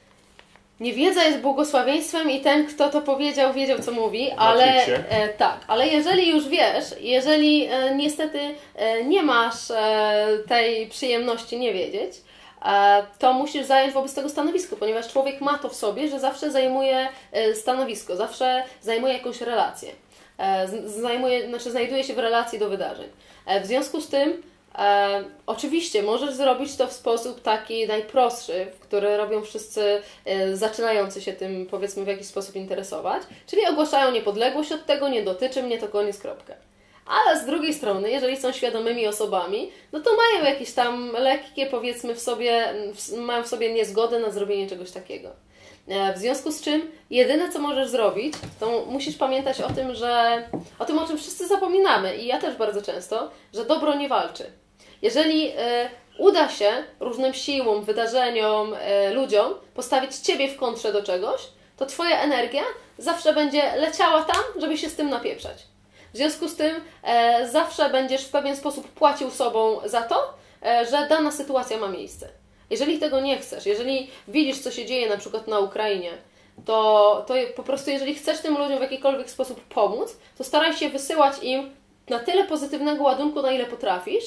Niewiedza jest błogosławieństwem i ten, kto to powiedział, wiedział, co mówi, ale e, tak, ale jeżeli już wiesz, jeżeli e, niestety e, nie masz e, tej przyjemności nie wiedzieć, e, to musisz zająć wobec tego stanowisko, ponieważ człowiek ma to w sobie, że zawsze zajmuje e, stanowisko, zawsze zajmuje jakąś relację, e, z, zajmuje, znaczy znajduje się w relacji do wydarzeń. E, w związku z tym E, oczywiście możesz zrobić to w sposób taki najprostszy, w który robią wszyscy e, zaczynający się tym, powiedzmy, w jakiś sposób interesować, czyli ogłaszają niepodległość od tego, nie dotyczy mnie, to koniec, kropka. Ale z drugiej strony, jeżeli są świadomymi osobami, no to mają jakieś tam lekkie, powiedzmy, w sobie, w, mają w sobie niezgodę na zrobienie czegoś takiego. E, w związku z czym jedyne, co możesz zrobić, to musisz pamiętać o tym, że o tym, o czym wszyscy zapominamy i ja też bardzo często, że dobro nie walczy. Jeżeli e, uda się różnym siłom, wydarzeniom, e, ludziom postawić Ciebie w kontrze do czegoś, to Twoja energia zawsze będzie leciała tam, żeby się z tym napieprzać. W związku z tym e, zawsze będziesz w pewien sposób płacił sobą za to, e, że dana sytuacja ma miejsce. Jeżeli tego nie chcesz, jeżeli widzisz, co się dzieje na przykład na Ukrainie, to, to po prostu jeżeli chcesz tym ludziom w jakikolwiek sposób pomóc, to staraj się wysyłać im na tyle pozytywnego ładunku, na ile potrafisz,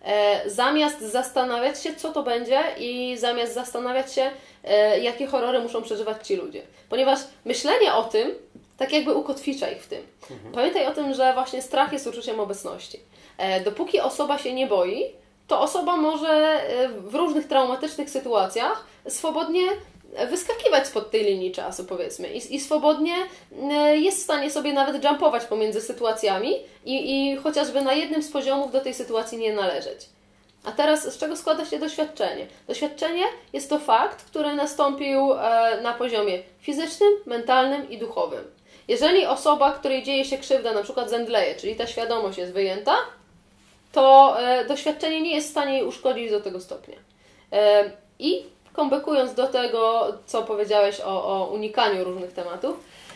E, zamiast zastanawiać się, co to będzie i zamiast zastanawiać się, e, jakie horrory muszą przeżywać ci ludzie. Ponieważ myślenie o tym, tak jakby ukotwicza ich w tym. Mhm. Pamiętaj o tym, że właśnie strach jest uczuciem obecności. E, dopóki osoba się nie boi, to osoba może e, w różnych traumatycznych sytuacjach swobodnie wyskakiwać spod tej linii czasu, powiedzmy, i, i swobodnie jest w stanie sobie nawet jumpować pomiędzy sytuacjami i, i chociażby na jednym z poziomów do tej sytuacji nie należeć. A teraz z czego składa się doświadczenie? Doświadczenie jest to fakt, który nastąpił na poziomie fizycznym, mentalnym i duchowym. Jeżeli osoba, której dzieje się krzywda, na przykład zemdleje, czyli ta świadomość jest wyjęta, to doświadczenie nie jest w stanie jej uszkodzić do tego stopnia. I kombekując do tego, co powiedziałeś o, o unikaniu różnych tematów,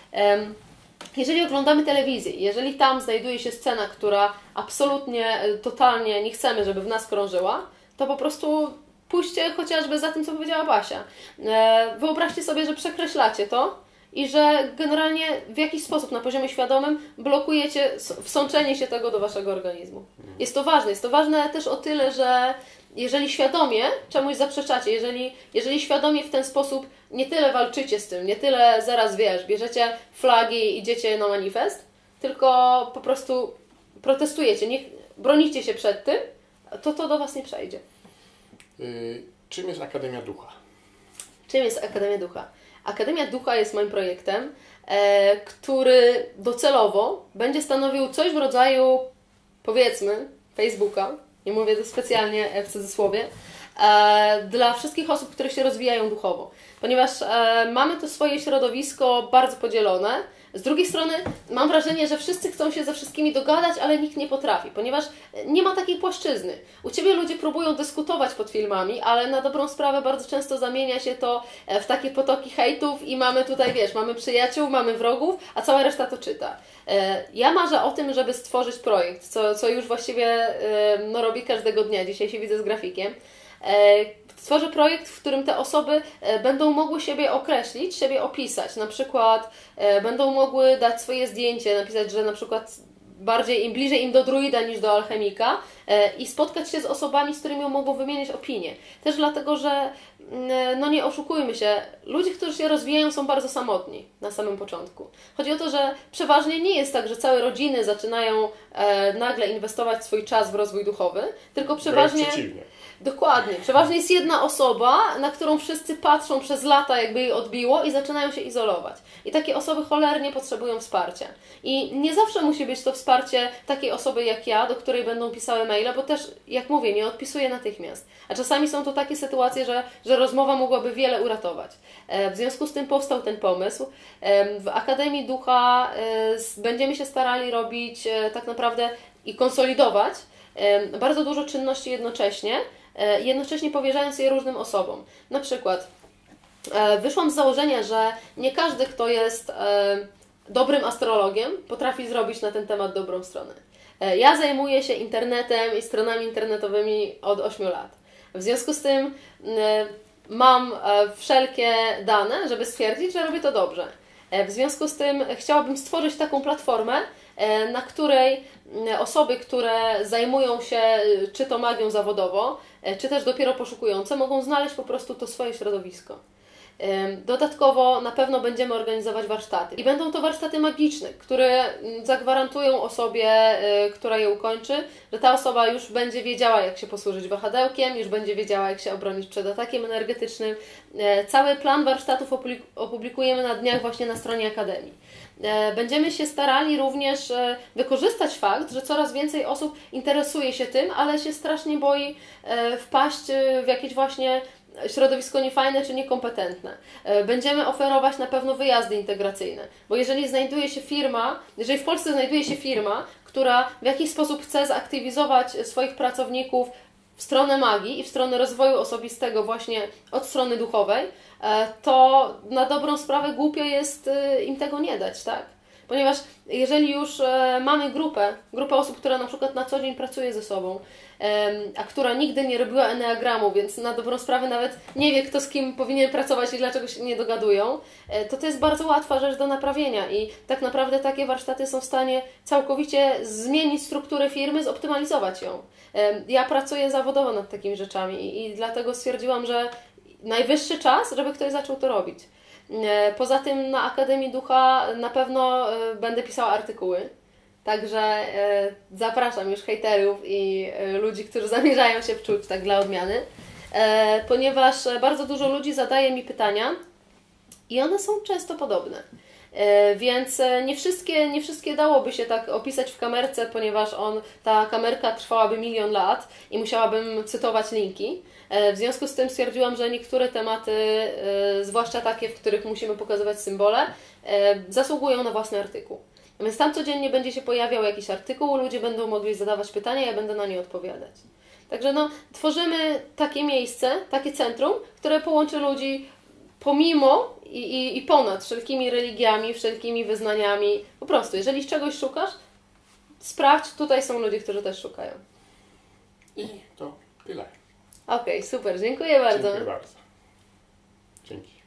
jeżeli oglądamy telewizję, jeżeli tam znajduje się scena, która absolutnie, totalnie nie chcemy, żeby w nas krążyła, to po prostu pójście chociażby za tym, co powiedziała Basia. Wyobraźcie sobie, że przekreślacie to i że generalnie w jakiś sposób na poziomie świadomym blokujecie wsączenie się tego do waszego organizmu. Jest to ważne. Jest to ważne też o tyle, że jeżeli świadomie czemuś zaprzeczacie, jeżeli, jeżeli świadomie w ten sposób nie tyle walczycie z tym, nie tyle zaraz wiesz, bierzecie flagi i idziecie na manifest, tylko po prostu protestujecie, nie, bronicie się przed tym, to to do was nie przejdzie. Yy, czym jest Akademia Ducha? Czym jest Akademia Ducha? Akademia Ducha jest moim projektem, e, który docelowo będzie stanowił coś w rodzaju, powiedzmy, Facebooka. Nie mówię to specjalnie w cudzysłowie, e, dla wszystkich osób, które się rozwijają duchowo. Ponieważ e, mamy to swoje środowisko bardzo podzielone. Z drugiej strony mam wrażenie, że wszyscy chcą się ze wszystkimi dogadać, ale nikt nie potrafi, ponieważ nie ma takiej płaszczyzny. U Ciebie ludzie próbują dyskutować pod filmami, ale na dobrą sprawę bardzo często zamienia się to w takie potoki hejtów i mamy tutaj, wiesz, mamy przyjaciół, mamy wrogów, a cała reszta to czyta. Ja marzę o tym, żeby stworzyć projekt, co, co już właściwie no, robię każdego dnia. Dzisiaj się widzę z grafikiem. Stworzę projekt, w którym te osoby będą mogły siebie określić, siebie opisać. Na przykład będą mogły dać swoje zdjęcie, napisać, że na przykład bardziej im bliżej im do druida niż do alchemika i spotkać się z osobami, z którymi mogą wymieniać opinie. Też dlatego, że no nie oszukujmy się, ludzie, którzy się rozwijają, są bardzo samotni na samym początku. Chodzi o to, że przeważnie nie jest tak, że całe rodziny zaczynają nagle inwestować swój czas w rozwój duchowy, tylko przeważnie... Dokładnie. Przeważnie jest jedna osoba, na którą wszyscy patrzą przez lata, jakby jej odbiło i zaczynają się izolować. I takie osoby cholernie potrzebują wsparcia. I nie zawsze musi być to wsparcie takiej osoby jak ja, do której będą pisały maile, bo też, jak mówię, nie odpisuję natychmiast. A czasami są to takie sytuacje, że, że rozmowa mogłaby wiele uratować. W związku z tym powstał ten pomysł. W Akademii Ducha będziemy się starali robić tak naprawdę i konsolidować bardzo dużo czynności jednocześnie, jednocześnie powierzając je różnym osobom. Na przykład wyszłam z założenia, że nie każdy, kto jest dobrym astrologiem, potrafi zrobić na ten temat dobrą stronę. Ja zajmuję się internetem i stronami internetowymi od ośmiu lat. W związku z tym mam wszelkie dane, żeby stwierdzić, że robię to dobrze. W związku z tym chciałabym stworzyć taką platformę, na której osoby, które zajmują się czy to magią zawodowo, czy też dopiero poszukujące, mogą znaleźć po prostu to swoje środowisko. Dodatkowo na pewno będziemy organizować warsztaty. I będą to warsztaty magiczne, które zagwarantują osobie, która je ukończy, że ta osoba już będzie wiedziała, jak się posłużyć wahadełkiem, już będzie wiedziała, jak się obronić przed atakiem energetycznym. Cały plan warsztatów opublikujemy na dniach właśnie na stronie Akademii. Będziemy się starali również wykorzystać fakt, że coraz więcej osób interesuje się tym, ale się strasznie boi wpaść w jakieś właśnie środowisko niefajne czy niekompetentne. Będziemy oferować na pewno wyjazdy integracyjne, bo jeżeli znajduje się firma, jeżeli w Polsce znajduje się firma, która w jakiś sposób chce zaktywizować swoich pracowników w stronę magii i w stronę rozwoju osobistego właśnie od strony duchowej, to na dobrą sprawę głupio jest im tego nie dać, tak? Ponieważ jeżeli już mamy grupę, grupę osób, która na przykład na co dzień pracuje ze sobą, a która nigdy nie robiła enneagramu, więc na dobrą sprawę nawet nie wie, kto z kim powinien pracować i dlaczego się nie dogadują, to to jest bardzo łatwa rzecz do naprawienia i tak naprawdę takie warsztaty są w stanie całkowicie zmienić strukturę firmy, zoptymalizować ją. Ja pracuję zawodowo nad takimi rzeczami i dlatego stwierdziłam, że najwyższy czas, żeby ktoś zaczął to robić. Poza tym na Akademii Ducha na pewno będę pisała artykuły, także zapraszam już hejterów i ludzi, którzy zamierzają się wczuć tak dla odmiany, ponieważ bardzo dużo ludzi zadaje mi pytania i one są często podobne. Więc nie wszystkie, nie wszystkie dałoby się tak opisać w kamerce, ponieważ on, ta kamerka trwałaby milion lat i musiałabym cytować linki. W związku z tym stwierdziłam, że niektóre tematy, zwłaszcza takie, w których musimy pokazywać symbole, zasługują na własny artykuł. Więc tam codziennie będzie się pojawiał jakiś artykuł, ludzie będą mogli zadawać pytania, ja będę na nie odpowiadać. Także no, tworzymy takie miejsce, takie centrum, które połączy ludzi pomimo i, i, i ponad wszelkimi religiami, wszelkimi wyznaniami. Po prostu, jeżeli czegoś szukasz, sprawdź, tutaj są ludzie, którzy też szukają. I to tyle. Okej, okay, super, dziękuję bardzo. Dziękuję bardzo. Dzięki.